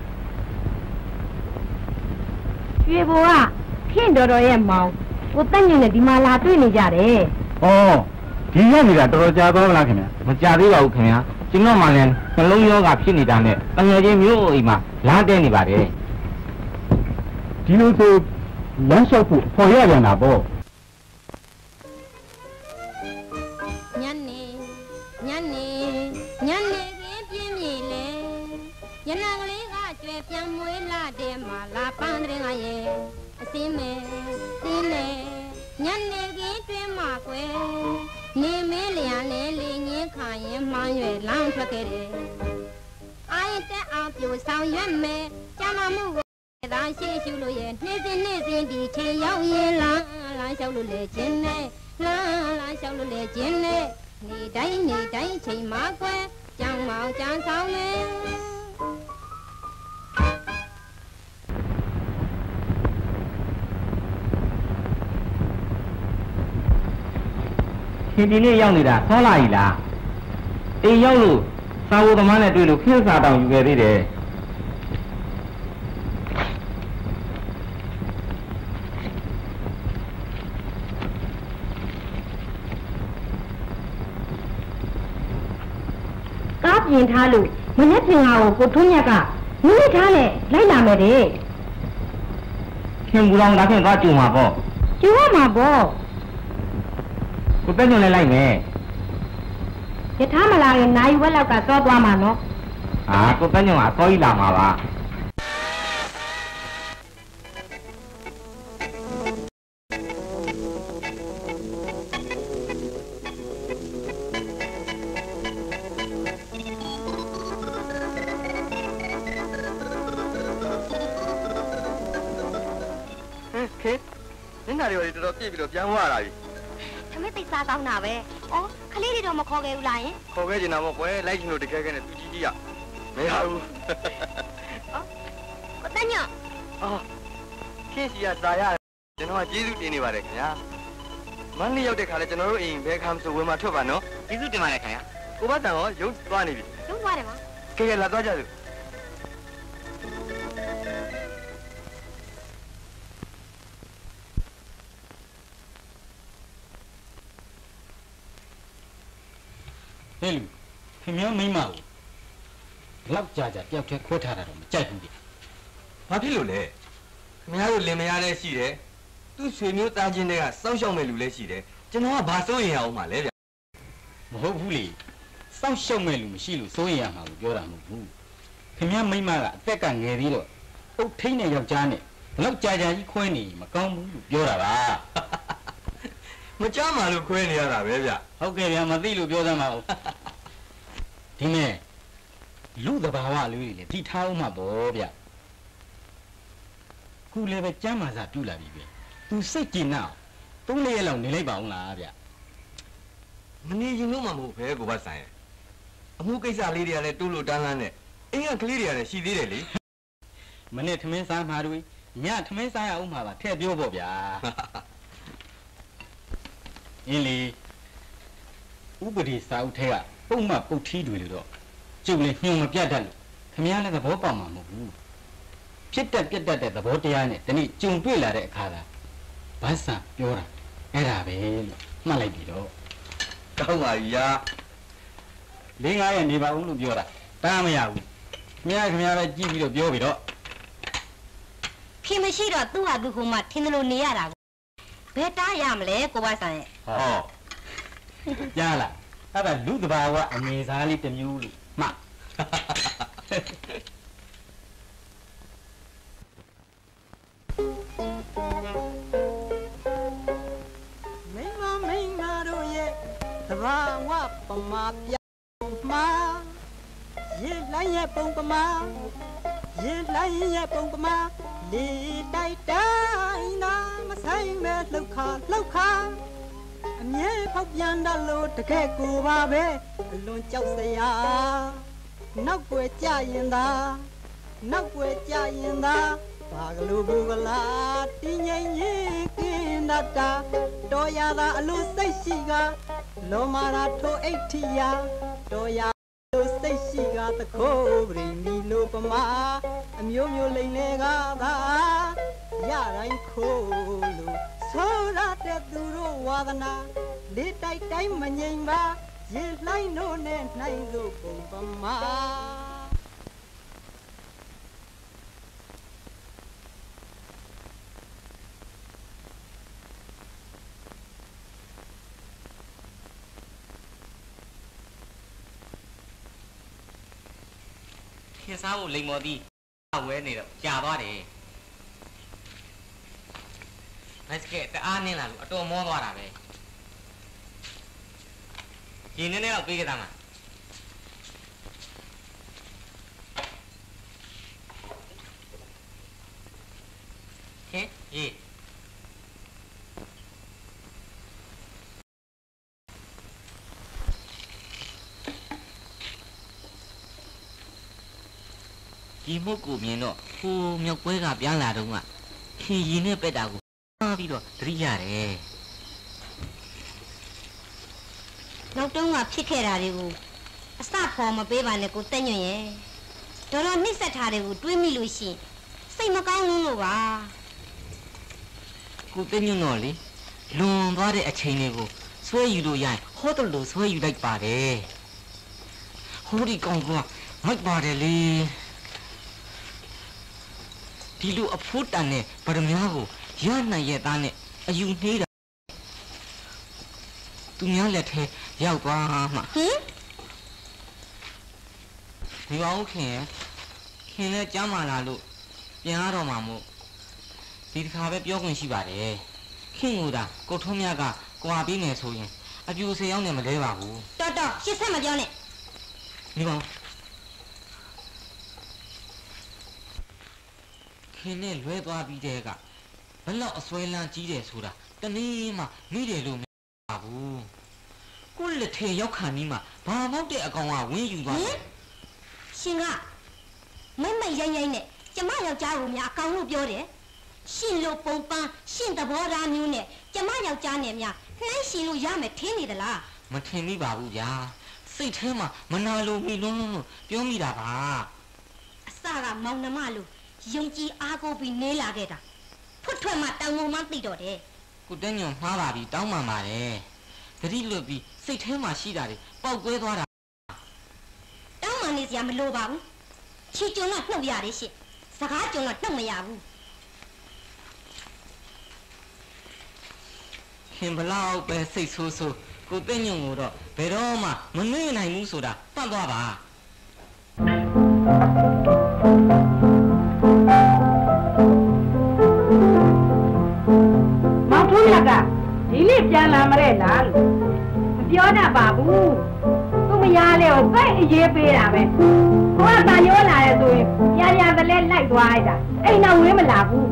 ရွှေဘိုကခင်တော်တော်ရဲ့မောင်ကိုတက်ညွန့်နဲ့ဒီမှာလာတွေ့နေကြတယ်။အော်ဒီရက်နေတာတော်တော်ကြာသွားလားခင်ဗျာ။မကြာသေးပါဘူးခင်ဗျာ။ကျွန်တော်မှလည်းနှလုံးရောဂါဖြစ်နေတာနဲ့တငယ်ချင်းမျိုးအိမ်မှာလမ်းတဲနေပါတယ်။ဒီလိုဆိုလမ်းလျှောက်ဖို့ဖော်ရပြန်တာပေါ့။ညနေခင်းပြင်းမြေလေရနံကလေးကကျွဲပြန်မွေးလာတဲ့မှာလာပန်းတဲ့ငါရဲ့အစင်းမဲတင်းလေညနေခင်းတွင်မှာကွယ်နေမဲလျံနဲ့လေငင်းခါရင်မှန်းရွယ်လောင်းထွက်ခဲ့တယ်အာရင်တက်အောင်ပြိုဆောင်ရွက်မယ်ကြာမမှုသာရှိရှုလို့ရဲ့နေ့စဉ်ဒီချိန်ရောက်ရင်လမ်းလျှောက်လို့လေခြင်းနဲ့လမ်းလျှောက်လို့လေခြင်းနဲ့နေတိုင်းချိန်မှာကွယ်ကြောင်မောင်ကြမ်းဆောင်မယ်ရှင်ဒီနေ့ရောက်နေတာဆောလာကြီးလားအိမ်ရောက်လို့စာဝတ်သမားနဲ့တွေ့လို့ခင်းစာတောင်ယူခဲ့သေးတယ်ကားပြင်ထားလို့မနေ့ကကိုထွန်းမြတ်ကမိမိထားနဲ့လိုက်လာမယ်တဲ့ခခင်ဘူးတော်လာခင်သွားကြုံမှာပေါ့ကျိုးမှာပေါ့ကိုတက်ညွန်လဲလိုက်မယ်ယထာမလာရင်နိုင်ဝက်လောက်ကစောသွားမှာနော်ဟာကိုတက်ညွန်ကအစောကြီးလာမှာပါတော်ပြည့်ပြီးတော့ပြန်သွားလာပြီသမီးသိစားကောင်းတာပဲ။အော်ခလေးတွေတော့မခေါ်ခဲ့ဘူးလားယင်ခေါ်ခဲ့ကျင်တာပေါ့ကွယ်လိုက်ချင်လို့တကယ်ကဲနဲ့သူကြီးကမရဘူး။ကိုတက်ညွန့်အော်ခင်းစီကစာရတယ်ကျွန်တော်ကကျေးဇူးတင်နေပါတယ်ခင်ဗျာမန်းလေးရောက်တဲ့ခါလဲကျွန်တော်တို့အိမ်ဘယ်ခါမှဆိုဝင်มาထွက်ပါနော်ကျေးဇူးတင်ပါတယ်ခင်ဗျာကိုဘတ်တန်ရောရုပ်သွားနေပြီရုံးသွားတယ်မကဲကဲလာသွားကြစို့ဟဲ့လူခင်ဗျားမိမကိုလောက်ကြာကြာတယောက်တည်းခွဲထားတာတော့မကြိုက်ဘူးလေဘာဖြစ်လို့လဲခင်ဗျားတို့လင်မယားလည်းရှိတယ်သူ့ဆွေမျိုးသားချင်းတွေကစောင့်ရှောက်မဲ့လူလည်းရှိတယ်ကျွန်တော်ကဘာစိုးရင်ရအောင်မလဲဗျမဟုတ်ဘူးလေစောင့်ရှောက်မဲ့လူမရှိလို့စိုးရင်ရမှာကိုပြောတာမဟုတ်ဘူးခင်ဗျားမိမကအသက်ကငယ်သေးတော့အုတ်ထိန်နဲ့ယောက်ျားနဲ့လောက်ကြာကြာကြီးခွဲနေမကောင်းဘူးလို့ပြောတာပါမကြမ်းမှလို့ခွဲနေရတာပဲဗျဟုတ်ကဲ့ဗျာမသိလို့ပြောသမ်းပါဦးဒီမဲ့လူသဘာဝလေးတွေလည်းဒီထားအောင်မှာပေါ့ဗျခုလည်းပဲကျမ်းမာစာပြုလာပြီပဲသူစိတ်ကြည်နာ3-4ရက်လောက်နေလိုက်ပါအောင်လားဗျမနေရင်တော့မှမဟုတ်ပဲကိုဘတ်ဆိုင်အမှုကိစ္စလေးတွေကလည်းတိုးလို့တန်းလန်းနဲ့အိမ်ကကလေးတွေကလည်းရှိသေးတယ်လေမနေ့ထမင်းစားမှာတွေညထမင်းစားရအောင်မှာပါထည့်ပြောပေါ့ဗျာအင်းလေဥပဒေစာအုပ်ထဲကပုံမှန်ပုတ်ထီးတွေလို့တော့ကျုပ်လည်းညှို့မပြတ်တတ်လို့ခမည်းလည်းသဘောပေါက်မှာမဟုတ်ဘူးဖြစ်တတ်ပြတ်တတ်တဲ့သဘောတရားနဲ့ဒီနေ့ကြုံတွေ့လာတဲ့အခါကဘာဆန်ပြောတာအဲ့ဒါပဲလို့မှတ်လိုက်ပြီတော့ကောင်းပါပြီယာ 4-5ရက်နေပါဦးလို့ပြောတာတားမရဘူးခင်ဗျားပဲကြည့်ပြီးတော့ပြောပြီတော့။ဖေမရှိတော့သူ့ဟာသူ့ဟိုမှထင်းတယ်လို့နေရတာကိုဘယ်တားရမလဲကိုဘဆိုင်ရဲ့ဟောကြားလားအဲ့ဒါလူတဘာဝအနေစားလေးတစ်မျိုးလို့မှတ်မိန်းမတို့ရဲ့သဘာဝပမာပြောင်းမှာရေလိုက်ရဲ့ပုံပမာရေလိုက်ရဲ့ပုံပမာလေတိုက်တိုင်းသာမဆိုင်မဲ့လှုပ်ခါအမြဲဖောက်ပြန်တတ်လို့တကယ်ကိုပါပဲအလွန်ကြောက်စရာနောက်ွယ်ကြရင်သာဘာကလေးဘူကလာတင်းငိမ့်ရင်ကင်းတတ်တာတော်ရသာအလိုစိတ်ရှိကလောမာရာထိုးအိတ်ထီယာတော်ရလိုစိတ်ရှိကသခိုးပရိမီလိုပမာအမျိုးမျိုးလိမ့်လေကသာရတိုင်းခိုးလို့ဆိုရတဲ့သူတို့ဝါဒနာလေးတိုက်တိုင်းမငြိမ်ပါရေလှိုင်းတို့နဲ့နိုင်လို့ပုံပမာခေတ်စားဖို့လိမ်မော်သည်ဝဲနေတော့ကြာသွားတယ်နိုင်စကဲတအားနင်းလာလို့အတော်မောသွားတာပဲရင်းနေနေတော့ပြေးကြတာမှာဟင်ရေးဒီမှုကိုမြင်တော့ဟိုမြောက်ပွဲကပြန်လာတော့ကခင်ရင်နဲ့ပက်တာကိုမှားပြီးတော့သတိရတယ်နောက်တုန်းကဖြစ်ခဲ့တာတွေကိုအစဖော်မပေးပါနဲ့ကိုတက်ညွန့်ရဲ့တော်တော်နှိမ့်ဆက်ထားတယ်ကိုတွေးမိလို့ရှိရင်စိတ်မကောင်းလို့ပါကိုသိညွန့်တော့လေလွန်သွားတဲ့အချိန်တွေကိုဆွဲယူလို့ရရင်ဟောတယ်လို့ဆွဲယူလိုက်ပါတယ်ဟိုဒီကောင်ကမိုက်ပါတယ်လေဒီလိုအဖို့တန်နဲ့ဗရမ ्या ကိုရနိုင်ရဲ့သားနဲ့အယူနှေးတာသူများလက်ထဲရောက်သွားမှာဟင်ဒီပါဦးခင်လည်းကြားမှလာလို့ပြန်ရတော့မှာမို့ဒီတစ်ခါပဲပြောခွင့်ရှိပါတယ်ခင်ကကိုထုံးမြတ်ကကွာပြီးနေဆိုရင်အပြူစေရောက်နေမလဲပါဘူးတော်ရှစ်ဆက်မပြောနဲ့ဒီပါခင်နဲ့လွဲသွားပြီးတဲ့ကဘလောက်အစွဲလန်းကြီးတယ်ဆိုတာတနေ့မှမိတယ်လို့မပါဘူးကိုလက်ထဲရောက်ခါနီးမှာဘာမောက်တဲ့အကောင်ကဝင်းယူသွားတယ်ရှင်ကမရိုင်းနဲ့ကျမယောက်ျားကိုများအကောင်လို့ပြောတယ်ရှင်လိုပုံပန်းရှင်သဘောထားမျိုးနဲ့ကျမယောက်ျားနဲ့များနှိုင်းရှင်လို့ရမယ်ထင်နေသလားမထင်မိပါဘူးဗျာစိတ်ထဲမှာမနာလိုမိလုံးလုံးပြောမိတာပါအစကမောင်နှမလို့ယုံကြည်အားကိုးပြီးနေလာခဲ့တာဖွတ်ထွက်မှတောင်ကုန်မှသိတော့တယ်ကိုတက်ညွန်မှားပါပြီတောင်းပန်ပါတယ်ဂတိလွတ်ပြီးစိတ်ထဲမှာရှိတာတွေပေါက်ကွဲသွားတာတောင်းပန်နေစရာမလိုပါဘူးချီကျုံကနှုတ်ရတယ်ရှင့်စကားကျုံကနှုတ်မရဘူးခင်ဘလောက်ပဲစိတ်ဆိုးဆိုးကိုတက်ညွန်ကိုတော့ဘယ်တော့မှမနှွေးနိုင်ဘူးဆိုတာပတ်သွားပါမောင်ထုံးရကဒီနေ့ပြန်လာမလဲလားလို့မပြောတတ်ပါဘူးသူမရလဲကိုစိတ်အရေးပေးတာပဲကိုကတန်ရောလာတယ်ဆိုရင်ပြန်တလဲလိုက်သွားလိုက်တာအိမ်တော့ဝင်းမလာဘူး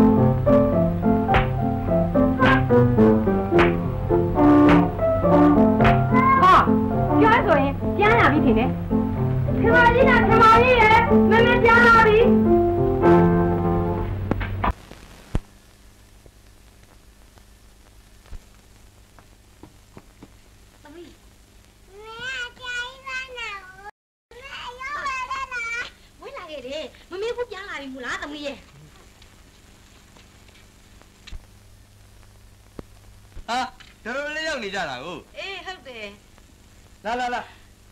ပြောဆိုရင်ပြန်လာပြီထင်တယ်ခမကြီးကခမကြီးရဲ့မမပြန်လာပြီမမေဘူးပြန်လာပြီမလားသမီးရဲ့ဟာတော်လေးရောက်နေကြတာကိုအေးဟုတ်တယ်လာ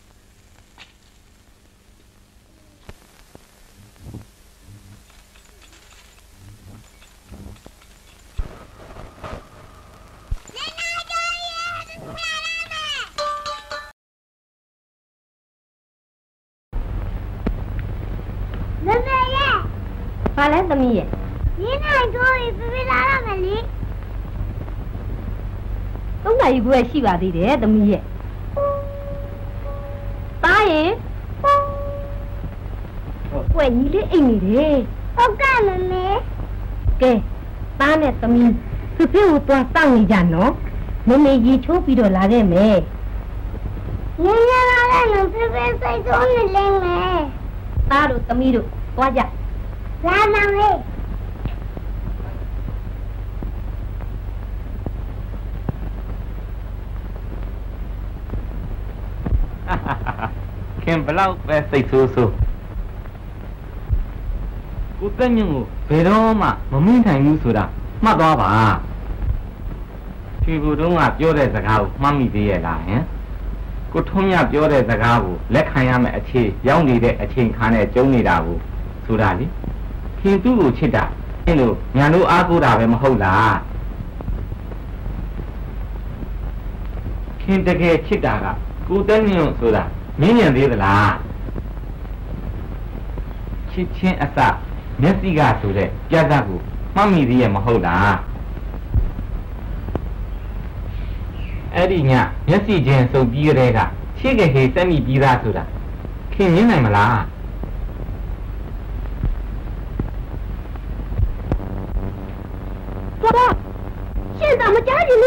ဘာလဲသမီးရဲ့你那桌椅不被拉到哪里？ သုံးနာရီခွဲရှိပါသေးတယ်သမီးရဲ့သားရင်ဝဲညီလေးအိမ်နေတယ်ဟုတ်ကဲ့မမေကဲသားနဲ့သမီးသူ့ကိုသွားစောင့်နေကြနော်မမေရေချိုးပြီးတော့လာခဲ့မယ်ညညလာတဲ့လူပြပြစိတ်ဆိုးနေလိမ့်မယ်သားတို့သမီးတို့သွားကြလာမောင်လေးခင်ဘလောက်ပဲစိတ်ဆိုးဆိုးကိုတက်ညွန့်ကိုဘယ်တော့မှမမိနိုင်ဘူးဆိုတာမှတ်သွားပါဖြေကိုတုံးကပြောတဲ့စကားကိုမှတ်မိသေးရဲ့လားဟင်ကိုထုံးရပြောတဲ့စကားကိုလက်ခံရမယ့်အခြေရောက်နေတဲ့အချိန်ခါနဲ့ကျုံနေတာကိုဆိုတာလေခင်သူ့ကိုချစ်တာအင်းတို့ညာတို့အားကိုးတာပဲမဟုတ်လားခင်တကယ်ချစ်တာကကိုတက်ညွန့်ဆိုတာမင်းညံသေးသလားချစ်ချင်းအစမျက်စိကဆိုတဲ့ပြတ်သားကိုမှတ်မိသေးရဲ့မဟုတ်လားအဲ့ဒီညမျက်စိချင်းစုပ်ပြီးကြတဲ့ကချစ်ခဲ့ဟေးစက်မိပြီးသားဆိုတာခင်မြင်နိုင်မလား爸爸现在我们家里路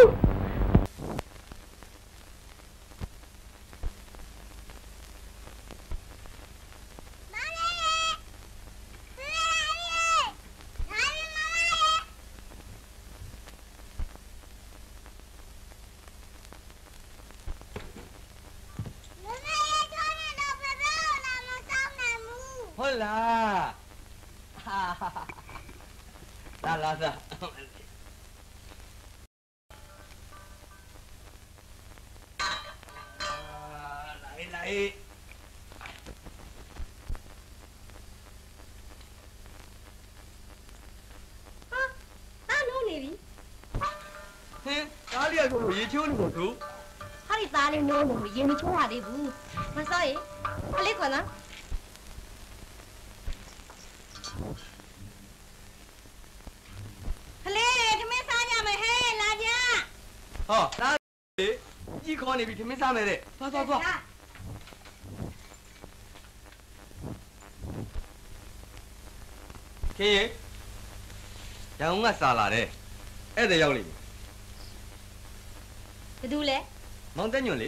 ဟုတ်လားလာလာလာလိုက်ချိုးနေကိုသူဟာဒီသားလေးနိုးလို့ရင်မချိုးရသေးဘူးမစောရေခလေးကွာနော်ခလေးထမင်းစားကြမယ်ဟဲ့လာကြဟောသားလေးကြီးခေါ်နေပြီထမင်းစားမယ်တဲ့သွားခင်ရေရောင်ကစားလာတယ်ဧည့်သည်ရောက်လိမ့်မယ်ဘယ်သူလဲမောင်တက်ညွန့်လေ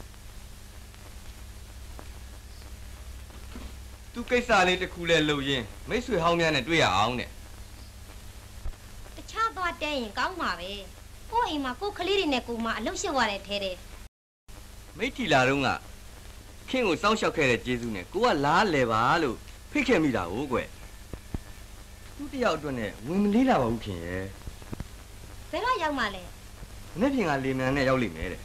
သူကိစ္စလေးတစ်ခုလဲလုပ်ရင်းမိတ်ဆွေဟောင်းများနဲ့တွေ့ရအောင်တဲ့တခြားသွားတဲရင်ကောင်းမှာပဲကို့အိမ်မှာကို့ကလေးတွေနဲ့ကိုမအလုပ်ရှက်သွားတယ်ထဲတယ်မိထီလာတော့ကခင်ကိုစောင့်ရှောက်ခဲ့တဲ့ကျေးဇူးနဲ့ကိုကလားလဲပါလို့ဖိတ်ခဲ့မိတာဟုတ်ကွယ်သူတယောက်အတွက်နဲ့ဝင်မလေးလာပါဘူးခင်ရဲ့ဘယ်တော့ရောက်မှလဲမနေ့ပြင်ကလေမြန်နဲ့ရောက်လိမ့်မယ်တဲ့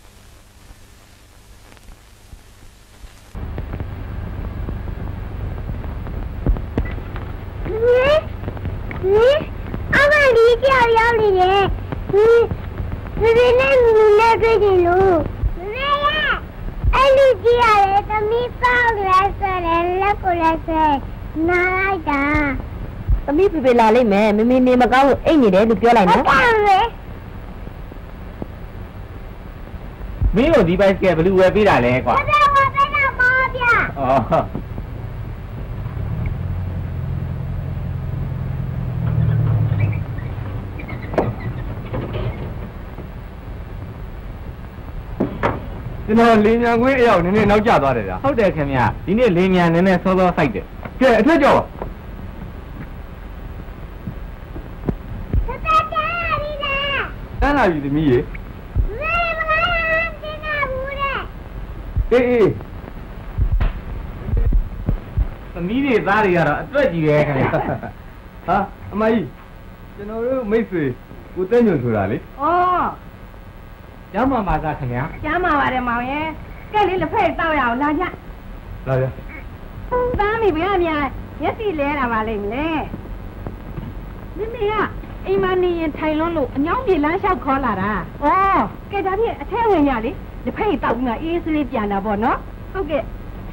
အမဒီကြောက်ရောက်နေတယ်ဒီနဲ့တွေ့တယ်လို့မရအဲ့လူကြီးရတယ်သမီးပေါက်လဲဆိုတယ်လက်ကိုလဲဆိုနားလိုက်တာသမီးဖေလာလိမ့်မယ်မမေနေမကောင်းလို့အိတ်နေတယ်လို့ပြောလိုက်နော်ဟုတ်ပါမယ်မင်းတို့ဒီဘိုက်ကဘလူဝယ်ပေးတာလဲကွာဝယ်တော့ပါဗျာအော်ကျွန်တော်လေမြန်ခွေးအရောက်နည်းနည်းနောက်ကျသွားတယ်ဗျာဟုတ်တယ်ခင်ဗျဒီနေ့လေမြန်နည်းနည်းစောစောစိုက်တယ်ကဲအထက်ကြောတန်းလာပြီသမီးရေအေးသမီးတွေသားတွေကတော့အတွက်ကြီးပဲခင်ဗျဟာအမကြီးကျွန်တော်တို့မိတ်ဆွေကိုတက်ညွန့်ဆိုတာလေဩကျောင်းမှာသားခင်ဗျကျမ်းပါပါတယ်မောင်ရဲ့ကဲလေးလက်ဖက်တောက်ရအောင်လာကြလာကြသားမိဗျာမြာမျက်စိလဲတာပါလိမ့်မလဲမိမိကအိမ်မနေရင်ထိုင်လွန်းလို့အညောင်းပြေလမ်းလျှောက်ခေါ်လာတာဩကဲဒါဖြင့်အထဲဝင်ရလေလက်ဖက်တောက်ပြီးမှအေးဆေးပြန်တာပေါ့နော်ဟုတ်ကဲ့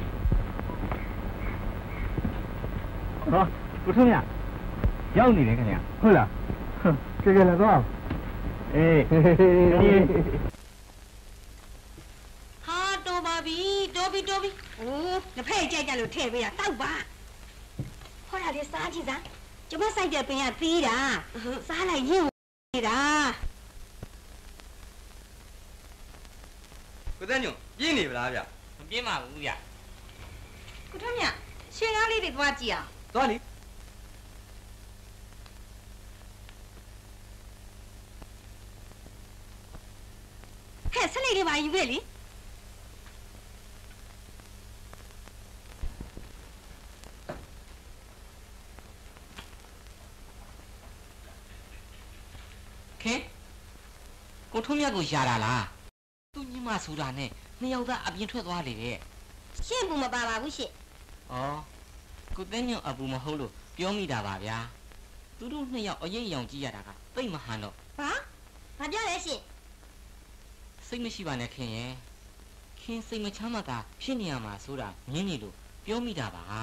ဟောကိုထုံးရရောက်နေတယ်ခင်ဗျဟုတ်လားကဲလာတော့အေးဟာတော်ပါပြီတော်ပြီအိုးလက်ဖက်ကြိုက်ကြလို့ထည့်ပေးရတောက်ပါဟောတာလေးစားကြည့်စမ်းကျမစိုက်တဲ့ပင်ကသေးတာစားလိုက်ရင်နေတာကိုတက်ညွန့်ပြင်းနေပါလားဗျမပြင်းပါဘူးဗျကိုထွန်းမြရှင်ကားလေးတွေသွားကြည့်အောင်သွားလေဟဲ့ဆက်လိုက်လေးပါယူခဲ့လေခင်ကိုထုံးမြတ်ကိုရှာတာလားသူ့ညီမဆိုတာနဲ့နှစ်ယောက်သားအပြင်ထွက်သွားလေတဲ့ရှင့်ဘူးမပါပါဘူးရှင့်ဩကိုသိန်းညွန့်အပူမဟုတ်လို့ပြောမိတာပါဗျာသူတို့နှစ်ယောက်အရေးရောင်ကြည့်ရတာကသိမ့်မဟန်တော့ဘာပြောလဲရှင့်စိတ်မရှိပါနဲ့ခင်ရဲ့ခင်စိတ်မချမ်းသာတာဖြစ်နေရမှာဆိုတာမြင်နေလို့ပြောမိတာပါ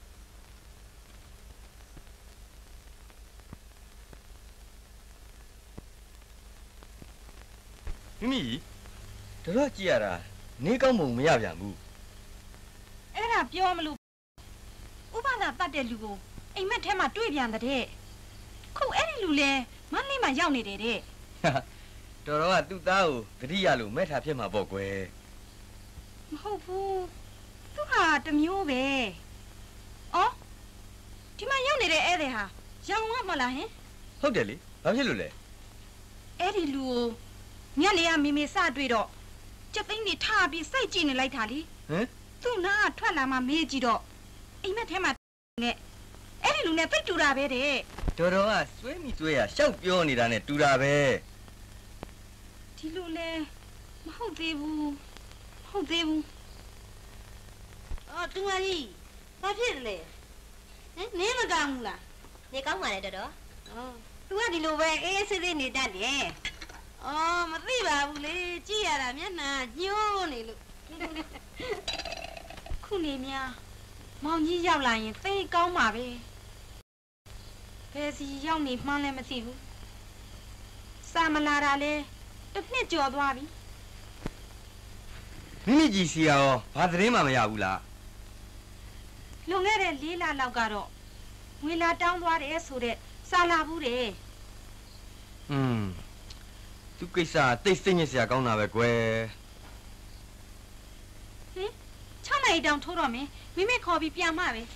မိမိတော့ကြည့်ရတာနေကောင်းပုံမရပြန်ဘူးအဲ့ဒါပြောမလို့ဥပဒါတတ်တဲ့လူကိုအိမ်မက်ထဲမှာတွေ့ပြန်တဲ့ခုအဲ့ဒီလူလဲမန်းလေးမှာရောက်နေတယ်တဲ့တော်တော်ကသူ့သားကိုတတိယလို့မဲ့ထားဖြစ်မှာပေါ့ကွယ်မဟုတ်ဘူးသူဟာတမျိုးပဲအော်ဒီမှာရောက်နေတဲ့ဧည့်သည်ဟာရောင်ဝမလားဟင်ဟုတ်တယ်လေဘာဖြစ်လို့လဲအဲ့ဒီလူကိုညနေကမေမေစတွေ့တော့ကြက်သိန်းတွေထားပြီးစိတ်ကြည့်နေလိုက်တာလေဟမ်သူ့နာကထွက်လာမှမေးကြည့်တော့အိမ်မက်ထဲမှာနဲ့အဲ့ဒီလူနဲ့သိတူတာပဲတဲ့တော်တော်ကစွဲမိစွဲရရှောက်ပြောနေတာနဲ့တူတာပဲဒီလိုလဲမဟုတ်သေးဘူးအော်တူမကြီးဘာဖြစ်လဲနင်းမကောင်းဘူးလားနေကောင်းပါလေတော်တော်သူကဒီလိုပဲအေးအေးဆေးဆေးနေတတ်တယ်哦，没对吧？屋里几呀啦？面那牛呢了。苦你娘，毛你要来人，非搞嘛呗？别是要你忙来没事不？啥么来啦嘞？都你叫多少？ 你几时啊？把这里嘛没要啦？ 龙眼的里拉老家咯，为了当多的说的沙拉布的。 都给啥？对生意是讲那么贵。 唱那一张拖到没？妹妹靠比变嘛呗？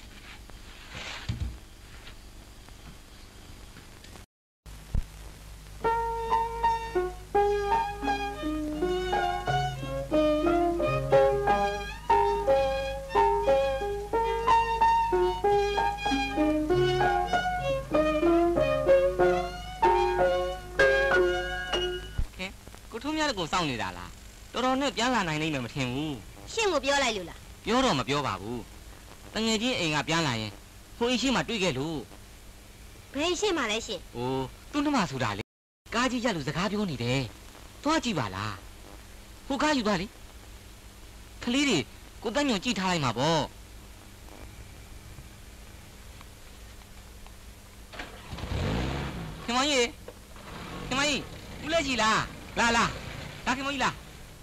ကိုစောင့်နေတာလားတော်တော်နဲ့ပြန်လာနိုင်လိမ့်မယ်မထင်ဘူးရှင့်ကိုပြောလိုက်လို့လားပြောတော့မပြောပါဘူးတငယ်ချင်းအိမ်ကပြန်လာရင်ဟိုအိမ်ရှိမှတွေ့ခဲ့လို့ဘယ်ရှင့်မှလဲရှင့်အိုးတွန်းတမဆိုတာလေကားကြီးရက်လို့စကားပြောနေတယ်သွားကြည့်ပါလားဟိုကားယူသွားလေကလေးတွေကိုတန်းညွန်ကြည့်ထားလိုက်မှာပေါ့ခင်မကြီးဦးလက်ကြီးလားလာခင်မကြီးလား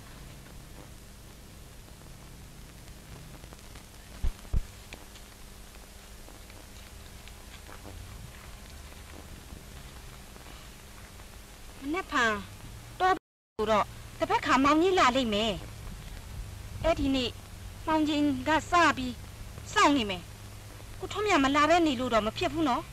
နဲ့ဖန်တော့တော့တစ်ဖက်ခါမောင်ကြီးလာလိမ့်မယ်အဲ့ဒီနေ့မောင်ကြီးကစပြီးစောင့်နေမယ်ကိုထွန်းမြတ်မလာပဲနေလို့တော့မဖြစ်ဘူးနော်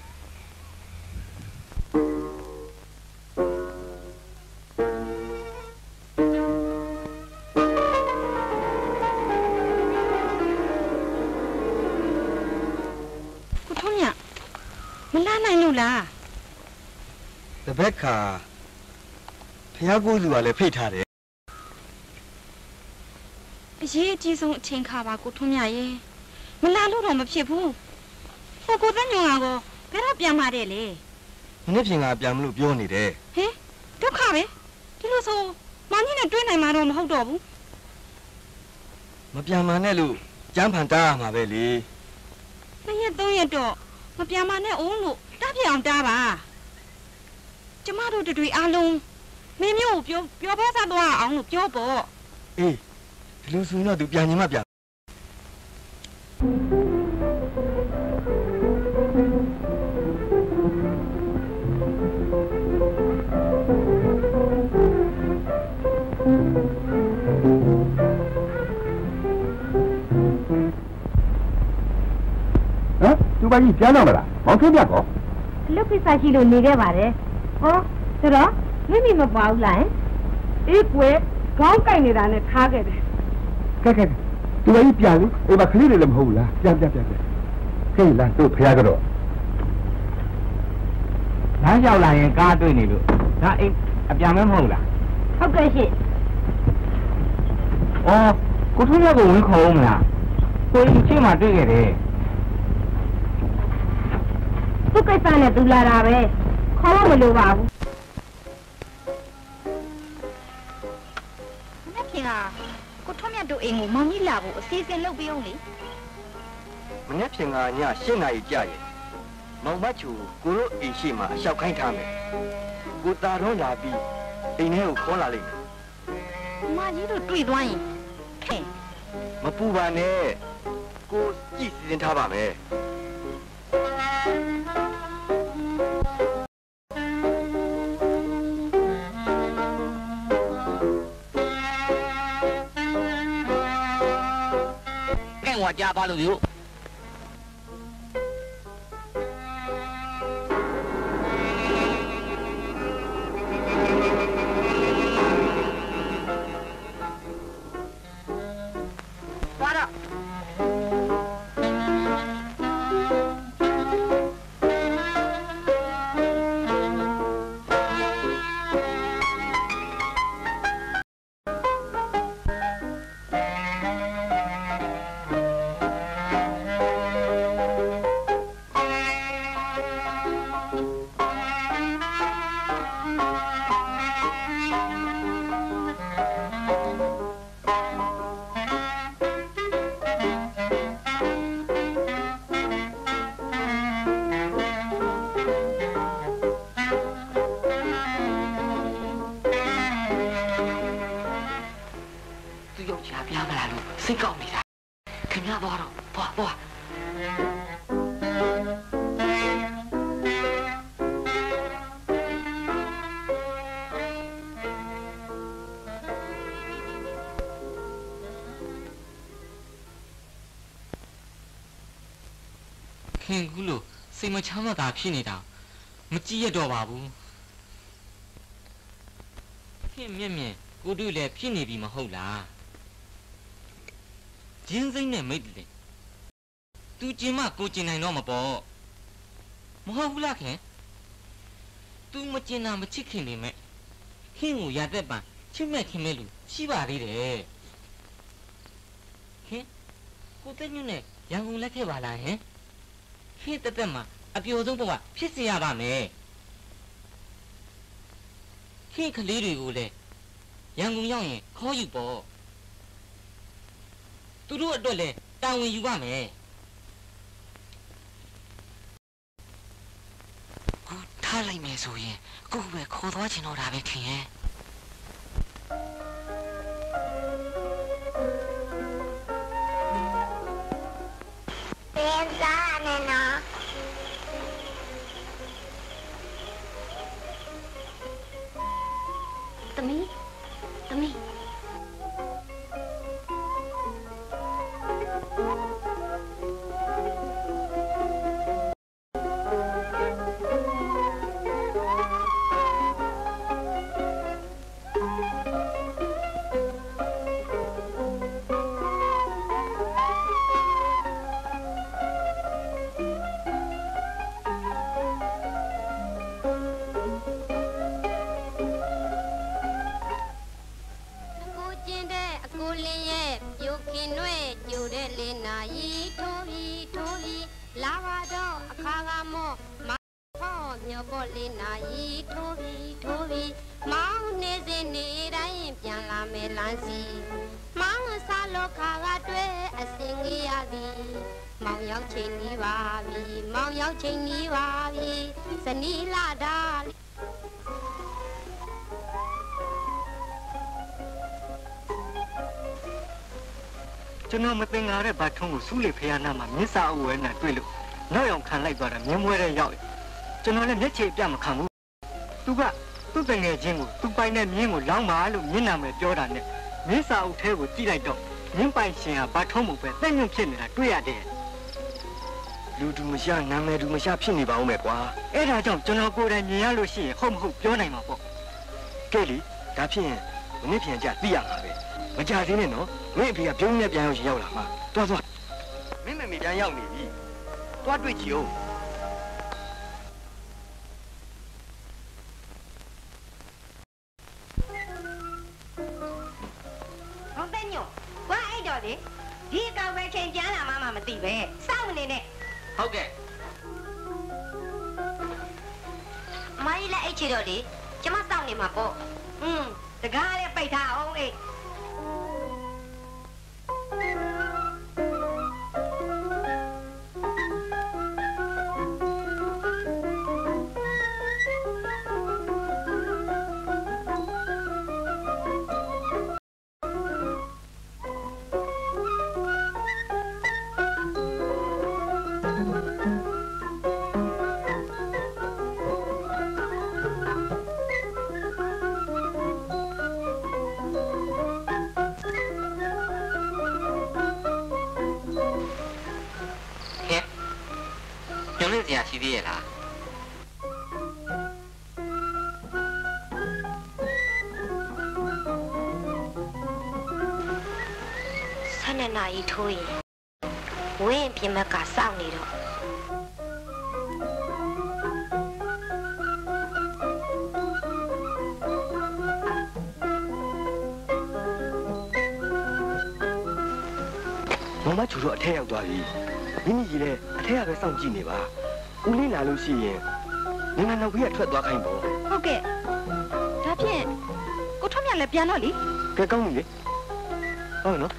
မလာနိုင်လို့လားတပည့်ခါဖះကိုလူကလည်းဖိတ်ထားတယ်အရေးအကြီးဆုံးအချိန်ခါပါကိုထွန်းမြတ်ရေမလာလို့တော့မဖြစ်ဘူးဟိုကိုတန်းညုံကတော့ဘယ်တော့ပြန်มาတဲ့လေမနေ့ပြင်ကပြန်မလို့ပြောနေတယ်ဟင်ဒုက္ခပဲဒီလိုဆိုမောင်ကြီးနဲ့တွေ့နိုင်မှာတော့မဟုတ်တော့ဘူးမပြန်มาနဲ့လို့ကျန်းဖန်တားရမှာပဲလေ 2ရက်3ရက်တော့မပြန်มาနဲ့အောင်လို့တားပြအောင်တားပါကျမတို့တွေအားလုံးမင်းမျိုးကိုပြောဖက်စားသွားအောင်လို့ပြောပေါ့အေးဒီလိုဆိုရင်တော့သူပြန်ရင်မှပြန်သူပါကြီးပြန်တော့မလားမောင်ထွန်းပြကောအလုပ်ကိစ္စရှိလို့နေခဲ့ပါတယ်ဟောဆိုတော့မိမိမပါဘူးလားအေးကွယ်ခေါင်းကိုက်နေတာနဲ့ထားခဲ့တယ်ကဲသူပါကြီးပြန်လို့အိမ်မှာခလေးတွေလည်းမဟုတ်ဘူးလားပြန်ခေးလားတို့ဖះကတော့လမ်းရောက်လာရင်ကားတွေ့နေလို့ဒါအိမ်အပြန်မဲမဟုတ်လားဟုတ်ကဲ့ရှင်အော်ကိုထွန်းရကိုဝင်ခေါ်အောင်မလားကိုအိမ်ချင်းမှတွေ့ခဲ့တယ်သူ့ကိစ္စနဲ့သူလာတာပဲခေါ်လို့မလိုပါဘူးမနေ့ကကိုထွန်းမြတ်တို့အိမ်ကိုမောင်ကြီးလာဖို့အစီအစဉ်လုပ်ပြီးအောင်လေမနေ့ပြင်ကည7 နာရီကြာရဲ့မောင်မချူကိုတို့အိမ်ရှိမှာအလျှောက်ခိုင်းထားမယ်ကိုတာတော့လာပြီးအိမ်ထဲကိုခေါ်လာလိမ့်မယ်မကြီးတို့တွေ့သွားရင်မပူပါနဲ့ကိုကြည့်စီစဉ်ထားပါမယ်我家八路油。 挂着。 သူယောက်ျားပြန်မလာလို့စိတ်ကောက်နေတာခင်ဗျားသွားတော့သွားခင်ကူးလို့စိတ်မချမ်းသာတာဖြစ်နေတာမကြည့်ရတော့ပါဘူးခင်မြင့်ကိုတို့လည်းဖြစ်နေပြီမဟုတ်လားဂျင်းစိမ့်နဲ့မိတ်တယ်သူကျင်မကိုကျင်နိုင်တော့မပေါ့မဟုတ်ဘူးလားခင်သူမကျင်တာမချစ်ခင်နေမဲ့ခင်ကိုရတဲ့ပံချစ်မဲ့ခင်မဲ့လူရှိပါသေးတယ်ခင်ကိုတက်ညွန့်နဲ့ရန်ကုန်လက်ခဲ့ပါလားဟင်ခေတသက်မှာအပျော်ဆုံးဘဝဖြစ်စေရပါမယ်ခေကလေးတွေကိုလည်းရန်ကုန်ရောက်ရင်ခေါ်ယူပေါ့သူတို့အတွက်လည်းတာဝန်ယူပါမယ်ကိုထားလိုက်မယ်ဆိုရင်ကိုပဲခေါ်သွားချင်တော့တာပဲခင်ရဲ့ကျွန်တော်မတင်ကားတဲ့ဘာထုံးကိုစူးလေဖျားနာမှာမြစ်စာအုပ်ဝဲနဲ့တွေ့လို့နောက်ရောင်ခံလိုက်သွားတာမြင်းမွဲတဲ့ရောက်ကျွန်တော်လည်းမျက်ခြေပြမခံဘူးသူကသူ့တငယ်ချင်းကိုသူပိုင်တဲ့မြင်းကိုလောင်းပါလို့မြင်းနာမယ်ပြောတာနဲ့မြစ်စာအုပ်ထဲကိုကြည့်လိုက်တော့မြင်းပိုင်ရှင်ကဘာထုံးမှုပဲတက်ညွန့်ဖြစ်နေတာတွေ့ရတယ်လူတူမရှာနာမည်တူမရှာဖြစ်နေပါဦးမယ်ကွာအဲ့ဒါကြောင့်ကျွန်တော်ကိုယ်တိုင်မြင်ရလို့ရှိရင်ဟုတ်မဟုတ်ပြောနိုင်မှာပေါ့ကဲလေဒါဖြစ်ရင်မနေ့ပြန်ကြသိရမှာပဲမကြသေးနဲ့နော်မင်းအဖေကပြုံးနဲ့ပြန်ရောက်လာမှာသွားမင်းမမေပြန်ရောက်နေပြီသွားတွေ့ကြည့်ဦးဟုတ်တယ်ညို့ဘာအဲ့တော့လေဒီအကောင်ပဲချိန်ပြန်လာမှမသိပဲစောင့်နေနဲ့ဟုတ်ကဲ့မကြီးလည်းအဲ့ချီတော့လေကျမစောင့်နေမှာပေါ့တကားလည်းပိတ်ထားအောင်လေရှိသေးရဲ့လား 12 နာရီထိုးရင်ဝင်းပြင်မကစောင့်နေတော့မမချူတော့အထက်ရောက်သွားပြီမိမိကြီးလည်းအထက်ကပဲစောင့်ကြည့်နေပါဦးလေးလာလို့ရှိရင်ငါနောက်ပြီးထွက်သွားခိုင်းပေါ့ဟုတ်ကဲ့ဒါဖြင့်ကိုထွန်းမြတ်လည်းပြန်တော့လေကဲကောင်းပြီလေဟုတ်နော်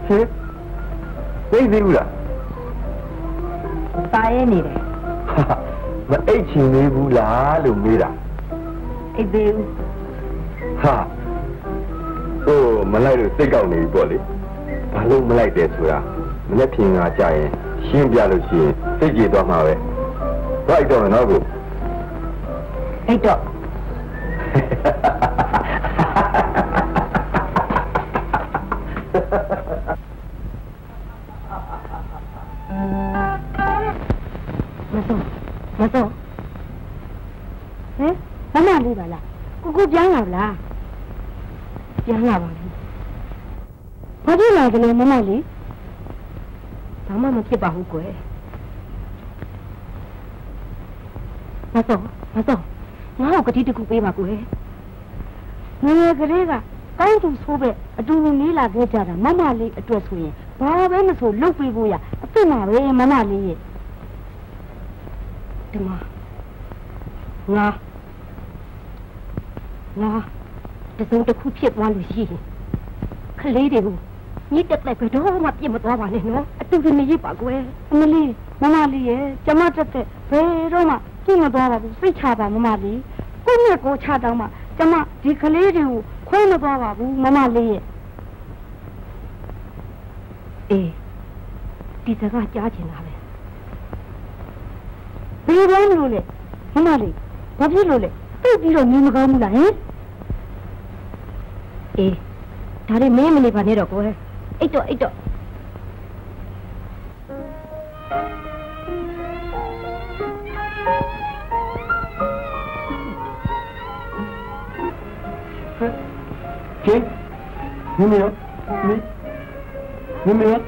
切，谁谁不啦？ 大爷你嘞？ 哈哈，我爱情没不啦，都没啦。 哎对。 哈，哦，没来就谁搞你一波嘞？ဘာလို့မလိုက်တယ်ဆိုတာမနေ့ပြင်ကကြာရင်ရှင်းပြလို့ရှိရင်စိတ်ကြည်သွားမှာပဲ။ဘာလို့တော့နော်ကို။အဲ့တော့မစောဟဲ့မမလေးပါလားကိုပြန်လာလားပြန်လာပါဘူးဘာဖြစ်လာကြလဲမမလေးဘာမှမဖြစ်ပါဘူးကွယ်မစောငါ့ကိုကတိတခုပေးပါကွယ်ငယ်ငယ်ကလေးကကောင်းသူဆိုးပဲအတူတူနေလာခဲ့ကြတာမမလေးအတွက်ဆိုရင်ဘာပဲမဆိုလုပ်ပေးဖို့ရအစ်မပဲမမလေးရဲ့ဒီမှာငါတစုံတစ်ခုဖြစ်သွားလို့ရှိရင်ခလေးတွေကိုညစ်တက်ဘယ်တော့မှပြစ်မသွားပါနဲ့နော်အတူတူနေရပါကွယ်အမလေးမမလေးရဲ့ကျမတက်တဲ့ဘယ်တော့မှပြစ်မသွားပါဘူးစိတ်ချပါမမလေးကိုယ့်နဲ့ကိုချတောင်းမှကျမဒီခလေးတွေကိုခွဲမသွားပါဘူးမမလေးရဲ့အေးဒီစကားကြားချင်တာပဲဘယ်လိုလုပ်လဲမမလေးဘာဖြစ်လို့လဲသိပြီးတော့နေမကောင်းဘူးလားဟင်အေးဒါနဲ့မင်းမနေပါနဲ့တော့ကိုယ်အိတ်တော့ကျင်းမင်းရောမင်းရော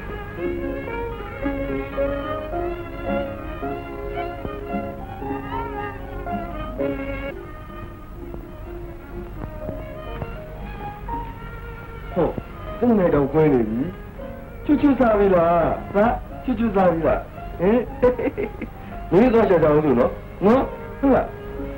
ဟုတ်နေတော့ကွင်းနေပြီချွတ်စားပြီလားဟာချွတ်စားပြီလားဟင်မင်းတော့ချက်စားအောင်လို့နော်ဟုတ်လား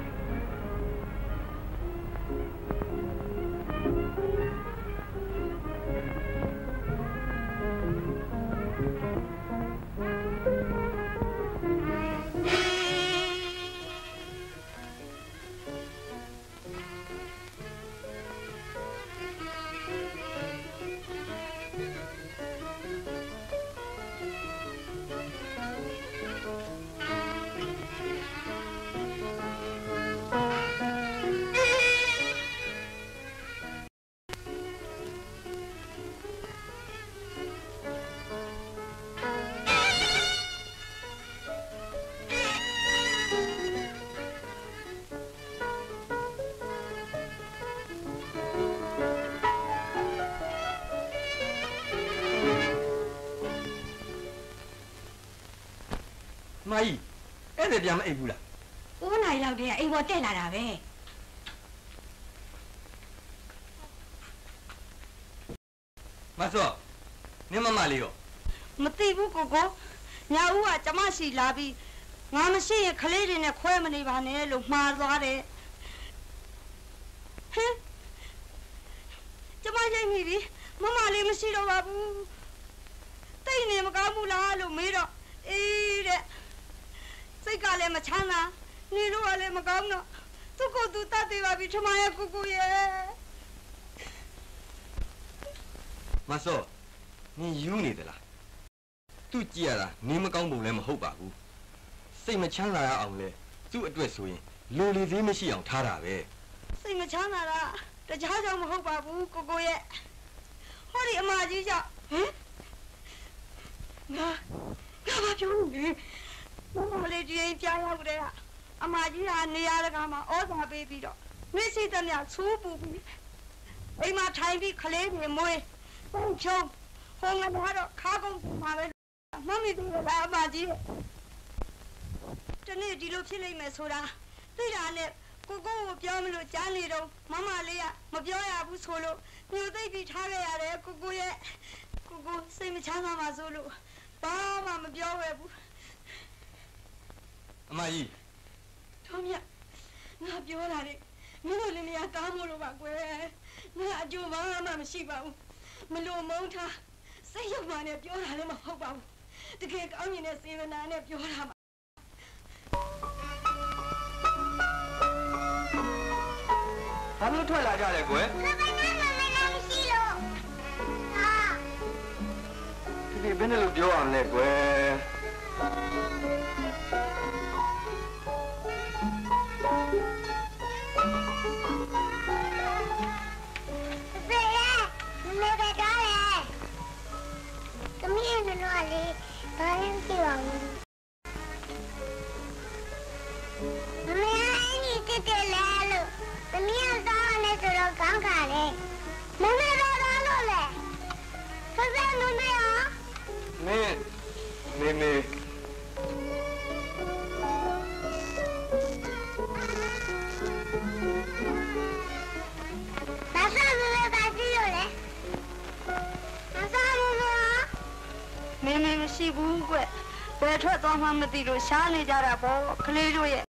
မာကြီးအဲ့ဒါပြန်မအိပ်ဘူးလား 9 နာရီလောက်တည်းကအိမ်ပေါ်တက်လာတာပဲမစောနင်းမမလေးရောမသိဘူးကိုညာဦးကကျမရှိလာပြီးငါမရှိရင်ခလေးတွေနဲ့ခွဲမနေပါနဲ့လို့မှားသွားတယ်ဟင်ကျမရိတ်မိပြီမမလေးမရှိတော့ပါဘူးတိတ်နေမကောင်းဘူးလားလို့မေးတော့အေးတဲ့စိတ်ကလည်းမချမ်းသာနေလို့ကလည်းမကောင်းတော့သူ့ကိုယ်သူတတ်သေးပါပြီထမရဲ့ကိုရဲ့မစောနင်ယူနေသလားသူ့ကြည့်ရတာနင်းမကောင်းပုံလည်းမဟုတ်ပါဘူးစိတ်မချမ်းသာရအောင်လဲသူ့အတွက်ဆိုရင်လိုလေသေးမရှိအောင်ထားတာပဲစိတ်မချမ်းသာတာတခြားကြောင့်မဟုတ်ပါဘူးကိုရဲ့ဟောဒီအမကြီးကြောင့်ဟင်ငါဘာပြောနေမလေးကြီးကြားရောက်တဲ့အမကြီးကနေရာတကာမှာဩဇာပေးပြီးတော့နှိစိတ်တည်းဆူးပူပြီးအိမ်မှာထိုင်ပြီးခလေးတွေမွေးပုံချုံဟိုငါတော့ခါကုန်းမှာပဲမမီတို့လည်းအမကြီးတနေ့ဒီလိုဖြစ်လိမ့်မယ်ဆိုတာသိတာနဲ့ကိုကိုပြောမလို့ကြားနေတော့မမလေးကမပြောရဘူးဆိုလို့ညှို့သိပ်ပြီးထားခဲ့ရတယ်ကိုရဲ့ကိုစိတ်မချမ်းသာပါဆိုလို့ဘာမှမပြောရဘူးအမကြီးတော်မြတ်ငါပြောတာလေမင်းတို့လည်းနေရာကောင်းမို့လို့ပါကွယ်ငါအကျိုးဘာမှမရှိပါဘူးမလို့မုန်းထားစိတ်ရုပ်မှနဲ့ပြောတာလည်းမဟုတ်ပါဘူးတကယ်ကောင်းမြင်တဲ့စေတနာနဲ့ပြောတာပါဘာလို့ထွက်လာကြလဲကွယ်မရှိလို့ဒီဘယ်နဲ့လို့ပြောအောင်လဲကွယ်သမီးရဲ့နော်လေးဘာလဲကြည့်ပါဦးမမေအဲ့ဒီတက်လဲလို့သမီးကစားရတယ်ဆိုတော့ကောင်းခါလေမမေတော့တော့လို့လေဆက်ဆက်မမေရောမေဘာသာမမေဘာကြည့်လို့လဲဘာသာမမေမင်းမရှိဘူးကွဘယ်ထွက်သွားမှမသိလို့ရှားနေကြတာပေါ့ကလေးတို့ရဲ့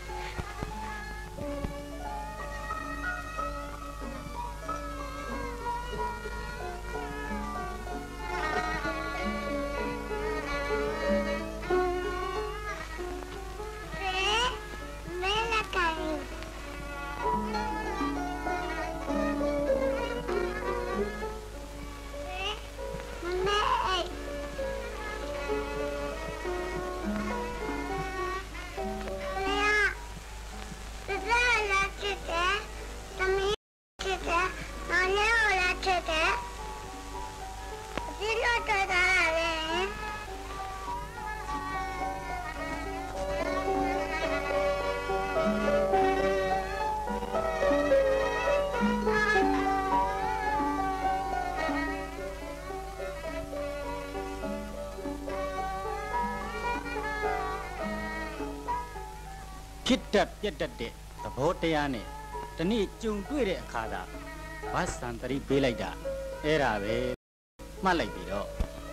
ဖြစ်တတ်ပြတ်တတ်တဲ့သဘောတရားနဲ့ဒီနေ့ကြုံတွေ့တဲ့အခါသာဘာစံတရီပေးလိုက်တာအဲ့ဒါပဲမှတ်လိုက်ပြီတော့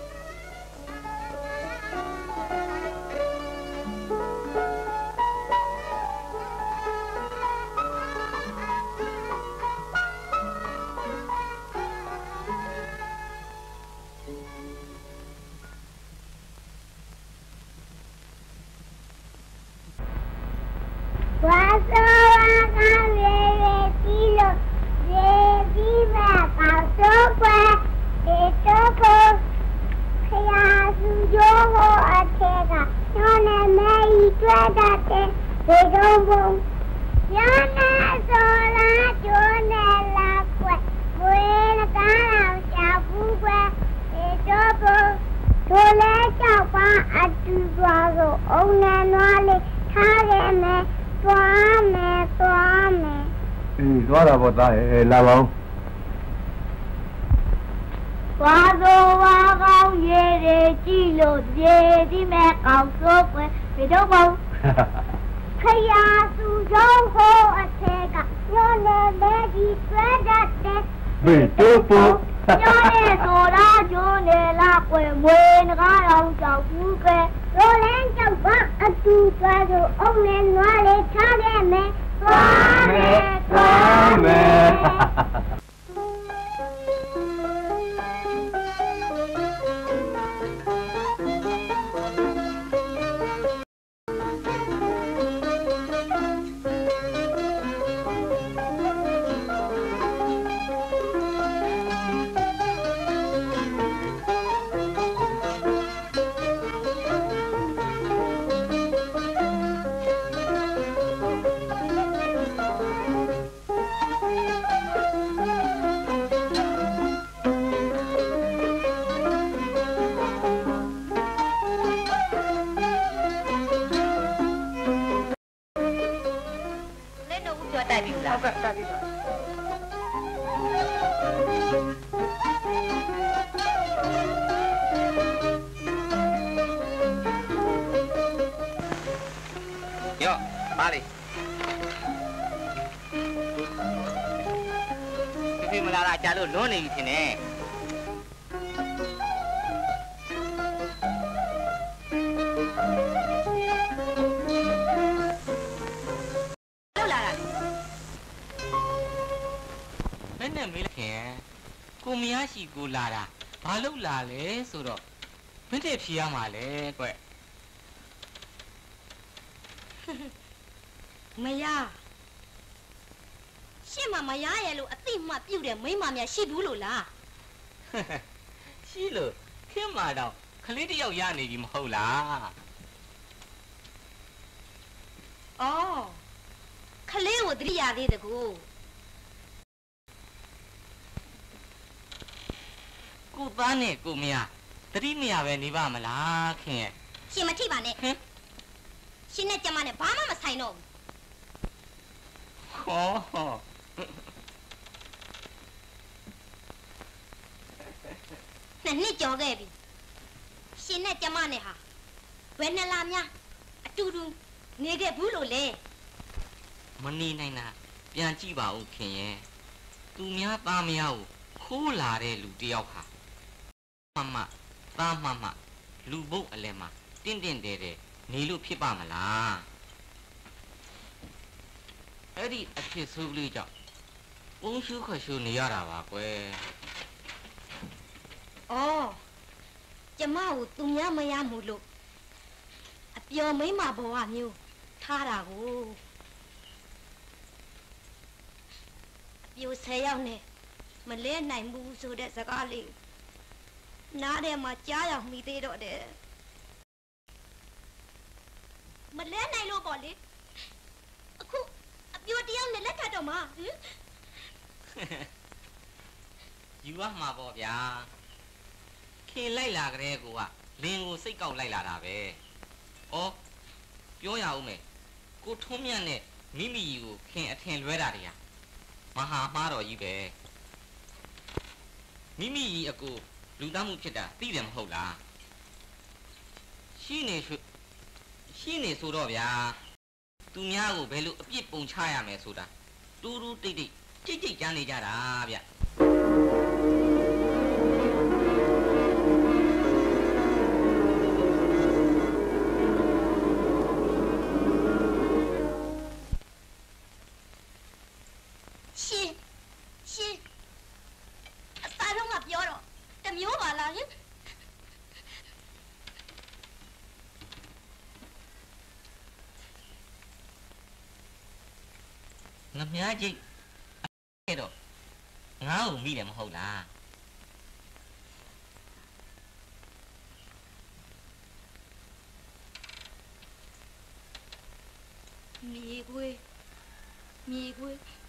သွားတာပေါ့သားရဲ့လာပါဦးဘာသောဝါကောင်းရည်ရကြည့်လို့ပြေဒီမဲ့ကောင်းစိုးပွဲဘယ်တော့ပေါ့ခရာစုကြောင်းဟောအထက်ကညောနေလေဒီဆွဲတတ်တဲ့ဘယ်တော့ပေါ့ညောနေဆိုတာကျိုးနေလားကွယ်မွေးငကားတော်ကြောက်ဘူးကဲရိုးလန်းကြောက်ပါအတူသွားလို့အုံးနဲ့နွားလေးထားခဲ့မယ်သွားမယ်လွန်းနေပြီထင်တယ်လောက်လာတာမင်းနဲ့မေးလိုက်ခင်ကိုမရရှိကိုလာတာဘာလို့လာလဲဆိုတော့မင်းတဲ့ဖြေရမှာလေကွမရရှင့်မရရဲ့လို့အသိမှပြုတ်တယ်မိမများရှိဘူးလို့လားရှိလို့ခင်မာတော့ခလေးတယောက်ရနေပြီမဟုတ်လားအော်ခလေးကိုတတိယသေးတကူကိုသားနဲ့ကိုမရတတိမရပဲနေပါမလားခင်ရဲ့ရှင်မထိပါနဲ့ရှင်နဲ့ကျမနဲ့ဘာမှမဆိုင်တော့ဘူးဟောနှစ်ကြော်ခဲ့ပြီရှင်နဲ့ကျမနဲ့ဟာဘယ်နှလားများအတူတူနေခဲ့ဘူးလို့လေမနေနိုင်တာပြန်ကြည့်ပါဦးခင်ရဲ့သူများသားမယားကိုခိုးလာတဲ့လူတယောက်ဟာမသားမလူဘုတ်အလဲမှာတင့်တယ်နေလို့ဖြစ်ပါမလားအဲ့ဒီအဖြစ်ဆိုးကလေးကြောင့်ပုံရှုခရှုနေရတာပါကွယ်အော်ကျမကိုသူများမရမှုလို့အပျော်မိမဘဝမျိုးထားတာကိုအပျော်10ယောက်နဲ့မလဲနိုင်ဘူးဆိုတဲ့စကားလေးနားထဲမှာကြားရောက်မိသေးတော့တယ်မလဲနိုင်လို့ပေါ့လေအခုအပျော်တယောက်နဲ့လက်ထပ်တော့မှာယူရမှာပေါ့ဗျာခင်လိုက်လာကြတဲ့ကိုကလင်းကိုစိတ်ကောက်လိုက်လာတာပဲဩပြောရအောင်မယ်ကိုထုံးမြတ်နဲ့မိမိကိုခင်အထင်လွဲတာတွေဟာမဟာမှားတော်ကြီးပဲမိမိအကိုလူသားမှုဖြစ်တာသိတယ်မဟုတ်လားရှိနေဆိုတော့ဗျာသူများကိုဘယ်လိုအပြစ်ပုံချရမယ်ဆိုတာတူတူတိတ်ကြိတ်ကြမ်းနေကြတာဗျရှင်အစားလုံးကပြောတော့တမျိုးပါလားဟင်ငမြားကြီးအဲ့တော့ငါ့ကိုမိတယ်မဟုတ်လားမြေခွေးခွေး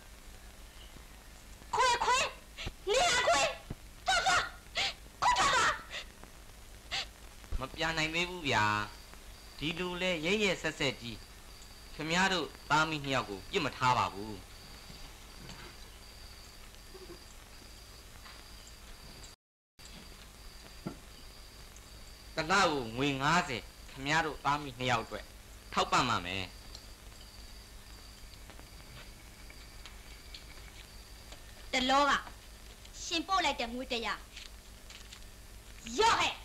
နေရခွေးသွားခုထားတာမပြန်နိုင်သေးဘူးဗျာဒီလူလဲရဲဆက်ကြီးခင်ဗျားတို့သားမိနှစ်ယောက်ကိုပြစ်မထားပါဘူးတလားကိုငွေ90ခင်ဗျားတို့သားမိနှစ်ယောက်အတွက်ထောက်ပံ့ပါမယ်တလောကရှင်ပို့လိုက်တဲ့ငွေ100ရော့ဟဲ့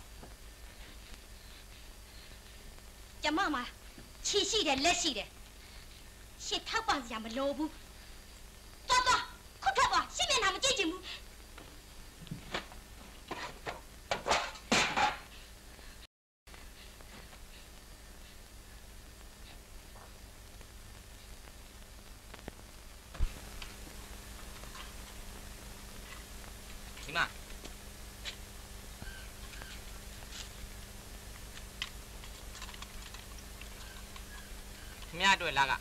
ကျမမှာချီရှိတယ်လက်ရှိတယ်ရှင်ထောက်ပံ့စရာမလိုဘူးသွားခုထွက်သွားရှင်မျက်နှာမကြည့်ချင်ဘူးဒီမှာခင်ဗျားအတွက်လားက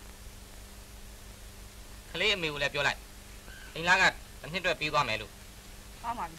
ကလေးအမေကိုလည်းပြောလိုက်အင်းလားကတစ်နှစ်အတွက်ပြီးသွားမယ်လို့ဟုတ်ပါပြီ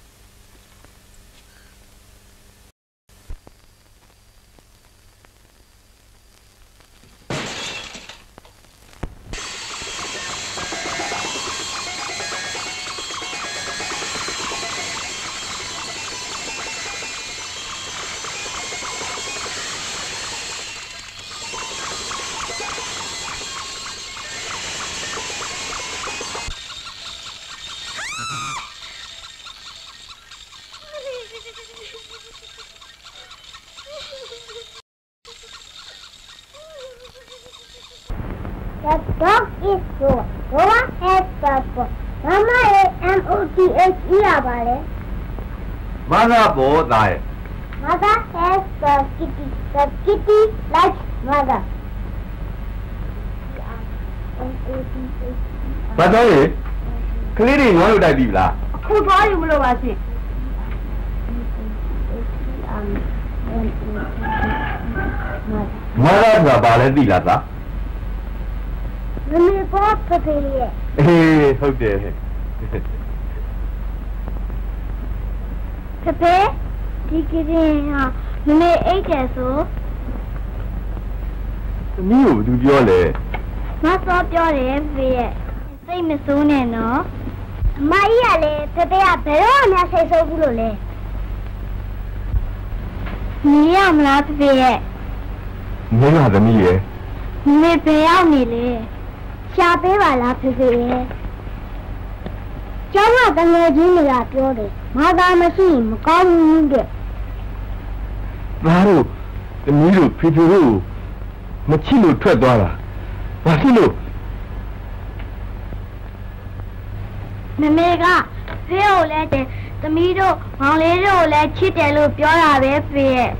The dog is Noah. Noah has purple. Mama is M-O-T-H-E ပါလေ Mother boy die. Mother has the kitty. The kitty likes mother. But oh, clearly no would I be la. Who are you, Lovasi? Mother the ballet la. Let me go up to the Hey, okay. Pepe, take it in. Let me eat it so. You do your leg. Not stop your every same as soon as no. My yale, Pepe, a peron, I say so good. Me, I'm not fair. Never the me. Me pay out me. Chape wala Pepe. Java the legend at your day. Mother machine, come get. Maru, the Miru, Pipiru, Machilo $12. Masilo. Memega, Phil let the middle, on little let Chitelo Pura be.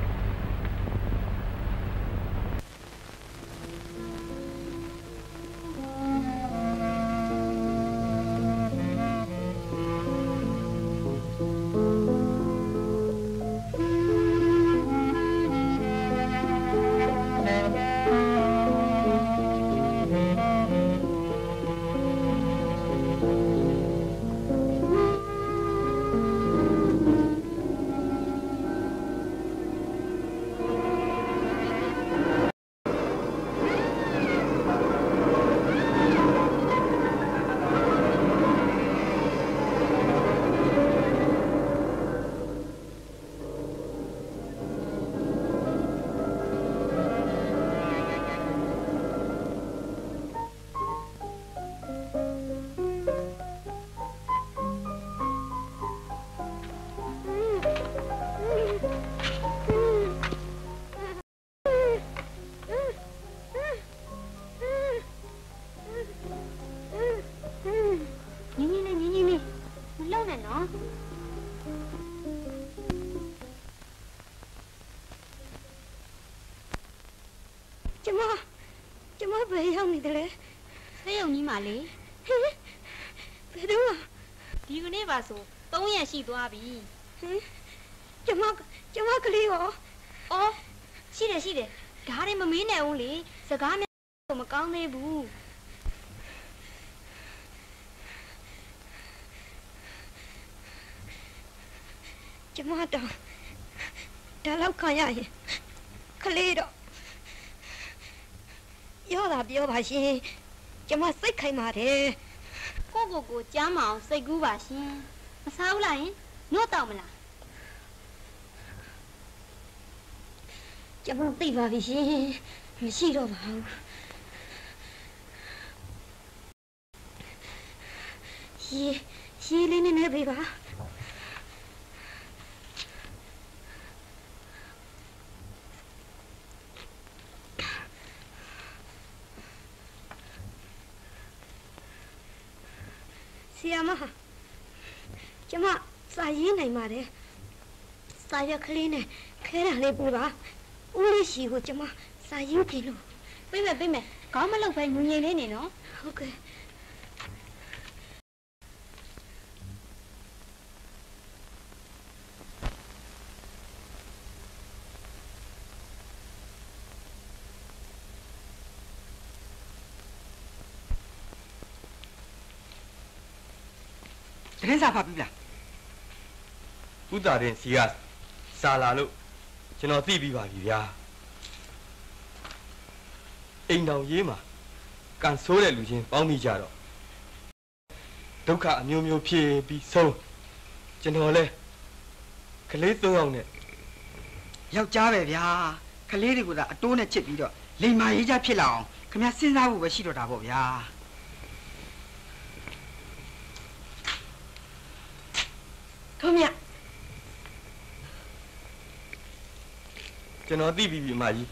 Chama bấy không thì thế thế ông như mà lấy thế đúng à đi cái này vào số tao nhà xí toa bị chama cái gì vậy ô xí đấy cá này mà mấy này ông lấy sao cá này mà con này bù chama đã lâu coi vậy cái gì đó要啦，不要怕心，怎么谁开嘛的？ 个家嘛，谁顾怕心？啥来？我到没啦？ 怎么对怕心？没事了吧？是你那对吧？是啊嘛，怎么啥人来嘛的？啥要可怜呢？开了来不吧？我的媳妇怎么啥人给了？ 别没，搞么老快女人来呢 ？OK。 人啥怕比啦？ 不打点西啊，沙拉路，ကျွန်တော်သိပြီးပါပြီဗျာအိမ်တော်ရေးမှာကန်ဆိုးတဲ့လူချင်းပေါင်းမိကြတော့ဒုက္ခအမျိုးမျိုးဖြစ်ပြီးဆုံးကျွန်တော်လဲကလေး၃ယောက်နဲ့ယောက်ျားပဲဗျာကလေးတွေကသာအတိုးနဲ့ချစ်ပြီးတော့လိမ်မာရေးကြဖြစ်လာအောင်ခင်ဗျာစဉ်းစားဖို့ပဲရှိတော့တာပေါ့ဗျာထုံးမြကျွန်တော်သိပြီအမကြီး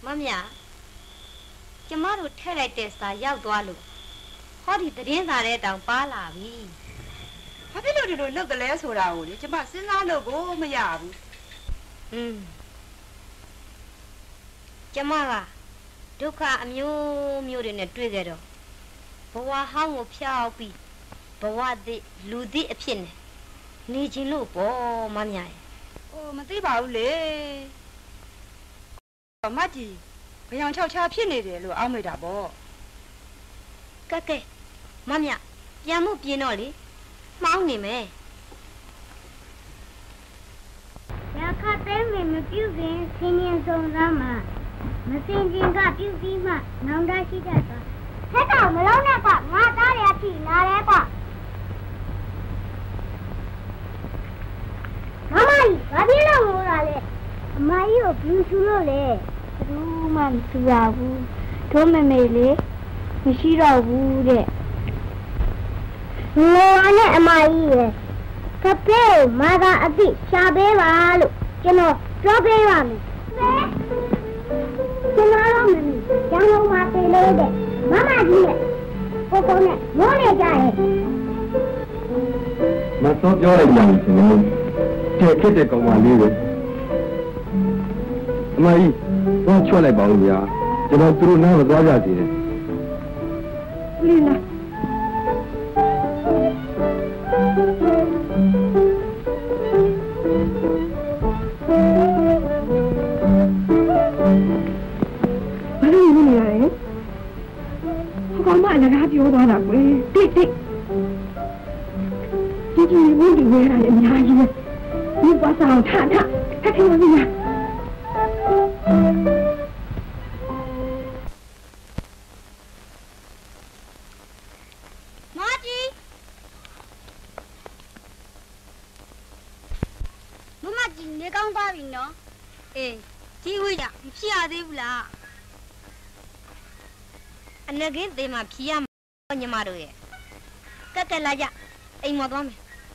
Mamma, Jamaro tell like this, I yelled Wallo. How did the dinner let down Palavi? Have you looked the less or out? You must sit down and go, my Jamara, Duka a mule in a trigger. But what how of Piao be? But what the Ludi a pin? Need you look, oh, Mamma. Oh, Matiba, Mati, a young child pinny, look, I'll make a ball. Kake, Mamma, Yamu Pianoli, Mounty me. Yaka tell me, Muguin, singing so Rama. Messaging got you, Dima, now that she does. Take out Malona, not Ariati, not ever. Mamma, what do you know? My beautiful. Roman Suavu, Tomele, Mishira Wood. No, I'm my ear. Cape, Mother, a bit, Shabeva, you know, Robert. Jangan mati lede, mama dia, pokoknya boleh jadi. Masuk jauh lagi yang sini, kita kau wali deh. Mai, kau cuci lagi bau ya, jangan turun nama dua jadi deh. Lila. You're one of me, Dick. Did you really wear it in your You was out, Tata. Take him here. Margie! Mama, you can't buy me, no? Eh, see, we are. She are the blah. And again, they might PM. Your mother, Catalaya, a modern.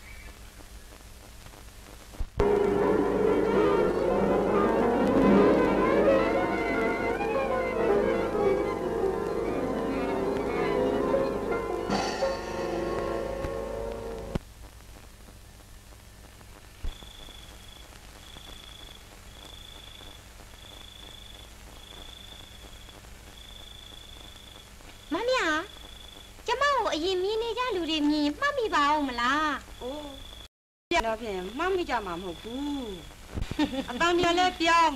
Mamma. You mean it? You didn't mean Mammy Baumla. Oh, yeah, Mammy Jamamu. I found your left young.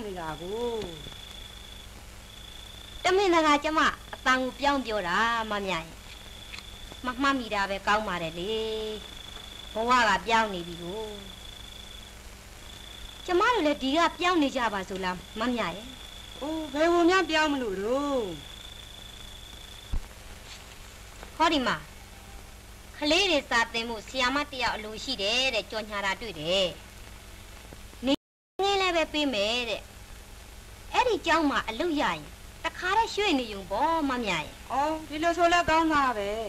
The minute I jam up, I found young Dora, Mammy. Mammy Dabe Kaumare. Oh, I have young Nibu. Jamal let dig up young Nijabazula, Mammy. Oh, they will not be young. Horima. Clearly, that they must see a matia Lucy there, the John Hara today. Never be made. Eddie Jama, a Luyan. The car is showing you, Bo, Mammy. Oh, you lost all about Nave.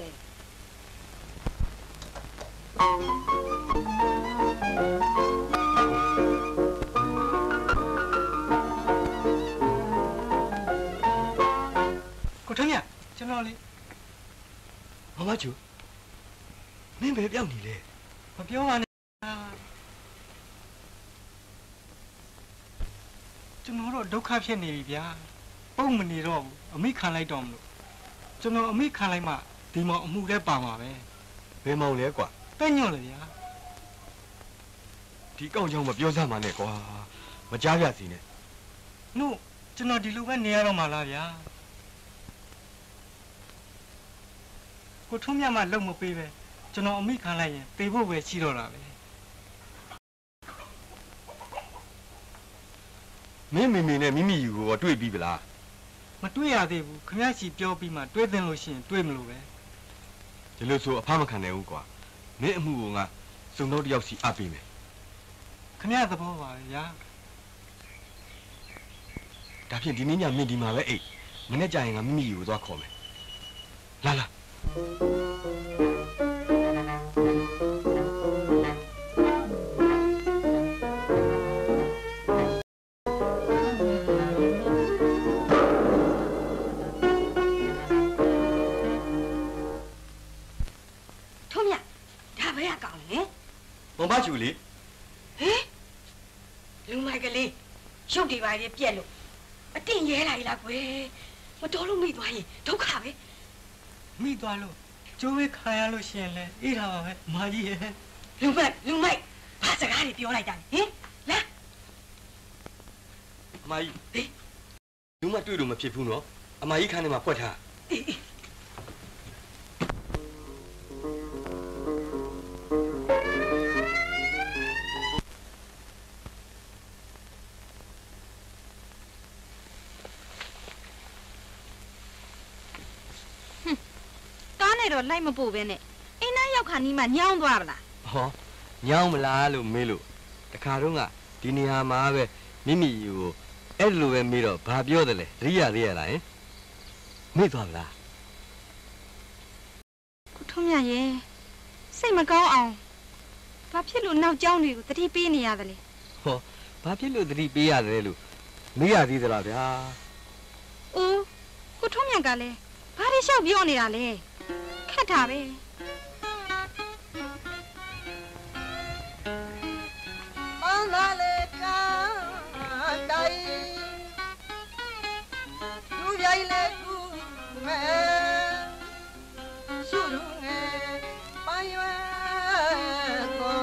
Cotonia, generally. How much you? Name a young lady. But you want tomorrow, don't have any, yeah. Oh, many wrong. A me can't like Dom. To know a me can't like ma, the more move their bama. Remo Legua. Peniola, yeah. The go young of Yosama Negua. Majagas in it. No, to not delude near Malaya. Cotonia, my long baby. To know me can't lie, they will wear Chidora. Mimi, you or 2 people are. But 2 are they who can see Joe be my 2 Lucian, 2 Mluve. The little Pamacan Euqua. Nemunga, so no Yosi Abime. Come here, the boy, ya. Tapi Diminia made him my 8. Manager and me, you don't call me. Lala. မချူလေဟင်လူမိုက်ကလေးရုပ်တွေပါလေပြက်လို့အတင်းရဲလာလားကွယ်မတော်လို့မိသွားရင်ဒုက္ခပဲမိသွားလို့ကျိုးဝေးခံရလို့ရှင်လဲအေးတာပါပဲအမကြီးရဲ့လူမိုက်ဘာစကားတွေပြောလိုက်တာဟင်လာအမကြီးဟေးလူမတွေ့လို့မဖြစ်ဘူးနော်အမကြီးခန်းထဲမှာဖွက်ထားတော့လိုက်မပို့ပဲနဲ့အိမ်သားရောက်ခါနီးမှညောင်းသွားပါလားဟောညောင်းမလားလို့မေးလို့တခါတော့ကဒီနေရာမှာပဲမိမိကိုအဲ့လိုပဲမေးတော့ဘာပြောတယ်လဲရိရလားဟင်မေ့သွားပါလားကိုထုံးမြရဲ့စိတ်မကောင်းအောင်ဘာဖြစ်လို့နောက်ကျောင်းတွေကိုတတိပေးနေရတယ်လဲဟောဘာဖြစ်လို့တတိပေးရတယ်လို့မေးရသေးသလားဗျာအိုးကိုထုံးမြကလည်းဘာတွေလျှောက်ပြောနေတာလဲခက်တာပဲမန္တလေးကတိုင်းလူပြိုင်လေကူမဲရှုလူငယ်ပန်းရွယ်ကို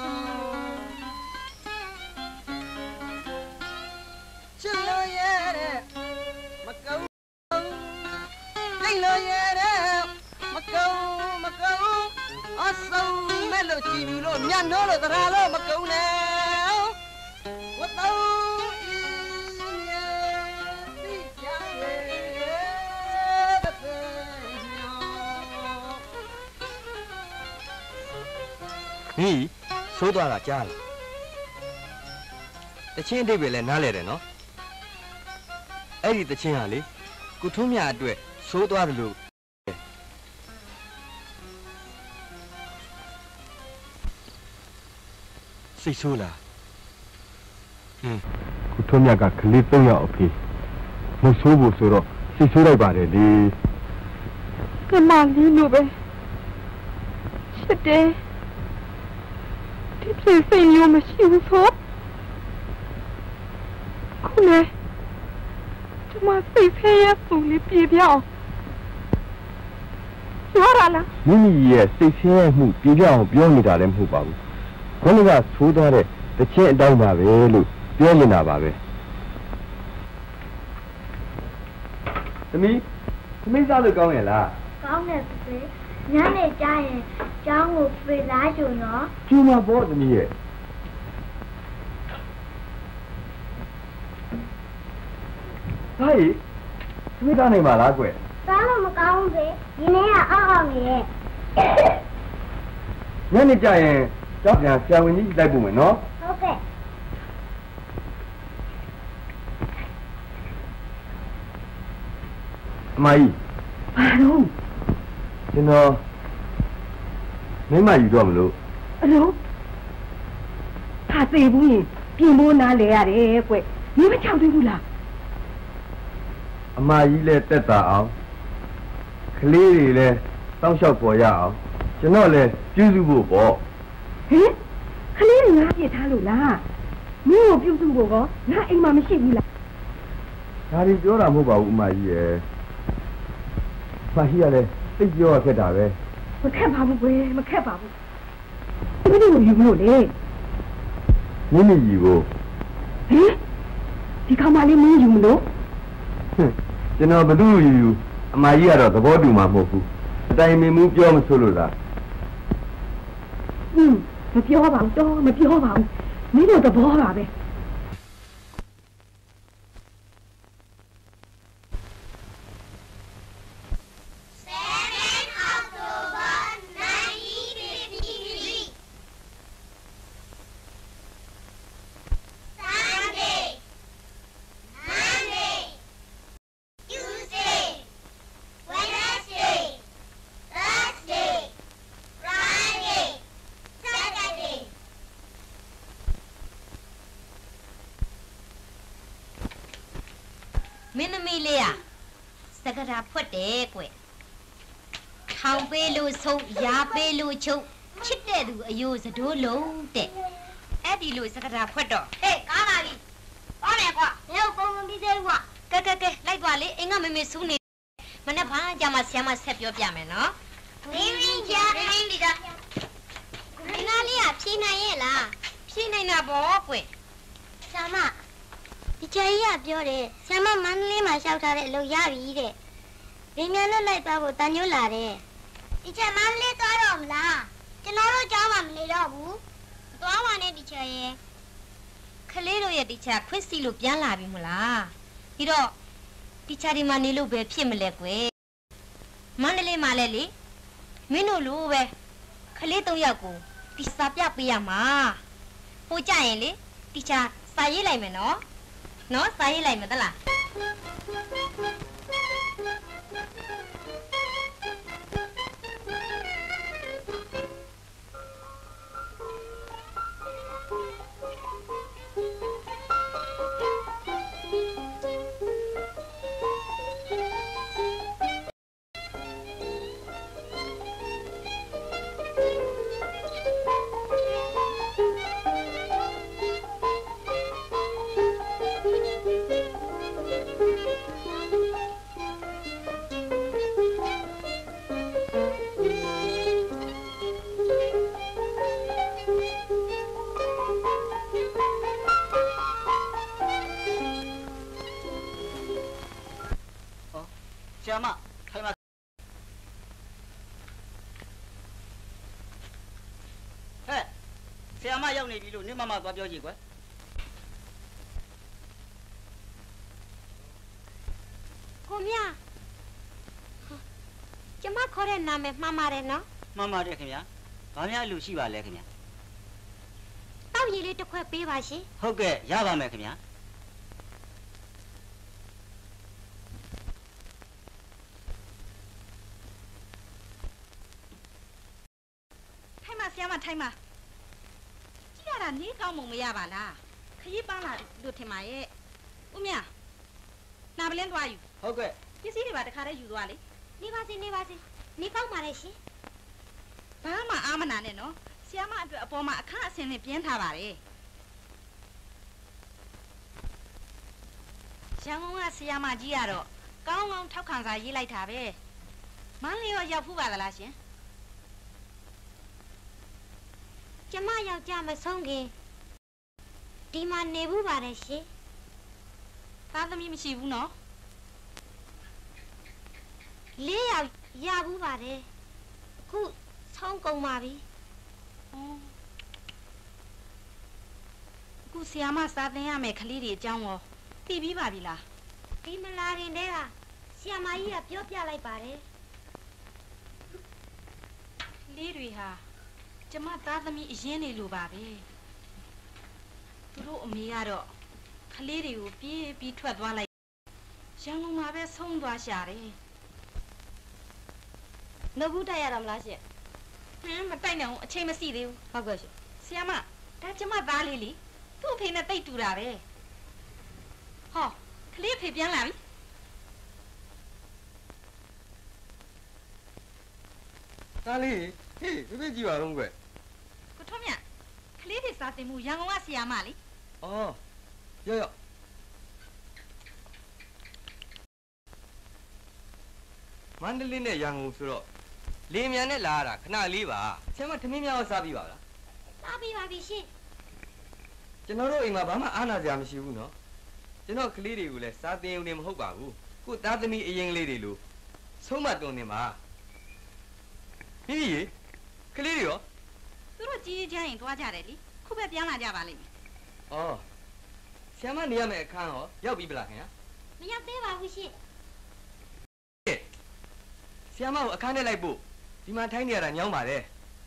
ချစ်လို့ရတဲ့မကုန်းလိမ့်လို့ရတဲ့အဆုံးမဲ့လို့ကြည်ဘူးလို့မြတ်နိုးလို့တရာလို့မကုန်းနဲ့ဝတ်တော့ဤသိချာရဲ့ဟေးသိုးသွားတာကြားလားတချင်းအတိတ်ပဲလဲနားလဲတယ်နော်အဲ့ဒီတချင်းဟာလေကိုထုံးမြအတွက်သိုးသွားတယ်လို့စိတ်ဆိုးလားခုထုံးမြကကလေး3ယောက်အဖေမဆိုးဘူးဆိုတော့စိတ်ဆိုးလိုက်ပါတယ်လေကမလေးလိုပဲရှစ်တယ်ဒီဖြစ်စိတ်မျိုးမရှိဘူးဆိုခုလေဒီမှာစိတ်ဖဲရပူလေးပြေပြောင်းပြောရလားမိမိရဲ့စိတ်ဆင်းရဲမှုပြေပြောင်းပြောနေတာလည်းမဟုတ်ပါဘူးခொနကသိုးသွားတဲ့တချင်းအတိုင်းပါပဲလို့ပြောနေတာပါပဲသမီးစားလို့ကောင်းရဲ့လားကောင်းတယ်ဖေညနေကျရင်ကျောင်းကိုဖေးလာကြုံနော်ကျူမဘောသမီးရဲ့ဟဲ့သမီးသားနေမှာလားကွစားလို့မကောင်းဘူးဖေဒီနေ့ကအောက်နေရဲ့ညနေကျရင်ကျောင်းပြန်ဆရာဝန်ကြီးလိုက်ဖို့မယ်နော်ဟုတ်ကဲ့အမကြီးဘာလို့ကျွန်တော်မိမယူတော့မလို့အလို့ဟာသေးဘူးရင်ပြင်ဖို့နားလေရတယ်ကွမင်းမချောက်သေးဘူးလားအမကြီးလည်းတက်တာအောင်ကလေးတွေလည်းတောင်းလျှောက်ပေါ်ရအောင်ကျွန်တော်လည်းပြုစုဖို့ပေါ့ဟင်ကလေးတွေငါပြစ်ထားလို့လားမင်းကိုပြုစုဖို့ကောငါအိမ်မှာမရှိဘူးလားဒါတွေပြောတာမဟုတ်ပါဘူးအမကြီးရဲ့မကြီးကလည်းသိပြောရခဲ့တာပဲမခက်ပါဘူးကွယ်မခက်ပါဘူးဒီလိုယူလို့လေမိမိယူဖို့ဟင်ဒီကောင်မလေးမင်းယူမလို့ကျွန်တော်ဘယ်သူယူအမကြီးကတော့သဘောတူမှာမဟုတ်ဘူးအတိုင်မင်းမှုပြောမဆိုလို့လားမပြောပါဘူးတော့မပြောပါဘူးမင်းတို့သဘောပါပဲမင်းသမီးလေးอ่ะစကရာဖွက်တယ်ကွထောင်ပေးလို့ဆုံးရာပေးလို့ချုပ်ချစ်တဲ့သူအယိုးစတိုးလုံးတဲ့အဲ့ဒီလိုစကားဖွက်တော့ဟေးကားလာပြီသွားမယ်ကွာမင်းပုံမပြီးသေးဘူးကွာကဲလိုက်သွားလေအင်္ဂမမေစူးနေမနေ့ဘာကြမှာဆရာမဆက်ပြောပြမယ်နော်ရင်းကြရင်းဒီတော့ဒီနားလေးကဖြေနိုင်ရဲ့လားဖြေနိုင်တာပေါ့ကွဆရာမဒီချာကြီးကပြောတယ်ဆရာမမန္တလေးမှာလျှောက်ထားတဲ့အလုပ်ရပြီတဲ့ရင်းမြန်နဲ့လိုက်သွားဖို့တန်ညွှန်းလာတယ်ဒီချာမန္တလေးသွားတော့မလားကျွန်တော်တို့ကြောင်းမှမနေတော့ဘူးသွားပါနဲ့ဒီချာရဲ့ခလေးတို့ရဲ့ဒီချာခွင့်စီလို့ပြန်လာပြီမလားပြီးတော့ဒီချာဒီမှာနေလို့ပဲဖြစ်မလဲကွယ်မန္တလေးမှာလဲလေမင်းတို့လိုပဲခလေး၃ယောက်ကိုဒီစာပြပေးရမှာဟိုကြရင်လေဒီချာစာရေးလိုက်မယ်နော်စာရေးလိုက်မယ်သလားနေပြီလို့နင့်မမသွားပြောကြည့်ကွယ်ကိုမြကျမခေါ်တဲ့နာမည်မှားပါတယ်နော်မှန်ပါတယ်ခင်ဗျာဘာများလူရှိပါလဲခင်ဗျာတောက်ရည်လေးတစ်ခွက်ပေးပါရှင်ဟုတ်ကဲ့ရပါမယ်ခင်ဗျာထိုင်ပါဆရာမထိုင်ပါဒါနေကောင်းမုံမရပါလားခရီးပန်းလာလို့ထင်ပါရဲ့ဦးမြနာပလင်းသွားယူဟုတ်ကဲ့ပစ္စည်းတွေပါတခါတည်းယူသွားလေနေပါစေနေကောင်းပါလေရှင်ဘာမှအာမနာနဲ့နော်ဆရာမအတွက်အပေါ်မှာအခန့်အစင်နဲ့ပြင်းထားပါတယ်ရန်ကုန်ကဆရာမကြီးကတော့ကောင်းကောင်းထောက်ခံစာရေးလိုက်တာပဲမန်းလေးရောရောက်ဖူးပါသလားရှင်ကျမယောက်ျားမဆုံးခင်ဒီမှာနေဘူးပါတယ်ရှင်သားသမီးမရှိဘူးနော်၄ယောက်ရဘူးပါတယ်အခုဆုံးကုန်ပါပြီအခုဆရာမစာသင်ရမယ်ကလေးတွေအကြောင်းရောသိပြီးပါပြီလားဒီမလာခင်တည်းကဆရာမကြီးကပြောပြလိုက်ပါတယ်လေးတွေဟာကျမသားသမီးအရင်နေလို့ပါပဲသူတို့အမေကတော့ကလေးတွေကိုပြေးပြီးထွက်သွားလိုက်ရန်ကုန်မှာပဲဆုံးသွားရှာတယ်နှုတ်ဘူးတိုက်ရတာမလားရှင်မတိုက်နိုင်ဘူးအချိန်မရှိသေးဘူးဟုတ်ကဲ့ရှင်ဆရာမဒါကျမသားလေးလေသူ့အဖေနဲ့တိတ်တူတာပဲဟောကလေးဖေပြန်လာပြီသားလေးဟေးပြည့်ကြည့်ပါတော့ကွကိုထွန်းမြတ်ကလေးတွေစာသင်မှုရန်ကုန်ကဆရာမလေအော်ရောမန္တလေးနဲ့ရန်ကုန်ဆိုတော့လေမြန်နဲ့လာရတာခဏလေးပါဆရာမထမင်းများကိုစားပြီးပါလားစားပြီးပါပြီရှင်ကျွန်တော်တို့အိမ်မှာဘာမှအားနာစရာမရှိဘူးနော်ကျွန်တော်ကလေးတွေကိုလည်းစားသင်ရုံနဲ့မဟုတ်ပါဘူးကိုသားသမီးအရင်လေးတွေလို့ဆုံးမတွန်းနေပါမိမိရေကလေးတွေရောသူတို့ကြီးချမ်းရင်သွားကြတယ်လေခုပဲပြန်လာကြပါလိမ့်မယ်။အော်ဆရာမနေရမယ့်အခန်းရောရောက်ပြီပလားခင်ဗျာ။မရောက်သေးပါဘူးရှင်။ဆရာမကိုအခန်းထဲလိုက်ဖို့ဒီမှာထိုင်းနေရတာညောင်းပါလေ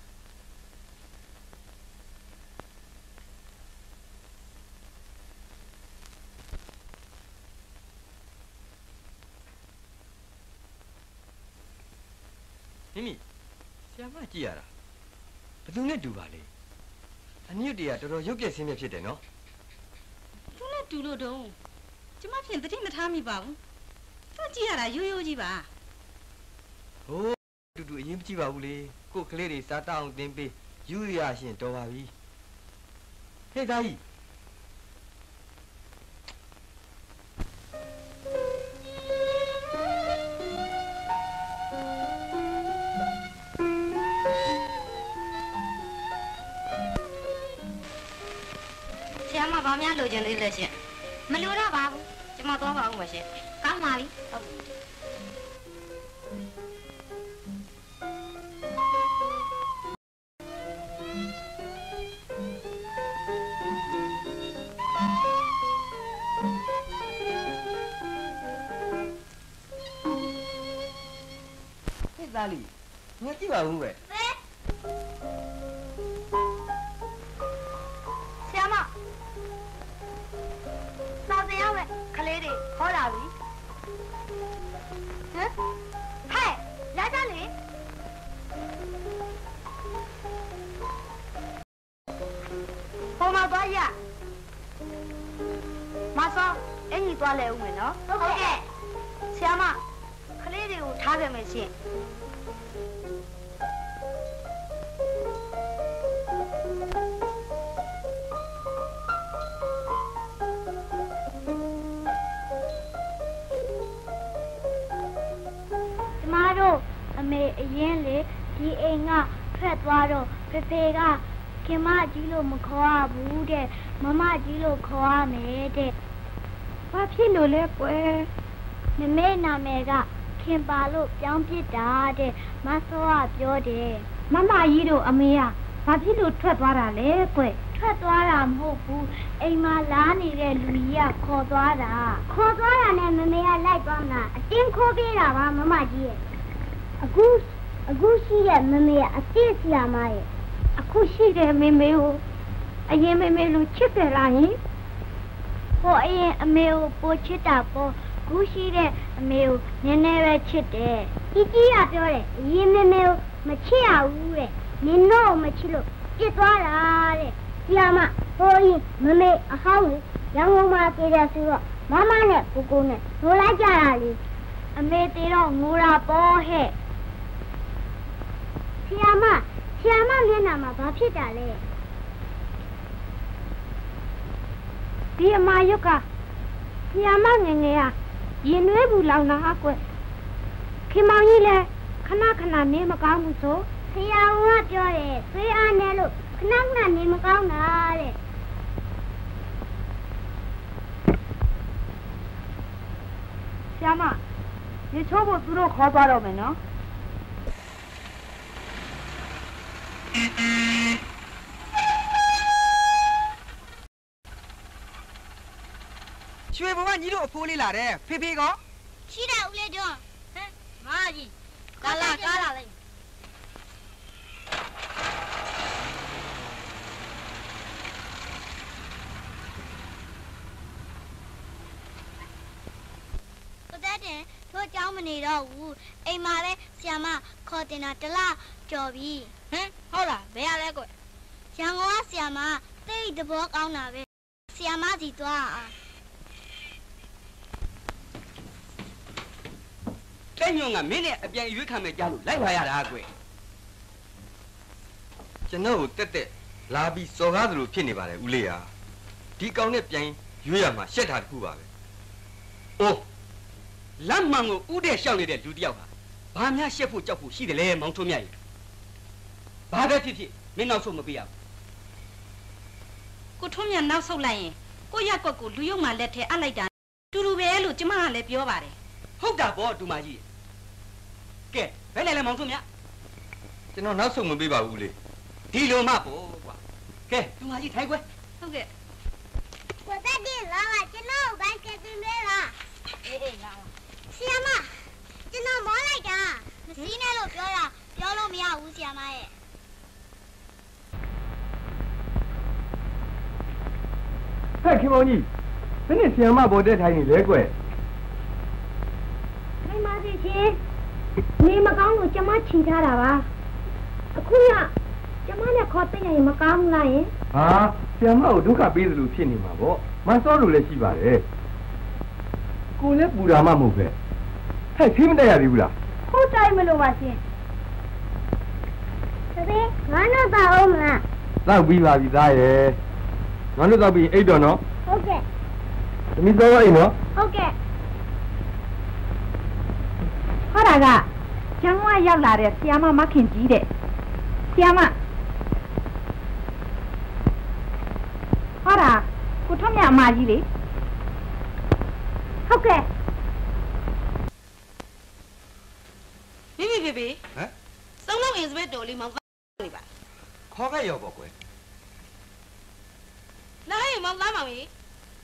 ။မိမိဆရာမကြည့်ရတာဘယ်သူနဲ့တူပါလဲအနည်းတည်းကတော်တော်ရုပ်ပြက်ဆင်းပြက်ဖြစ်တယ်နော်သူနဲ့တူလို့တော့ကျမဖြင့်တတိမထားမိပါဘူးသူကြည့်ရတာရိုးရိုးကြီးပါဟိုးတူတူအရင်မကြည့်ပါဘူးလေကိုကိုကလေးတွေစားတောင်းတင်ပေးယူရရှင်တော်ပါပြီဟေ့သားကြီးဆရာမဘာများလိုချင်သေးလဲရှင်မလိုတော့ပါဘူးကျွန်မသွားပါဦးမရှင်ကောင်းပါပြီဟုတ်သားလေးငါကြည့်ပါဦးပဲဆရာမစာသင်ရမယ်ခလေးတွေဟောလာပြီဟမ်ဟဲ့လာကြလေဟိုမှာသွားရမဆောအင်ကြီးသွားလဲဦးမယ်နော်ဟုတ်ကဲ့ဆရာမခလေးတွေကိုထားခဲ့မယ်ရှင်အမေအရင်လေဒီအိမ်ကထွက်သွားတော့ဖေဖေကခင်မကြီးလို့မခေါ်ရဘူးတဲ့မမကြီးလို့ခေါ်ရမယ်တဲ့ဘာဖြစ်လို့လဲကွယ်မမေနာမည်ကခင်ပါလို့ပြောင်းပြစ်တာတဲ့မဆောကပြောတယ်မမကြီးတို့အမေကဘာဖြစ်လို့ထွက်သွားတာလဲကွယ်ထွက်သွားတာမဟုတ်ဘူးအိမ်မှာလားနေတဲ့လူကြီးကခေါ်သွားတာနဲ့မမေကလိုက်သွားမှာအတင်းခိုးပေးတာပါမမကြီးရဲ့အခုရှိတဲ့မမေကအတိတ်ဆရာမရဲ့အခုရှိတဲ့မမေကိုအရင်မမေလိုချစ်တယ်လားဟင်ဟိုအရင်အမေကိုပိုချစ်တာပေါ့အခုရှိတဲ့အမေကိုနည်းနည်းပဲချစ်တယ်ကြီးကပြောတယ်အရင်မမေကိုမချစ်ရဘူးတဲ့နင်တို့မချစ်လို့ပြစ်သွားတာတဲ့ဆရာမဟိုရင်မမေအဟောင်းကိုရန်ကုန်မှာကြည့်တယ်ဆိုတော့မမနဲ့ကိုကိုနဲ့လိုလိုက်ကြတာလေအမေတေတော့ငိုတာပေါ့ဟဲ့ဆရာမမျက်နှာမှာဘာဖြစ်တာလဲဒီအမယုတ်ကဆရာမငယ်ငယ်ကရင်နွေးဘူးလောင်တာအကွခင်မောင်ကြီးလည်းခဏခဏနေမကောင်းဘူးဆိုဆရာကပြောတယ်သွေးအားနဲ့လို့ခဏခဏနေမကောင်းတာတဲ့ဆရာမဒီချိုးဖို့သူတို့ခေါ်သွားတော့မယ်နော်ရွှေဘဝညီတို့အဖိုးလေးလာတယ်ဖေဖေကောရှိတယ်ဦးလေးတို့ဟမ်မာကြီးကာလာလိုက်တဲ့ထို့เจ้าမနေတော့ဘူးအိမ်မှာပဲဆရာမခေါ်တင်တာတလားကြော်ပြီဟမ်ဟုတ်လားဘယ်ရလဲကွရန်ကုန်ကဆရာမတိတ်တဘောကောင်းတာပဲဆရာမစီသွားအောင်တဲ့ညုံကမင်းနဲ့အပြန်ရွေးခံမဲ့ကြားလို့လိုက်ပါရတာကွကျွန်တော်ကိုတက်တက်လာပြီးစော်ကားသလိုဖြစ်နေပါတယ်ဦးလေးဟာဒီကောင်နဲ့ပြန်ရွေးရမှာရှက်တာတခုပါပဲအိုးလက်မှန်ကိုဥတဲ့ရှောက်နေတဲ့လူတယောက်ဟာဘာများရှက်ဖို့ကြောက်ဖို့ရှိတယ်လဲမောင်ထွန်းမြတ်ရေဘာပဲဖြစ်ဖြစ်မင်းနောက်ဆုံးမပေးရဘူးကိုထွန်းမြတ်နောက်ဆုတ်လိုက်ရင်ကိုရက်ကွက်ကိုလူယုံမှလက်ထဲအပ်လိုက်တာတူတူပဲလို့ကျမကလည်းပြောပါတယ်ဟုတ်တာပေါ့ဒူမကြီးကဲဘယ်လဲလဲမောင်ထွန်းမြတ်ကျွန်တော်နောက်ဆုံးမပေးပါဘူးလေဒီလိုမှပေါ့ကွာကဲဒူမကြီးထိုင်ခွဲဟုတ်ကဲ့ကိုတက်ဒီလာကျွန်တော်ဘိုင်းကတင်ပေးလားအေးလာဆရာမကျွန်တော်မောလိုက်တာမစည်းနဲ့လို့ပြောတာပြောလို့မရဘူးဆရာမရဲ့ဟဲ့ခင်မောင်ကြီးဘယ်နဲ့ဆရာမပေါ်တက်ထိုင်နေလဲကွယ်ခိုင်ပါစေရှင်နေမကောင်းလို့ကျမချီထားတာပါအခုကကျမနဲ့ခေါ်သိရင်မကောင်းဘူးလားယင်ဟာဆရာမကိုဒုက္ခပေးသလိုဖြစ်နေမှာပေါ့မစောလို့လည်းရှိပါတယ်ကိုလည်းပူတာမှမဟုတ်ပဲဟဲ့ခင်းမတက်ရသေးဘူးလားဟုတ်တိုင်းမလို့ပါရှင် Tapi, mana tahu lah. Tahu biwa bisa ye. Mana tahu bi, itu no. Okey. Demi tahu ini no. Okey. ဟောတာကကျန်းဝရောက်လာတဲ့ဆီယာမမခင်ကြီးတဲ့ဆီယာမဟောတာကိုထွန်းမြတ်အမကြီးလေဟုတ်ကဲ့မိမိဖေဖေဟမ်စုံလုံးအင်စပက်တော်လေးမောင်သားနေပါခေါ်ခဲ့ရောပေါ့ကွယ်လာရင်မောင်သားမောင်ကြီး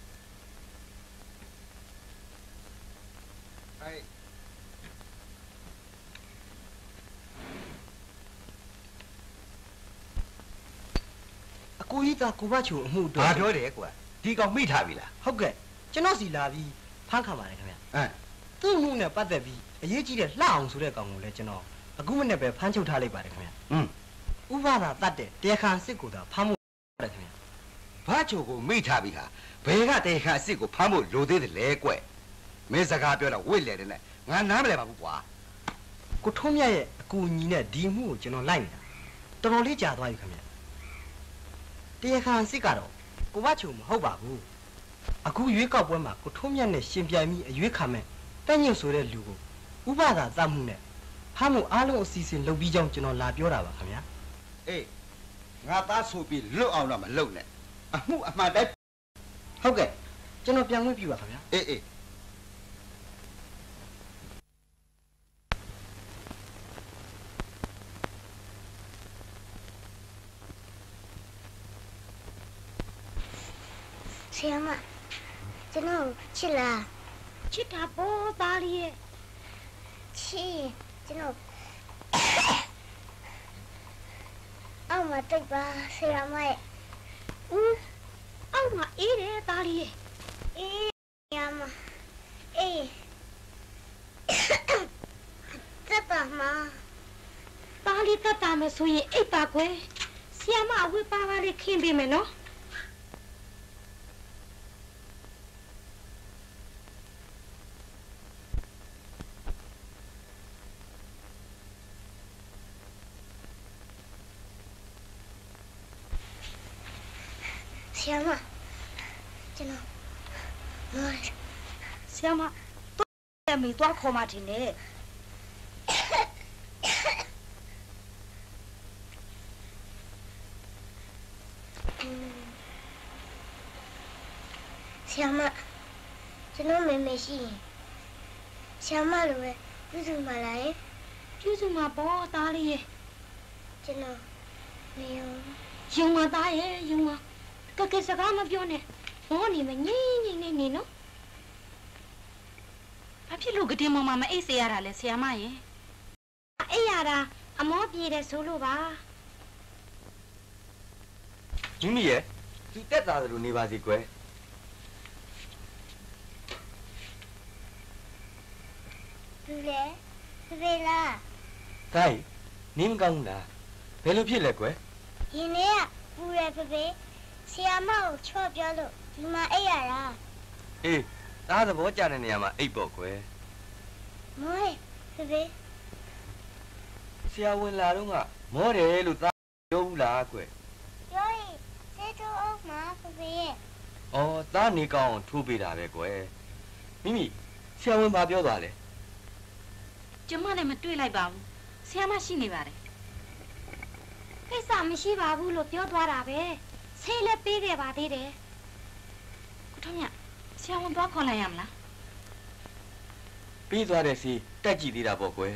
ကိုကြီးကကိုဘချိုအမှုတော့ဘာပြောတယ်ကွာဒီကောင်မိထားပြီလားဟုတ်ကဲ့ကျွန်တော်စီလာပြီးဖမ်းခံပါတယ်ခင်ဗျသူ့မှုနဲ့ပတ်သက်ပြီးအရေးကြီးတဲ့လှအောင်ဆိုတဲ့ကောင်ကိုလည်းကျွန်တော်အခုမနေ့ပဲဖမ်းချုပ်ထားလိုက်ပါတယ်ခင်ဗျဥပဒါတတ်တဲ့တရားခံစစ်ကိုသာဖမ်းဖို့ပါတယ်ခင်ဗျဘာချိုကိုမိထားပြီဟာဘယ်ကတရားခံစစ်ကိုဖမ်းဖို့လိုသေးတယ်လဲကွယ်မင်းစကားပြောတော့ဝိတ်လေတဲ့နဲ့ငါနားမလဲပါဘူးကွာကိုထုံးမြတ်ရဲ့အကူအညီနဲ့ဒီမှုကိုကျွန်တော်လိုက်နေတာတော်တော်လေးကြာသွားပြီခင်ဗျတရားခံစစ်ကတော့ကိုဘချိုမဟုတ်ပါဘူးအခုရွေးကောက်ပွဲမှာကိုထုံးမြတ်နဲ့ရှင်ပြိုင်ပြီးအရွေးခံမဲ့တက်ညွတ်ဆိုတဲ့လူကိုဥပဒါသတ်မှုနဲ့ဖမ်းမှုအားလုံးအစီအစဉ်လုပ်ပြီးကြောင်းကျွန်တော်လာပြောတာပါခင်ဗျာအေးငါသားဆိုပြီးလွတ်အောင်တော့မလုပ်နဲ့အမှုအမှန်တိုင်းဟုတ်ကဲ့ကျွန်တော်ပြန်ခွင့်ပြုပါခင်ဗျာအေးဆီယာမကျွန်တော်ချစ်လားချစ်တာပေါ့သားလေးရဲ့ချစ်ကျွန်တော်အောက်မှာတိတ်ပါဆီယာမရဲ့အောက်မှာအေးတယ်သားလေးရဲ့အေးဆီယာမအေးတက်တာမသားလေးတက်တာမယ်ဆိုရင်အိတ်ပါကွယ်ဆီယာမအဝတ်ပါပါလေးခင်းပေးမယ်နော်ဆီယာမကျွန်တော်မော်ဆီယာမတော့မီတော့ခေါ်မှတင်နေဆီယာမကျွန်တော်မေမေရှိရင်ဆီယာမလိုပဲပြုစုမလားပြုစုမှာပေါ့သားလေးရဲ့ကျွန်တော်မေယုံမသားရဲ့ယုံမကဲစကားမပြောနဲ့မောနေမငင်းငင်းနေနော်ဘာဖြစ်လို့ကတင်မမမအိတ်စေရတာလဲဆီယာမရဲ့အိတ်ရတာအမောပြေတယ်ဆိုလို့ပါမိမိရဲ့သူတက်သားသလိုနေပါစေကွယ်သူလေဖေးလားဒိုင်နင်းကောင်းလားဘယ်လိုဖြစ်လဲကွယ်ရင်ထဲကပူရဖေးဆီယာမကိုချော့ပြောလို့ဒီမှာအိတ်ရတာအေးသားသဘောကျတဲ့နေရာမှာအိတ်ပေါ့ကွယ်မောဖေးဆရာဝန်လာတော့ကမောတယ်လို့သားပြောဘူးလားကွယ်ပြောရင်စေးထိုးအောင်မှာဖေးရဲ့အော်သားနေကောင်းအောင်ထိုးပေးတာပဲကွယ်မိမိဆရာဝန်ဘာပြောသွားလဲကျမလည်းမတွေ့လိုက်ပါဘူးဆီယာမရှိနေပါတယ်ကိစ္စမရှိပါဘူးလို့ပြောသွားတာပဲဆေးလည်းပေးခဲ့ပါသေးတယ်ကိုထုံးမြတ်ဆီယာဝန်သွားခေါ်လိုက်ရမလားပြီးသွားတဲ့စီတက်ကြည့်သေးတာပေါ့ကွယ်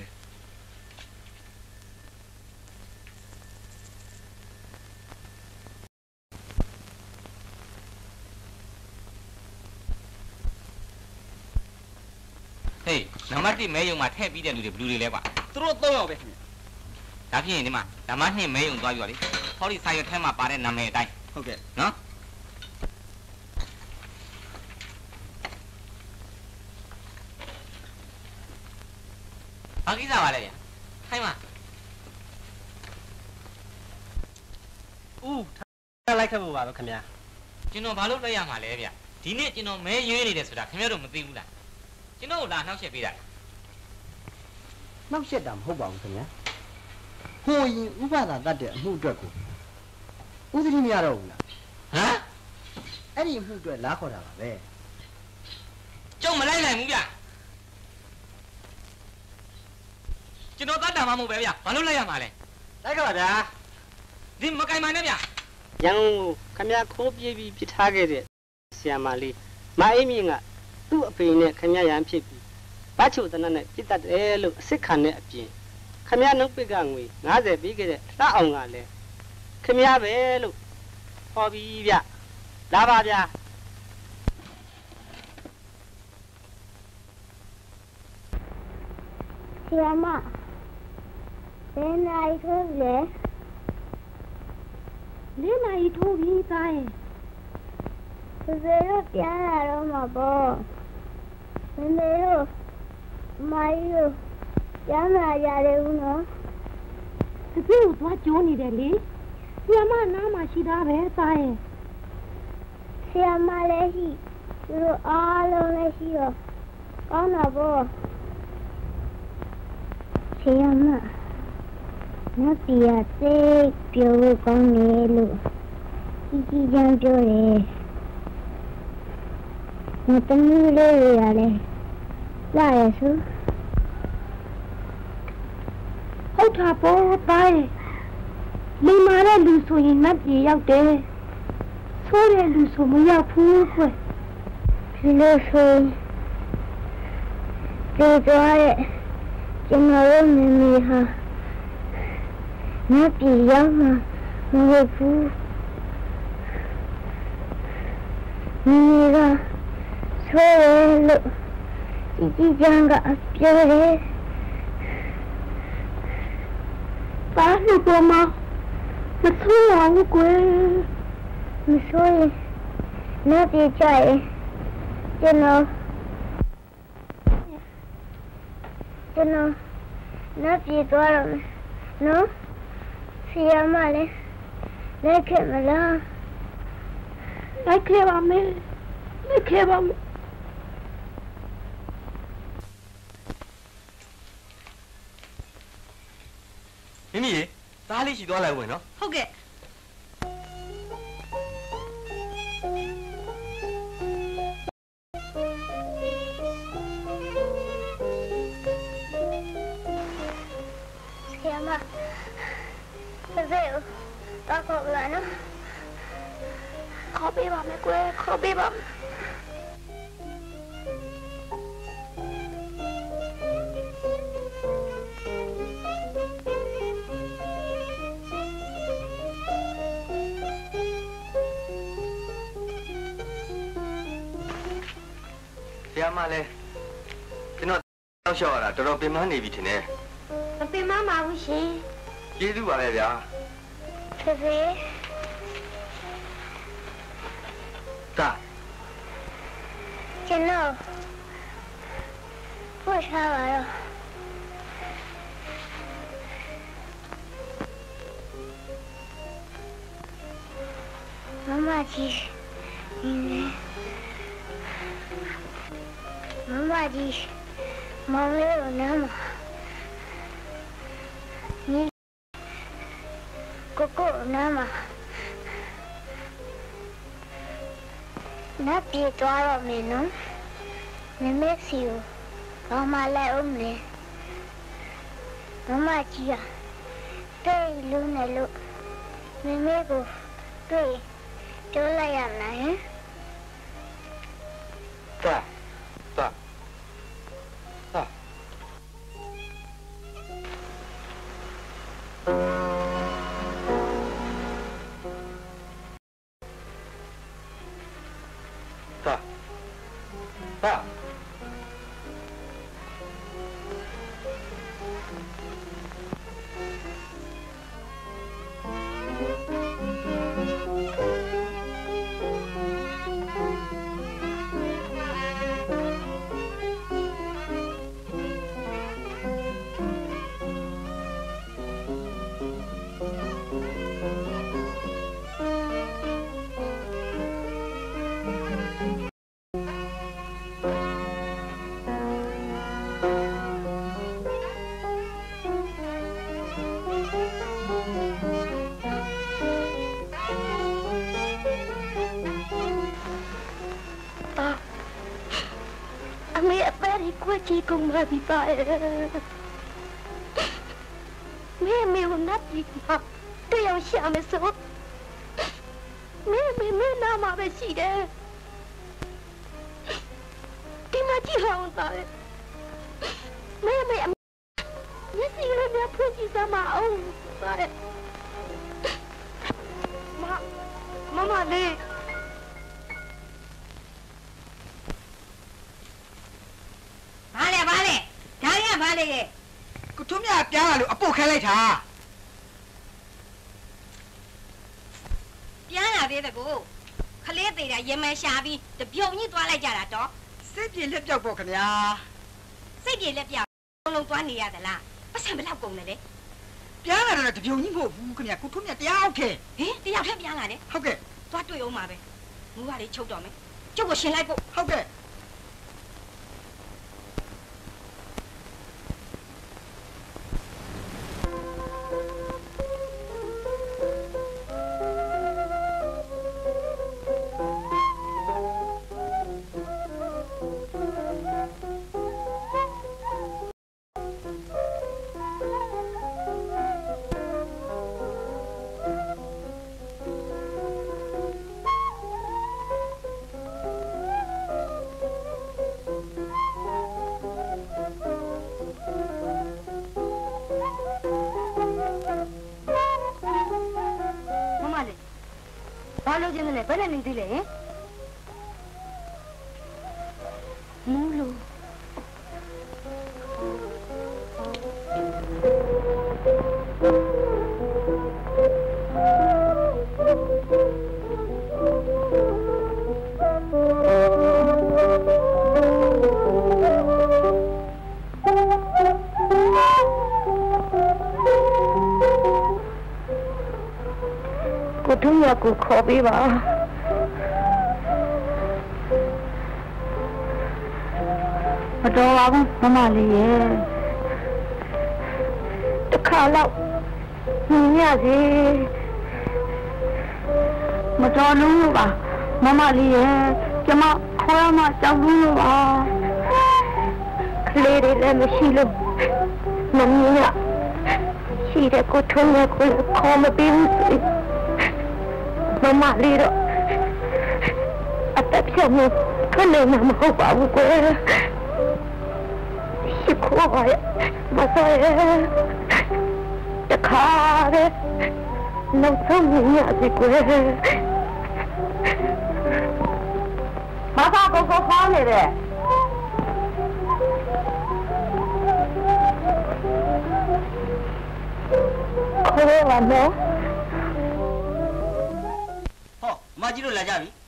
ဟေးနံပါတ်1မဲယုံမှာထည့်ပြီးတဲ့လူတွေဘယ်လူတွေလဲကွာသူတို့3ယောက်ပဲခင်ဗျဒါဖြစ်ရင်ဒီမှာနံပါတ်2မဲယုံသွားပြီပါလေဟောဒီစာရွက်ထဲမှာပါတဲ့နာမည်အတိုင်းဟုတ်ကဲ့နော်ဘာကိစ္စပါလဲဗျခိုင်းပါဦးထားလိုက်ခဲ့ဖို့ပါပဲခင်ဗျာကျွန်တော်ဘာလို့လိုက်ရမှာလဲဗျဒီနေ့ကျွန်တော်မဲရွေးနေတယ်ဆိုတာခင်ဗျားတို့မသိဘူးလားကျွန်တော်လာနှောက်ရှက်ပေးတာနှောက်ရှက်တာမဟုတ်ပါဘူးခင်ဗျာ 호인 우바다 다데 무드고 우드림이 알아오나 하? 아니 무드 라코라 왜 좀 말라이 나이 무비야ကျွန်တော်တတ်တာမှမဟုတ်ပဲဗျဘာလို့လိုက်ရမှာလဲလိုက်ပါဗျာဒီမကင်မနဲ့ဗျရန်ကုန်ခမရခိုးပြေးပြီးပြစ်ထားခဲ့တဲ့ဆီယမလေးမအိမ်မြင့်ကသူ့အဖေနဲ့ခမရရန်ဖြစ်ပြီးဘတ်ချိုတနတ်နဲ့ပြစ်တတ်တယ်လို့အစ်စ်ခံတဲ့အပြင်ခမရနှုတ်ပစ်ကငွေ90ပေးခဲ့တဲ့လှအောင်ကလည်းခမရပဲလို့ဟောပြီးဗျလာပါဗျာဆီယမဘယ်နိုင်ထိုးလဲလေးနိုင်ထိုးပြီးသားရင်ဘယ်လိုပြန်လာတော့မှာပေါ့မင်းတို့မိုင်းတို့ပြန်လာရတယ်ဦးနော်တကယ်ကိုသွားကျိုးနေတယ်လေဆီယမနားမှာရှိတာပဲသားရင်ဆီယမလည်းရှိသူတို့အားလုံးလည်းရှိတော့ကောင်းတာပေါ့ဆီယမနတ်ပြည်ကစိတ်ပြောဖို့ကောင်းတယ်လို့ကြီးချမ်းပြောတယ်မတမီးလေးရရတယ်လာရစုဟုတ်တာပေါ့တိုင်းလိမ္မာတဲ့လူဆိုရင်နတ်ပြည်ရောက်တယ်ဆိုးတဲ့လူဆိုမရောက်ဘူးခွဒီလိုဆိုဒီတော့ကျွန်တော်တို့မိမိဟာနတ်ပြည်ရောက်မှာမဟုတ်ဘူးမိမိကဆိုးတယ်လို့ဒီကြံကပြောတယ်ပါလို့ပေါ်မှာမဆိုးအောင်ကွယ်မဆိုးရင်နတ်ပြည်ကြရင်ကျွန်တော်နတ်ပြည်သွားတော့မယ်နော်ဆီယမလည်းလက်ခဲ့မလားလက်ခဲ့ပါမယ်လက်ခဲ့ပါမယ်မိမိရေသားလေးရှိသွားလိုက်ဝင်နော်ဟုတ်ကဲ့ဆီယမဘယ်လိုတော့ခေါ်လာနော်ခေါ်ပေးပါမယ်ကွယ်ခေါ်ပေးပါဆီယမလည်းကျွန်တော်တောက်လျှောက်ရတာတော်တော်ပင်ပန်းနေပြီထင်တယ်မပင်မပါဘူးရှင်ကျေးဇူးပါပဲဗျာဖေဖေတာကျွန်တော်ပို့ထားပါတော့မမကြီးမမကြီးမောင်လေးကိုနားမှာကိုကိုနားမှာနတ်ပြေသွားတော့မယ်နော်မမေစီကိုဘာမှလည်းအောင်လေမမကြီးကတိတ်လုံးနဲ့လို့မမေကိုတွေ့ပြောလိုက်ရမလားဟင်တာကွက်ကြီးကုန်ပါပြီပါရဲ့မင်းမေကိုနတ်ကြီးမှာတရားရှာမယ်ဆိုမင်းနာမှာပဲရှိတယ်ဒီမှာကြည့်ဟောင်းသားရဲ့မင်းမျက်စိလေးများဖွင့်ကြည့်စမ်းမအောင်ပါရဲ့မမလေးဘာလဲဒါရဘာလဲရဲ့ကိုထွန်းမြပြားလာလို့အပုတ်ခဲလိုက်တာပြန်လာသေးတယ်ကိုခလေးသေးတာရင်မဲရှာပြီးတပြုံကြီးသွားလိုက်ကြတာတော့စိတ်ပြေလက်ပြောက်ပေါ့ခင်ဗျာစိတ်ပြေလက်ပြောက်လုံးသွားနေရသလားပတ်စံဘယ်လောက်ကုန်လဲလေပြားလာတော့တပြုံကြီးမဟုတ်ဘူးခင်ဗျာကိုထွန်းမြတယောက်ခဲဟင်တယောက်ထက်ပြန်လာတယ်ဟုတ်ကဲ့သွားတွေ့အောင်ပါပဲငူကလေးချုပ်တော့မယ်ကျုပ်ကိုရှင်လိုက်ဖို့ဟုတ်ကဲ့ဘာလို့ကျင်းနေလဲဘယ်နဲ့နေသေးလဲမူးလို့ကိုထုံးရကိုခေါ်ပေးပါမတော်ပါဘူးမမလေးရဲ့တခါတော့ညညစီမတော်လို့ပါမမလေးရဲ့ကျမခေါ်ရမှကြောက်လို့ပါကလေးတွေလည်းမရှိလို့မမြင်ရရှိတဲ့ကိုထုံးရကိုခေါ်မပေးဘူးမမလေးတော့အသက်ဖြတ်မှုခနဲ့မဟုတ်ပါဘူးကွယ်ရှိခိုးရမဆိုရတခါရဲနောက်ဆုံးညစီကွယ်မဖာကိုခေါင်းနေတယ်ခေါ်ရမယ်မကြီးတို့လာကြပြီ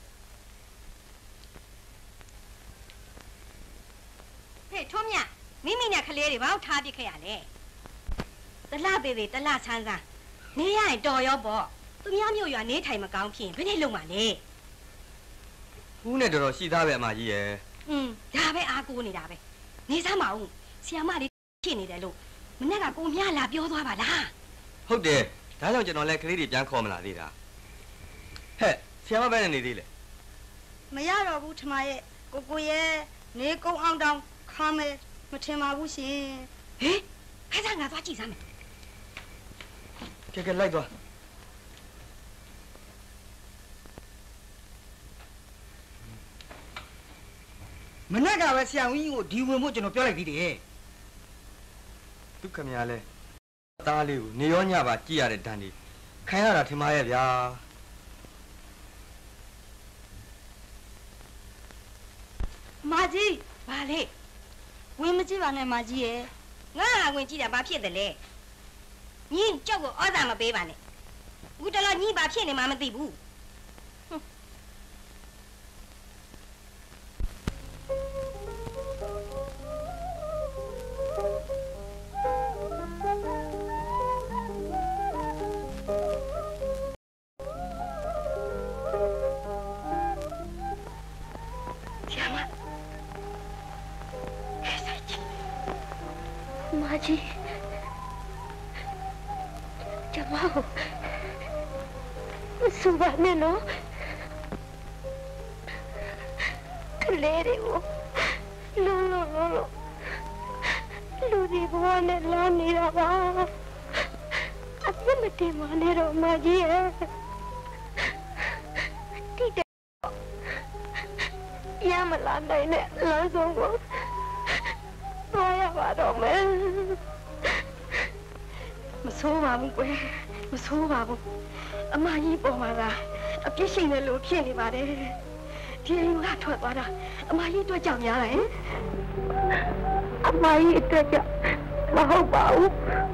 ဟေ့ထွန်းမြမိမိနဲ့ကလေးတွေဘာလို့ထားပစ်ခဲ့ရလဲတလှသေးသေးတလှချမ်းစားနေရရင်တော်ရောပေါ့သူများမျိုးရွာနေထိုင်မကောင်းဖြစ်ရင်ဘယ်နဲ့လုံမှာလဲဦးနဲ့တော်တော်ရှိသားပဲအမကြီးရဲ့ဒါပဲအားကိုးနေတာပဲနေစမ်းမအောင်ဆီယာမလေးဖြစ်နေတယ်လို့မနေ့ကကိုမြလာပြောသွားပါလားဟုတ်တယ်ဒါကြောင့်ကျွန်တော်လည်းကလေးတွေပြန်ခေါ်မလာသေးတာဟဲ့ဆရာမပဲနေသေးလေမရတော့ဘူးထမရဲ့ကိုရဲ့နေကုန်းအောင်တောင်ခါမယ်မထင်ပါဘူးရှင်ဟေးခက်စားငါသွားကြည့်စမ်းမယ်ကဲလိုက်သွားမနေ့ကပဲဆရာဝန်ကြီးကိုဒီဝင်ဖို့ကျွန်တော်ပြောလိုက်သေးတယ်သူခမရလဲသားလေးကိုနေရောညပါကြည့်ရတဲ့တန်းဒီခံရတာထင်ပါရဲ့ဗျာမကြီးဘာလဲဝင်မကြည့်ပါနဲ့မကြီးရဲ့ငါကဝင်ကြည့်တာဘာဖြစ်တယ်လဲညီကြောက်ကိုဩဇာမပေးပါနဲ့ဦးတလောညီဘာဖြစ်နေမှမသိဘူးမကြီးကျမကိုမဆိုပါနဲ့နော်ကလေးတွေကိုလူဒီဘဝနဲ့လာနေတာပါအပြစ်မတင်ပါနဲ့တော့မကြီးရဲ့တိတဲ့ရမလာနိုင်တဲ့လမ်းဆုံးကိုသွားရပါတော့မယ်မဆိုးပါဘူးကွယ်မဆိုးပါဘူးအမကြီးပေါ်မှာကအပြစ်ရှိနေလို့ဖြစ်နေပါတယ်ဒီအိမ်ကထွက်သွားတာအမကြီးအတွက်ကြောင့်များတယ်အမကြီးအတွက်ကြောင့်မဟုတ်ပါဘူး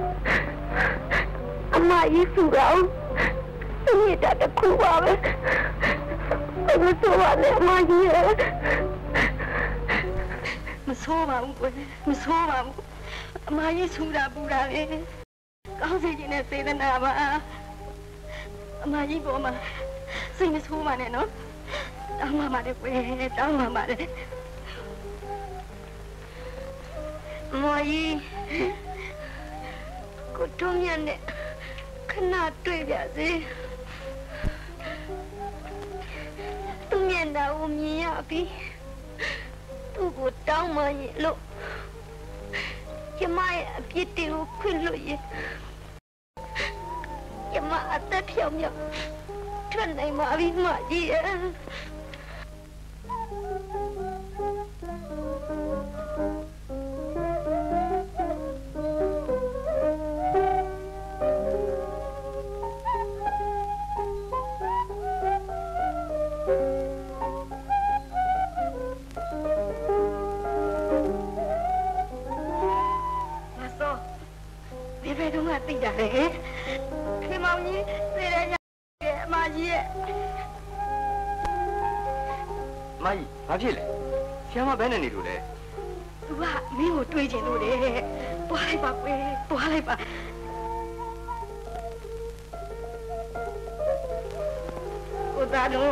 အမကြီးသူတော်ဒီတတ်ခုပါပဲမဆိုးပါနဲ့အမကြီးရဲ့မဆိုးပါဘူးကွယ်မဆိုးပါဘူးအမကြီးဆူတာပူတာလေကောင်းစီခြင်းနဲ့စေတနာပါအမကြီးပေါ်မှာစိတ်မဆိုးပါနဲ့နော်တောင်းပါပါတယ်ကွယ်တောင်းပါပါတယ်မော်ကြီးကိုတုံးမြတ်နဲ့ခဏတွေ့ပြစေသူမျက်နှာကိုမြင်ရပြီသူ့ကိုတောင်းမှရင်လို့ကျမရဲ့အပြစ်တွေကိုခွင့်လွှတ်ရင်ကျမအသက်ဖြောင်းမြောက်ထွက်နိုင်ပါပြီမကြီးရဲ့သိကြတယ်ခင်မောင်ကြီးသိတယ်ညအမကြီးရဲ့မကြီးဘာဖြစ်လဲဆရာမဘယ်နဲ့နေလို့လဲသူကမင်းကိုတွေးချင်လို့တဲ့တွားလိုက်ပါကွယ်တွားလိုက်ပါကိုသားတို့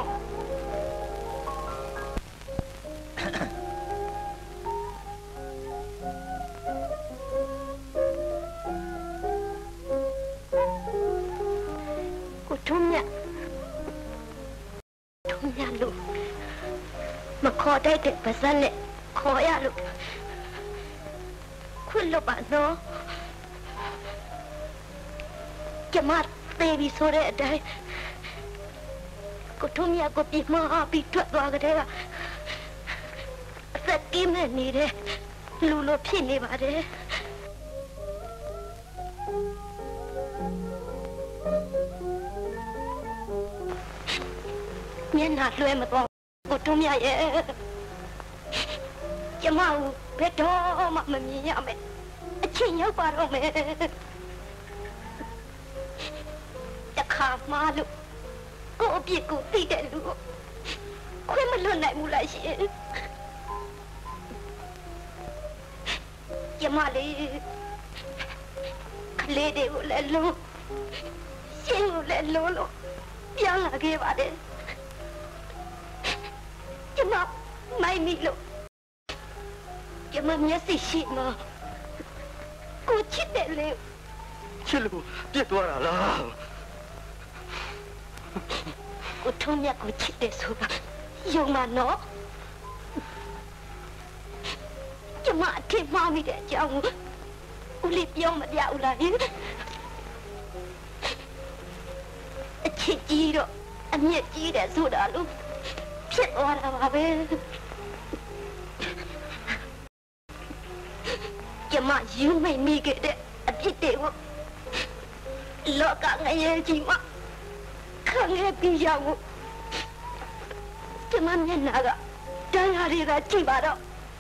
ထုံးမြလို့မခေါ်တတ်တဲ့ပါဇက်နဲ့ခေါ်ရလို့ခွင့်လို့ပါနော်ကျမသေးပြီဆိုတဲ့အတိုင်းကိုထုံးမြကိုပြမပြီးထွက်သွားကြတဲ့အသက်ကင်းမဲ့နေတဲ့လူလိုဖြစ်နေပါတယ်မျက်နှာလွှဲမသွားကိုတုံးမြရဲ့ကျမကိုဘယ်တော့မှမမြင်ရမယ်အချင်းရောက်ပါတော့မယ်တခါမှလို့ကိုအပြစ်ကိုသိတဲ့လူကိုခွင့်မလွတ်နိုင်ဘူးလားရှင်ကျမလေးကလေးတွေကိုလည်းလုံးရှင်ကိုလည်းလုံးလို့ပြန်လာခဲ့ပါတယ်ကျမမိုက်မိလို့ကျမမျက်စိရှိမှာကိုချစ်တယ်လေချစ်လို့ပြစ်သွားတာလားကိုထုံးမြတ်ကိုချစ်တယ်ဆိုတာယုံမနော်ကျမအထင်မှားမိတဲ့အကြောင်းကိုဦးလေးပြောမပြဘူးလားအချစ်ကြီးတော့အမျက်ကြီးတယ်ဆိုတာလို့ဖြစ်သွားတာပါပဲကျမယူမိတ်မိခဲ့တဲ့အဖြစ်တွေကိုလောကငရဲကြီးမှာခံရပြီးရအောင်ကျမမျက်နှာကတန်းရတွေကကြည့်ပါတော့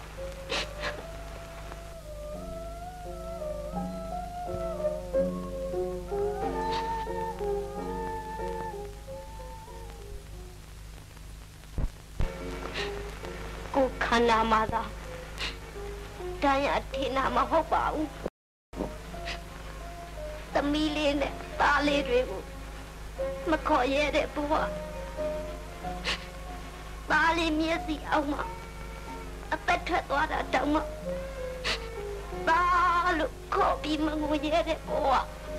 ကိုခန္ဓာမှာသာတရားထင်တာမဟုတ်ပါဘူးသမီးလေးနဲ့သားလေးတွေကိုမခေါ်ရတဲ့ဘဝသားလေးမျက်စိအောင်မှာအသက်ထွက်သွားတာတောင်မှသားလို့ခေါ်ပြီးမငိုရတဲ့ဘဝ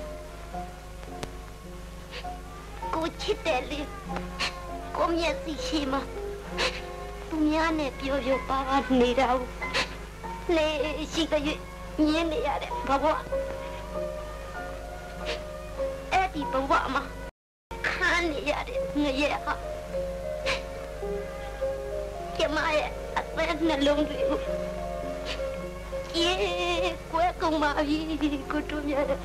ကိုချစ်တယ်လေကိုမျက်စိရှိမှာသူများနဲ့ပြောပါနေတာလေရှိကြ၍မြင်နေရတဲ့ဘဝအဲ့ဒီဘဝမှာခံနေရတဲ့ငရဲဟာကျမရဲ့အသက်နှလုံးတွေကိုအေးကွယ်ကုန်ပါပြီကိုတို့မြတ်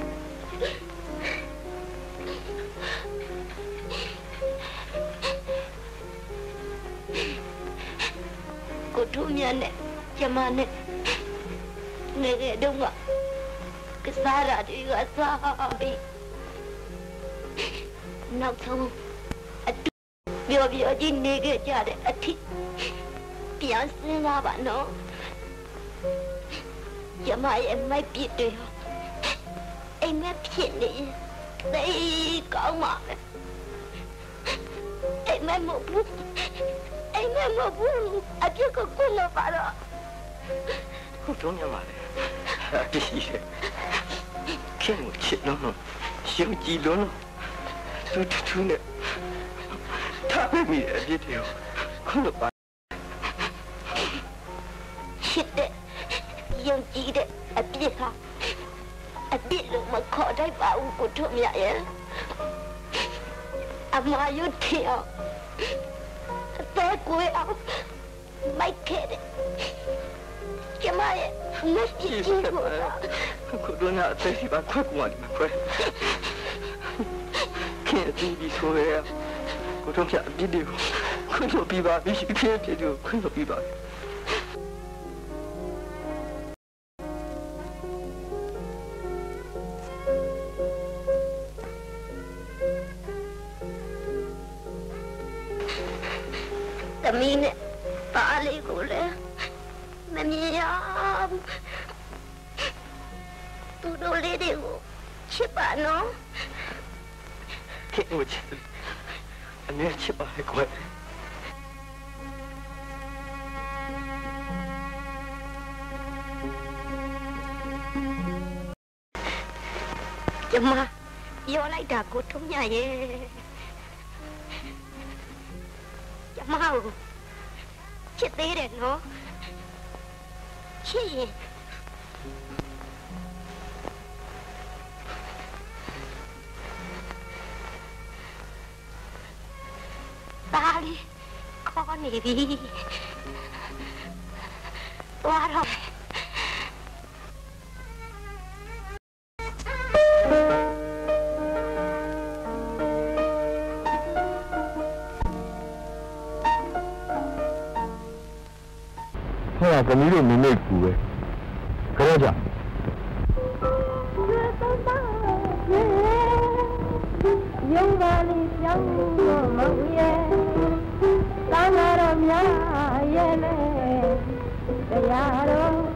ကိုတို့မြတ်နဲ့ကျမနဲ့ငယ်ငယ်တုန်းကစားရတွေကစားပြီးနောက်ဆုံးအတူပြောကြီးနေခဲ့ကြတဲ့အထက်ပြန်စဉ်းစားပါနော်ကျမရဲ့မိုက်ပြစ်တွေအိမ်မက်ဖြစ်နေသိကောင်းပါပဲအိမ်မက်မဟုတ်ဘူးအပြစ်ကိုကိုလို့ပါတော့ဟုတ်တော့ညမှာလေအတိရှိတယ်ခင်ကိုချစ်လို့ရှုံကြည်လို့ထူးနဲ့ထားပေးမိတဲ့အပြစ်တွေကိုခုလို့ပါချစ်တဲ့ယုံကြည်တဲ့အပြစ်ဟာအပြစ်လို့မခေါ်တတ်ပါဘူးကိုတို့မြတ်ရဲ့အမယုတ်ထီအောင်แต่กูเอาไม่เข็ดจะมาเนี่ยไม่จริงกูโดนอะแต่ที่บ้านค่อยกวนมาค่อยแค่ดีๆช่วยอ่ะกูต้องจะบิดดูคุณต้องปีบ้าไม่ใช่แค่บิดดูคุณต้องปีบ้าသမီးနဲ့ပါလေးကိုလည်းမမြင်ရဘူးသူတို့လေးတွေကိုချစ်ပါနော်ခင်ကိုချစ်အမြဲချစ်ပါလေကွယ်ကျမပြောလိုက်တာကိုထုံးညရဲ့ကျမကိုချစ်သေးတယ်နော်ချစ်ရင်ဒါလေးခေါ်နေပြီသွားတော့ကမီးတို့မိမိကူပဲကြောက်ကြယုံပါလိပြောင်းလို့မဟုတ်ရဲ့ကောင်းလာတော့များရဲ့လေတရားတော်